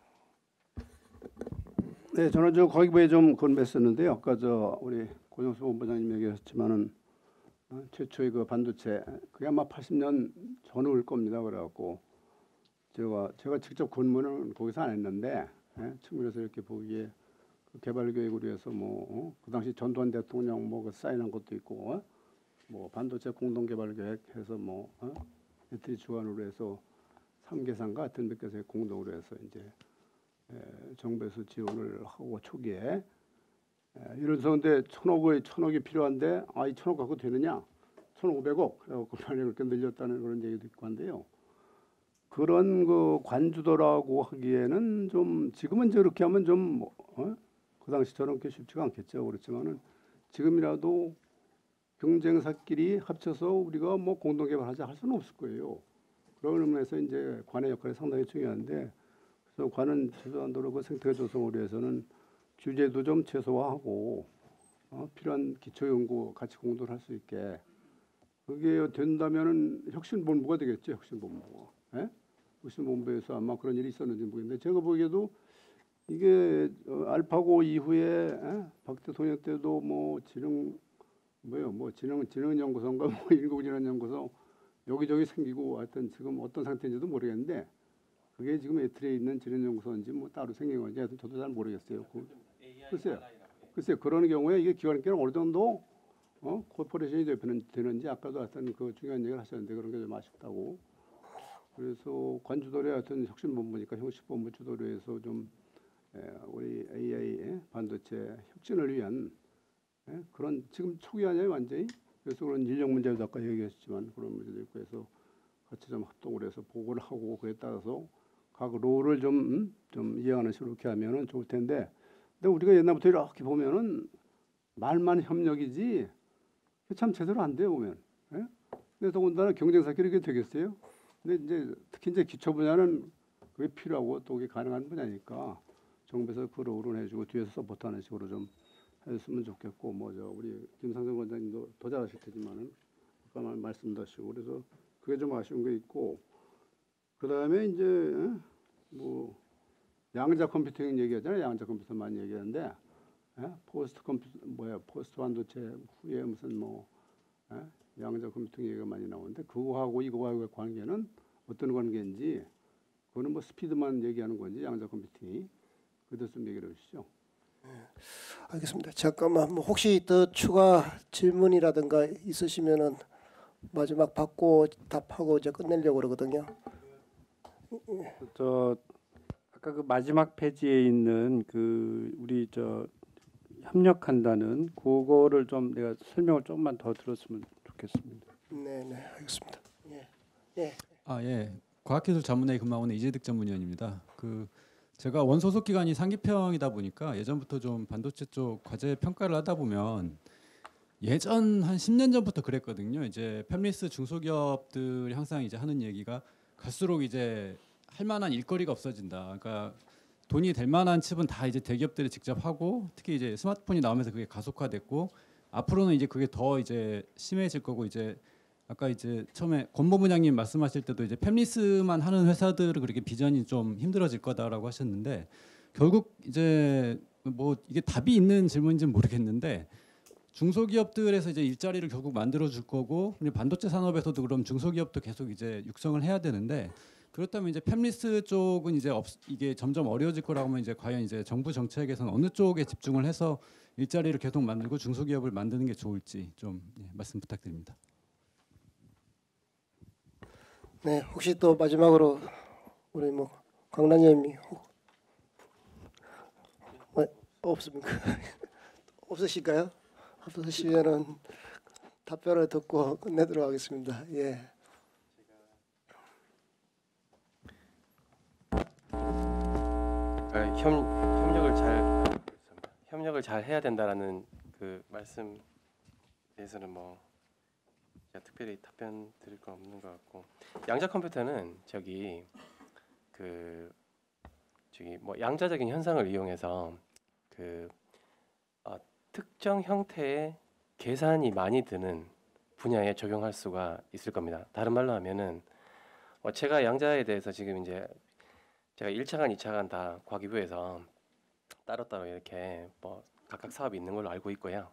네, 저는 저 거기부에 좀 건배했었는데요. 아까 저 우리 고정수 본부장님 얘기하셨지만은 최초의 그 반도체 그게 아마 80년 전에 올 겁니다. 그래갖고 제가 직접 근무는 거기서 안 했는데 측면에서 이렇게 보기에 그 개발 계획으로 해서 그 당시 전두환 대통령 그 사인한 것도 있고 뭐 반도체 공동 개발 계획해서 애들이 주관으로 해서 3개상과 같은 몇 개사의 공동으로 해서 이제 정부에서 지원을 하고 초기에 이래서 근데 천억이 필요한데 이 1,000억 갖고 되느냐? 1,500억 그래갖고 빨리 그렇게 늘렸다는 그런 얘기도 있고 한데요. 그런 그 관주도라고 하기에는 좀 지금은 저렇게 하면 좀 그 당시처럼 그렇게 쉽지가 않겠죠. 그렇지만은 지금이라도 경쟁사끼리 합쳐서 우리가 뭐 공동 개발하자 할 수는 없을 거예요. 그런 의미에서 이제 관의 역할이 상당히 중요한데, 그래서 관은 최소한도로 그 생태계 조성을 위해서는 규제도 좀 최소화하고 필요한 기초 연구 같이 공동을 할 수 있게 그게 된다면은 혁신본부가 되겠죠. 혁신본부. 혁신본부에서 아마 그런 일이 있었는지 모르겠는데 제가 보기에도 이게 알파고 이후에 박 대통령 때도 진흥연구소인가 인공지능연구소 여기저기 생기고 하여튼 지금 어떤 상태인지도 모르겠는데 그게 지금 애틀에 있는 진흥연구소인지 따로 생긴 건지 하여튼 저도 잘 모르겠어요. 글쎄요. 그런 경우에 이게 기관계는 어느 정도 코퍼레이션이 되는지 아까도 하여튼 그 중요한 얘기를 하셨는데 그런 게 좀 아쉽다고. 그래서 관주도로 하여튼 혁신본부니까 혁신본부 주도로 해서 좀 우리 AI 반도체 혁신을 위한 그런 지금 초기 아니에요 완전히. 그래서 그런 인력 문제도 아까 얘기했지만 그런 문제도 있고 해서 같이 좀 합동을 해서 보고를 하고 그에 따라서 각 롤을 좀 이해하는 식으로 이렇게 하면은 좋을 텐데, 근데 우리가 옛날부터 이렇게 보면은 말만 협력이지 참 제대로 안 돼요 보면. 그래서 더군다나 경쟁사끼리 이게 되겠어요? 근데 이제 특히 이제 기초 분야는 그게 필요하고 또 그게 가능한 분야니까 정부에서 그 롤을 해주고 뒤에서 서포트하는 식으로 좀 했으면 좋겠고, 우리 김상정 원장님도 더 잘하실 테지만은 아까 말씀도 하시고 그래서 그게 좀 아쉬운 게 있고, 그 다음에 이제 양자 컴퓨팅 얘기하잖아요. 양자 컴퓨터 많이 얘기하는데 포스트 반도체 후에 무슨 양자 컴퓨팅 얘기가 많이 나오는데 그거하고 이거하고의 관계는 어떤 관계인지, 그거는 스피드만 얘기하는 건지 양자 컴퓨팅이 그대로 좀 얘기를 해주시죠. 알겠습니다. 잠깐만 혹시 더 추가 질문이라든가 있으시면은 마지막 받고 답하고 이제 끝내려고 그러거든요. 아까 그 마지막 페이지에 있는 그 우리 협력한다는 그거를 좀 내가 설명을 조금만 더 들었으면 좋겠습니다. 네, 알겠습니다. 예. 과학기술 자문회의 근무하고 있는 이재득 전문위원입니다. 제가 원소속 기관이 상기평이다 보니까 예전부터 좀 반도체 쪽 과제 평가를 하다 보면 예전 한 10년 전부터 그랬거든요. 이제 팹리스 중소기업들이 항상 이제 하는 얘기가 갈수록 이제 할 만한 일거리가 없어진다. 그러니까 돈이 될 만한 칩은 다 이제 대기업들이 직접 하고, 특히 이제 스마트폰이 나오면서 그게 가속화됐고 앞으로는 이제 그게 더 이제 심해질 거고, 이제 아까 이제 처음에 권 본부장님 말씀하실 때도 이제 팹리스만 하는 회사들은 그렇게 비전이 좀 힘들어질 거다라고 하셨는데, 결국 이제 이게 답이 있는 질문인지는 모르겠는데 중소기업들에서 이제 일자리를 결국 만들어 줄 거고, 반도체 산업에서도 그럼 중소기업도 계속 이제 육성을 해야 되는데, 그렇다면 이제 팹리스 쪽은 이제 이게 점점 어려워질 거라고 하면 이제 과연 이제 정부 정책에서는 어느 쪽에 집중을 해서 일자리를 계속 만들고 중소기업을 만드는 게 좋을지 좀 말씀 부탁드립니다. 네, 혹시 또 마지막으로 우리 강단님이 없습니까? 없으실까요? 없으시면은 답변을 듣고 끝내도록 하겠습니다. 예. 협력을 잘 해야 된다라는 그 말씀 대해서는 뭐 제가 특별히 답변 드릴 건 없는 것 같고, 양자 컴퓨터는 뭐 양자적인 현상을 이용해서 특정 형태의 계산이 많이 드는 분야에 적용할 수가 있을 겁니다. 다른 말로 하면은 제가 양자에 대해서 지금 이제 제가 1차관, 2차관 다 과기부에서 따로따로 이렇게 뭐 각각 사업이 있는 걸로 알고 있고요.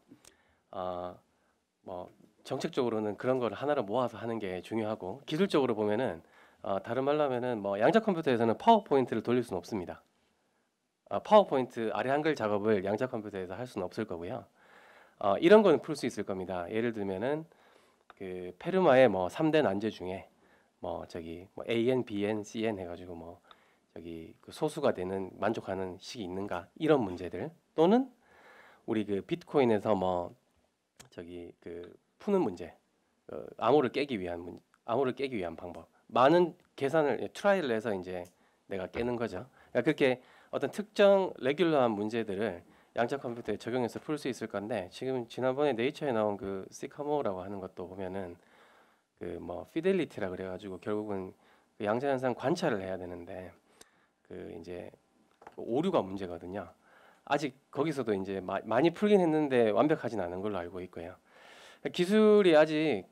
뭐 정책적으로는 그런 걸 하나로 모아서 하는 게 중요하고, 기술적으로 보면은 다른 말로 하면은 뭐 양자 컴퓨터에서는 파워포인트를 돌릴 수는 없습니다. 파워포인트 아래 한글 작업을 양자 컴퓨터에서 할 수는 없을 거고요. 이런 거는 풀 수 있을 겁니다. 예를 들면은 그 페르마의 뭐 3대 난제 중에 뭐 AN, BN, CN 해가지고 뭐 그 소수가 되는 만족하는 식이 있는가, 이런 문제들, 또는 우리 그 비트코인에서 뭐 그 푸는 문제, 암호를 깨기 위한 방법, 많은 계산을 트라이를 해서 이제 내가 깨는 거죠. 그러니까 그렇게 어떤 특정 레귤러한 문제들을 양자 컴퓨터에 적용해서 풀 수 있을 건데, 지금 지난번에 네이처에 나온 그 시카모라고 하는 것도 보면은 그 뭐 피델리티라 그래가지고 결국은 그 양자 현상 관찰을 해야 되는데 그 이제 오류가 문제거든요. 아직 거기서도 이제 많이 풀긴 했는데 완벽하진 않은 걸로 알고 있고요. 기술이 아직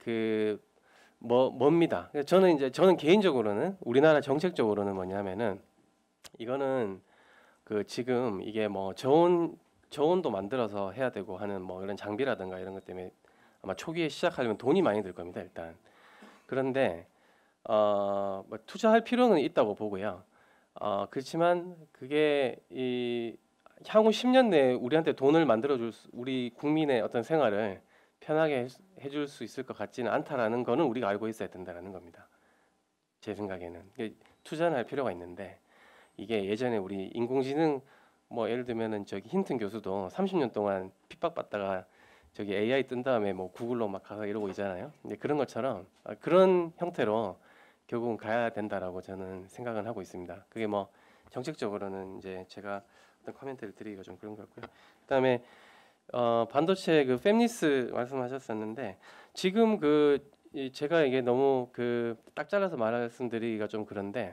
멉니다. 저는 개인적으로는 우리나라 정책적으로는 뭐냐면은 이거는 지금 이게 뭐 저온도 만들어서 해야 되고 하는 뭐 이런 장비라든가 이런 것 때문에 아마 초기에 시작하려면 돈이 많이 들 겁니다, 일단. 그런데 뭐 투자할 필요는 있다고 보고요. 그렇지만 그게 향후 10년 내에 우리한테 돈을 만들어줄 우리 국민의 어떤 생활을 편하게 해줄 수 있을 것 같지는 않다라는 거는 우리가 알고 있어야 된다라는 겁니다. 제 생각에는 투자는 할 필요가 있는데, 이게 예전에 우리 인공지능 뭐 예를 들면은 힌튼 교수도 30년 동안 핍박받다가 AI 뜬 다음에 뭐 구글로 막 가서 이러고 있잖아요. 근데 그런 것처럼 그런 형태로 결국은 가야 된다라고 저는 생각은 하고 있습니다. 그게 뭐 정책적으로는 이제 제가 어떤 코멘트를 드리기가 좀 그런 것 같고요. 그다음에 반도체 그 팹리스 말씀하셨었는데, 지금 제가 이게 너무 딱 잘라서 말씀드리기가 좀 그런데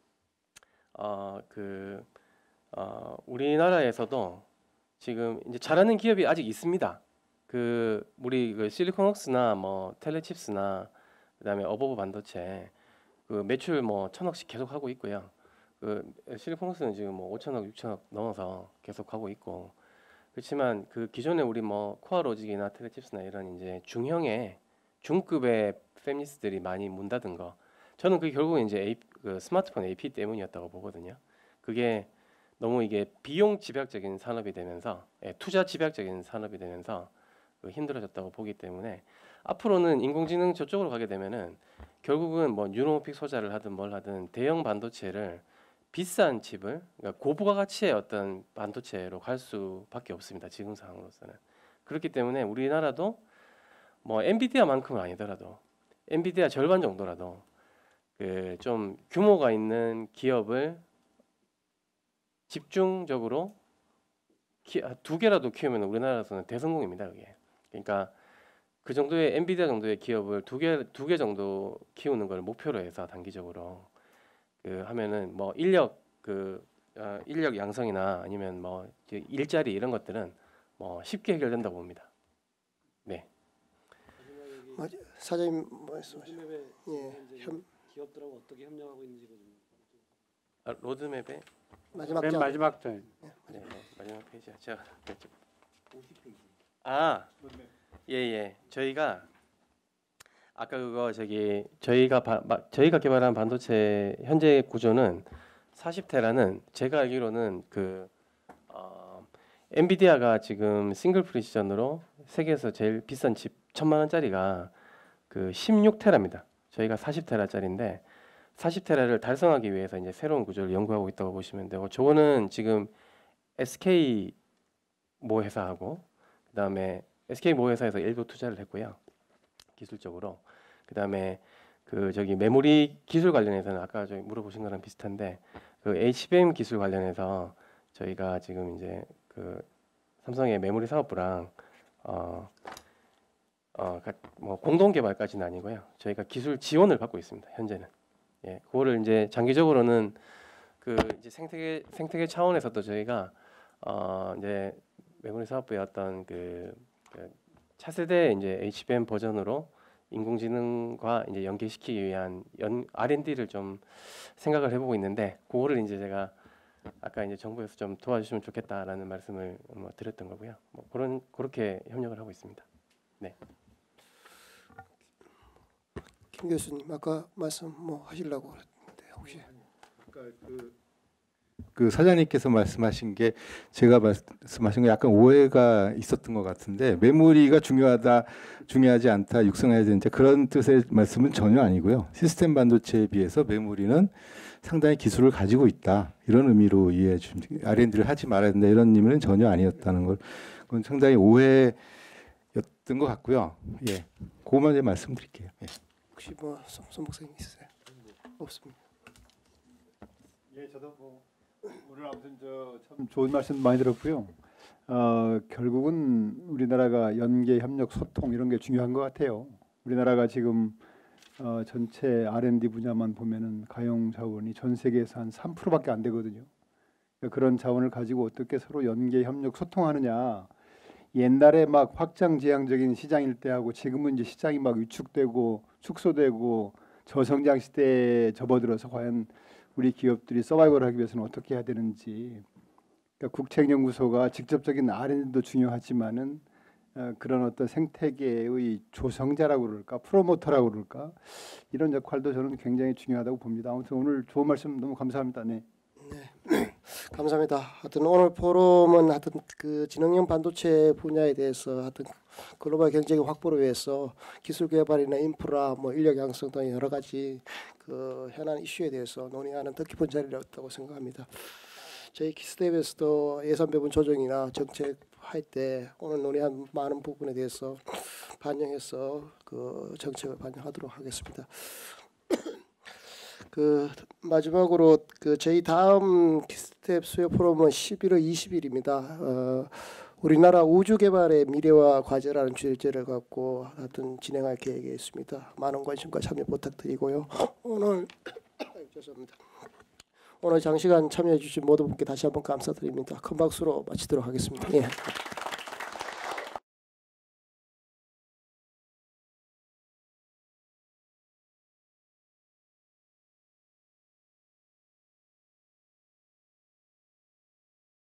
우리나라에서도 지금 이제 잘하는 기업이 아직 있습니다. 우리 실리콘웍스나 뭐 텔레칩스나 그다음에 어버브 반도체 매출 뭐 1,000억씩 계속 하고 있고요. 실리콘웍스는 지금 뭐 5천억, 6천억 넘어서 계속 하고 있고, 그렇지만 기존에 우리 뭐 코아로직이나 텔레칩스나 이런 이제 중급의 팹리스들이 많이 문 닫은 거, 저는 그게 결국 이제 스마트폰 AP 때문이었다고 보거든요. 그게 너무 이게 비용 집약적인 산업이 되면서, 투자 집약적인 산업이 되면서 힘들어졌다고 보기 때문에, 앞으로는 인공지능 저쪽으로 가게 되면은 결국은 뭐 뉴로모픽 소자를 하든 뭘 하든 대형 반도체를 비싼 칩을, 그러니까 고부가가치의 어떤 반도체로 갈 수밖에 없습니다, 지금 상황으로서는. 그렇기 때문에 우리나라도 뭐 엔비디아만큼은 아니더라도 엔비디아 절반 정도라도 좀 규모가 있는 기업을 집중적으로 2개라도 키우면 우리나라에서는 대성공입니다, 그게. 그러니까 그 정도의 엔비디아 정도의 기업을 두 개 정도 키우는 걸 목표로 해서 단기적으로 하면은 뭐 인력 양성이나 아니면 뭐 일자리 이런 것들은 뭐 쉽게 해결된다고 봅니다. 네. 사장님 말씀하시죠. 예. 기업들하고 어떻게 협력하고 있는지 좀. 로드맵에 마지막 맨 장. 마지막 장. 네, 마지막 페이지야. 제가 50페이지. 예. 저희가 아까 저희가 개발한 반도체 현재 구조는 40테라는 제가 알기로는 엔비디아가 지금 싱글 프리시전으로 세계에서 제일 비싼 칩 1,000만 원짜리가 16테라입니다. 저희가 40테라짜리인데 40테라를 달성하기 위해서 이제 새로운 구조를 연구하고 있다고 보시면 되고, 저거는 지금 SK 모 회사하고 그다음에 SK 모 회사에서 일부 투자를 했고요, 기술적으로. 그다음에 메모리 기술 관련해서는 아까 물어보신 거랑 비슷한데 HBM 기술 관련해서 저희가 지금 이제 그 삼성의 메모리 사업부랑 뭐 공동 개발까지는 아니고요. 저희가 기술 지원을 받고 있습니다. 현재는. 예, 그거를 이제 장기적으로는 그 이제 생태계 차원에서도 저희가 이제 메모리 사업부의 어떤 그 차세대 이제 HBM 버전으로 인공지능과 이제 연계시키기 위한 R&D를 좀 생각을 해보고 있는데, 그거를 이제 제가 아까 이제 정부에서 좀 도와주시면 좋겠다라는 말씀을 뭐 드렸던 거고요. 뭐 그렇게 협력을 하고 있습니다. 네. 김 교수님 아까 말씀 뭐 하시려고 했는데 혹시 그 사장님께서 말씀하신 게 제가 말씀하신 거 약간 오해가 있었던 것 같은데, 메모리가 중요하지 않다, 육성해야 된다 그런 뜻의 말씀은 전혀 아니고요. 시스템 반도체에 비해서 메모리는 상당히 기술을 가지고 있다, 이런 의미로 이해해 주시면, R&D를 하지 말아야 된다 이런 의미는 전혀 아니었다는 걸, 그건 상당히 오해였던 것 같고요. 예, 그것만 이제 말씀드릴게요. 예. 혹시 뭐 손 목사님 있으세요? 없습니다. 예, 저도 뭐 오늘 아무튼 참 좋은 말씀 많이 들었고요. 결국은 우리나라가 연계, 협력, 소통 이런 게 중요한 것 같아요. 우리나라가 지금 전체 R&D 분야만 보면은 가용 자원이 전 세계에서 한 3%밖에 안 되거든요. 그러니까 그런 자원을 가지고 어떻게 서로 연계, 협력, 소통하느냐. 옛날에 막 확장지향적인 시장일 때하고 지금은 이제 시장이 막 위축되고 축소되고 저성장 시대에 접어들어서 과연 우리 기업들이 서바이벌하기 위해서는 어떻게 해야 되는지, 그러니까 국책연구소가 직접적인 R&D도 중요하지만은 그런 어떤 생태계의 조성자라고 그럴까, 프로모터라고 그럴까, 이런 역할도 저는 굉장히 중요하다고 봅니다. 아무튼 오늘 좋은 말씀 너무 감사합니다. 네. 네, 감사합니다. 하여튼 오늘 포럼은 하여튼 그 지능형 반도체 분야에 대해서 하여튼 글로벌 경쟁 확보를 위해서 기술 개발이나 인프라, 뭐 인력 양성 등 여러 가지 그 현안 이슈에 대해서 논의하는 뜻깊은 자리였다고 생각합니다. 저희 키스텝에서도 예산 배분 조정이나 정책 할 때 오늘 논의한 많은 부분에 대해서 반영해서 그 정책을 반영하도록 하겠습니다. 그 마지막으로 그 저희 다음 키스텝 수요 포럼은 11월 20일입니다. 우리나라 우주 개발의 미래와 과제라는 주제를 갖고 하여튼 진행할 계획이 있습니다. 많은 관심과 참여 부탁드리고요. 오늘 죄송합니다. 오늘 장시간 참여해 주신 모든 분께 다시 한번 감사드립니다. 큰 박수로 마치도록 하겠습니다. 예.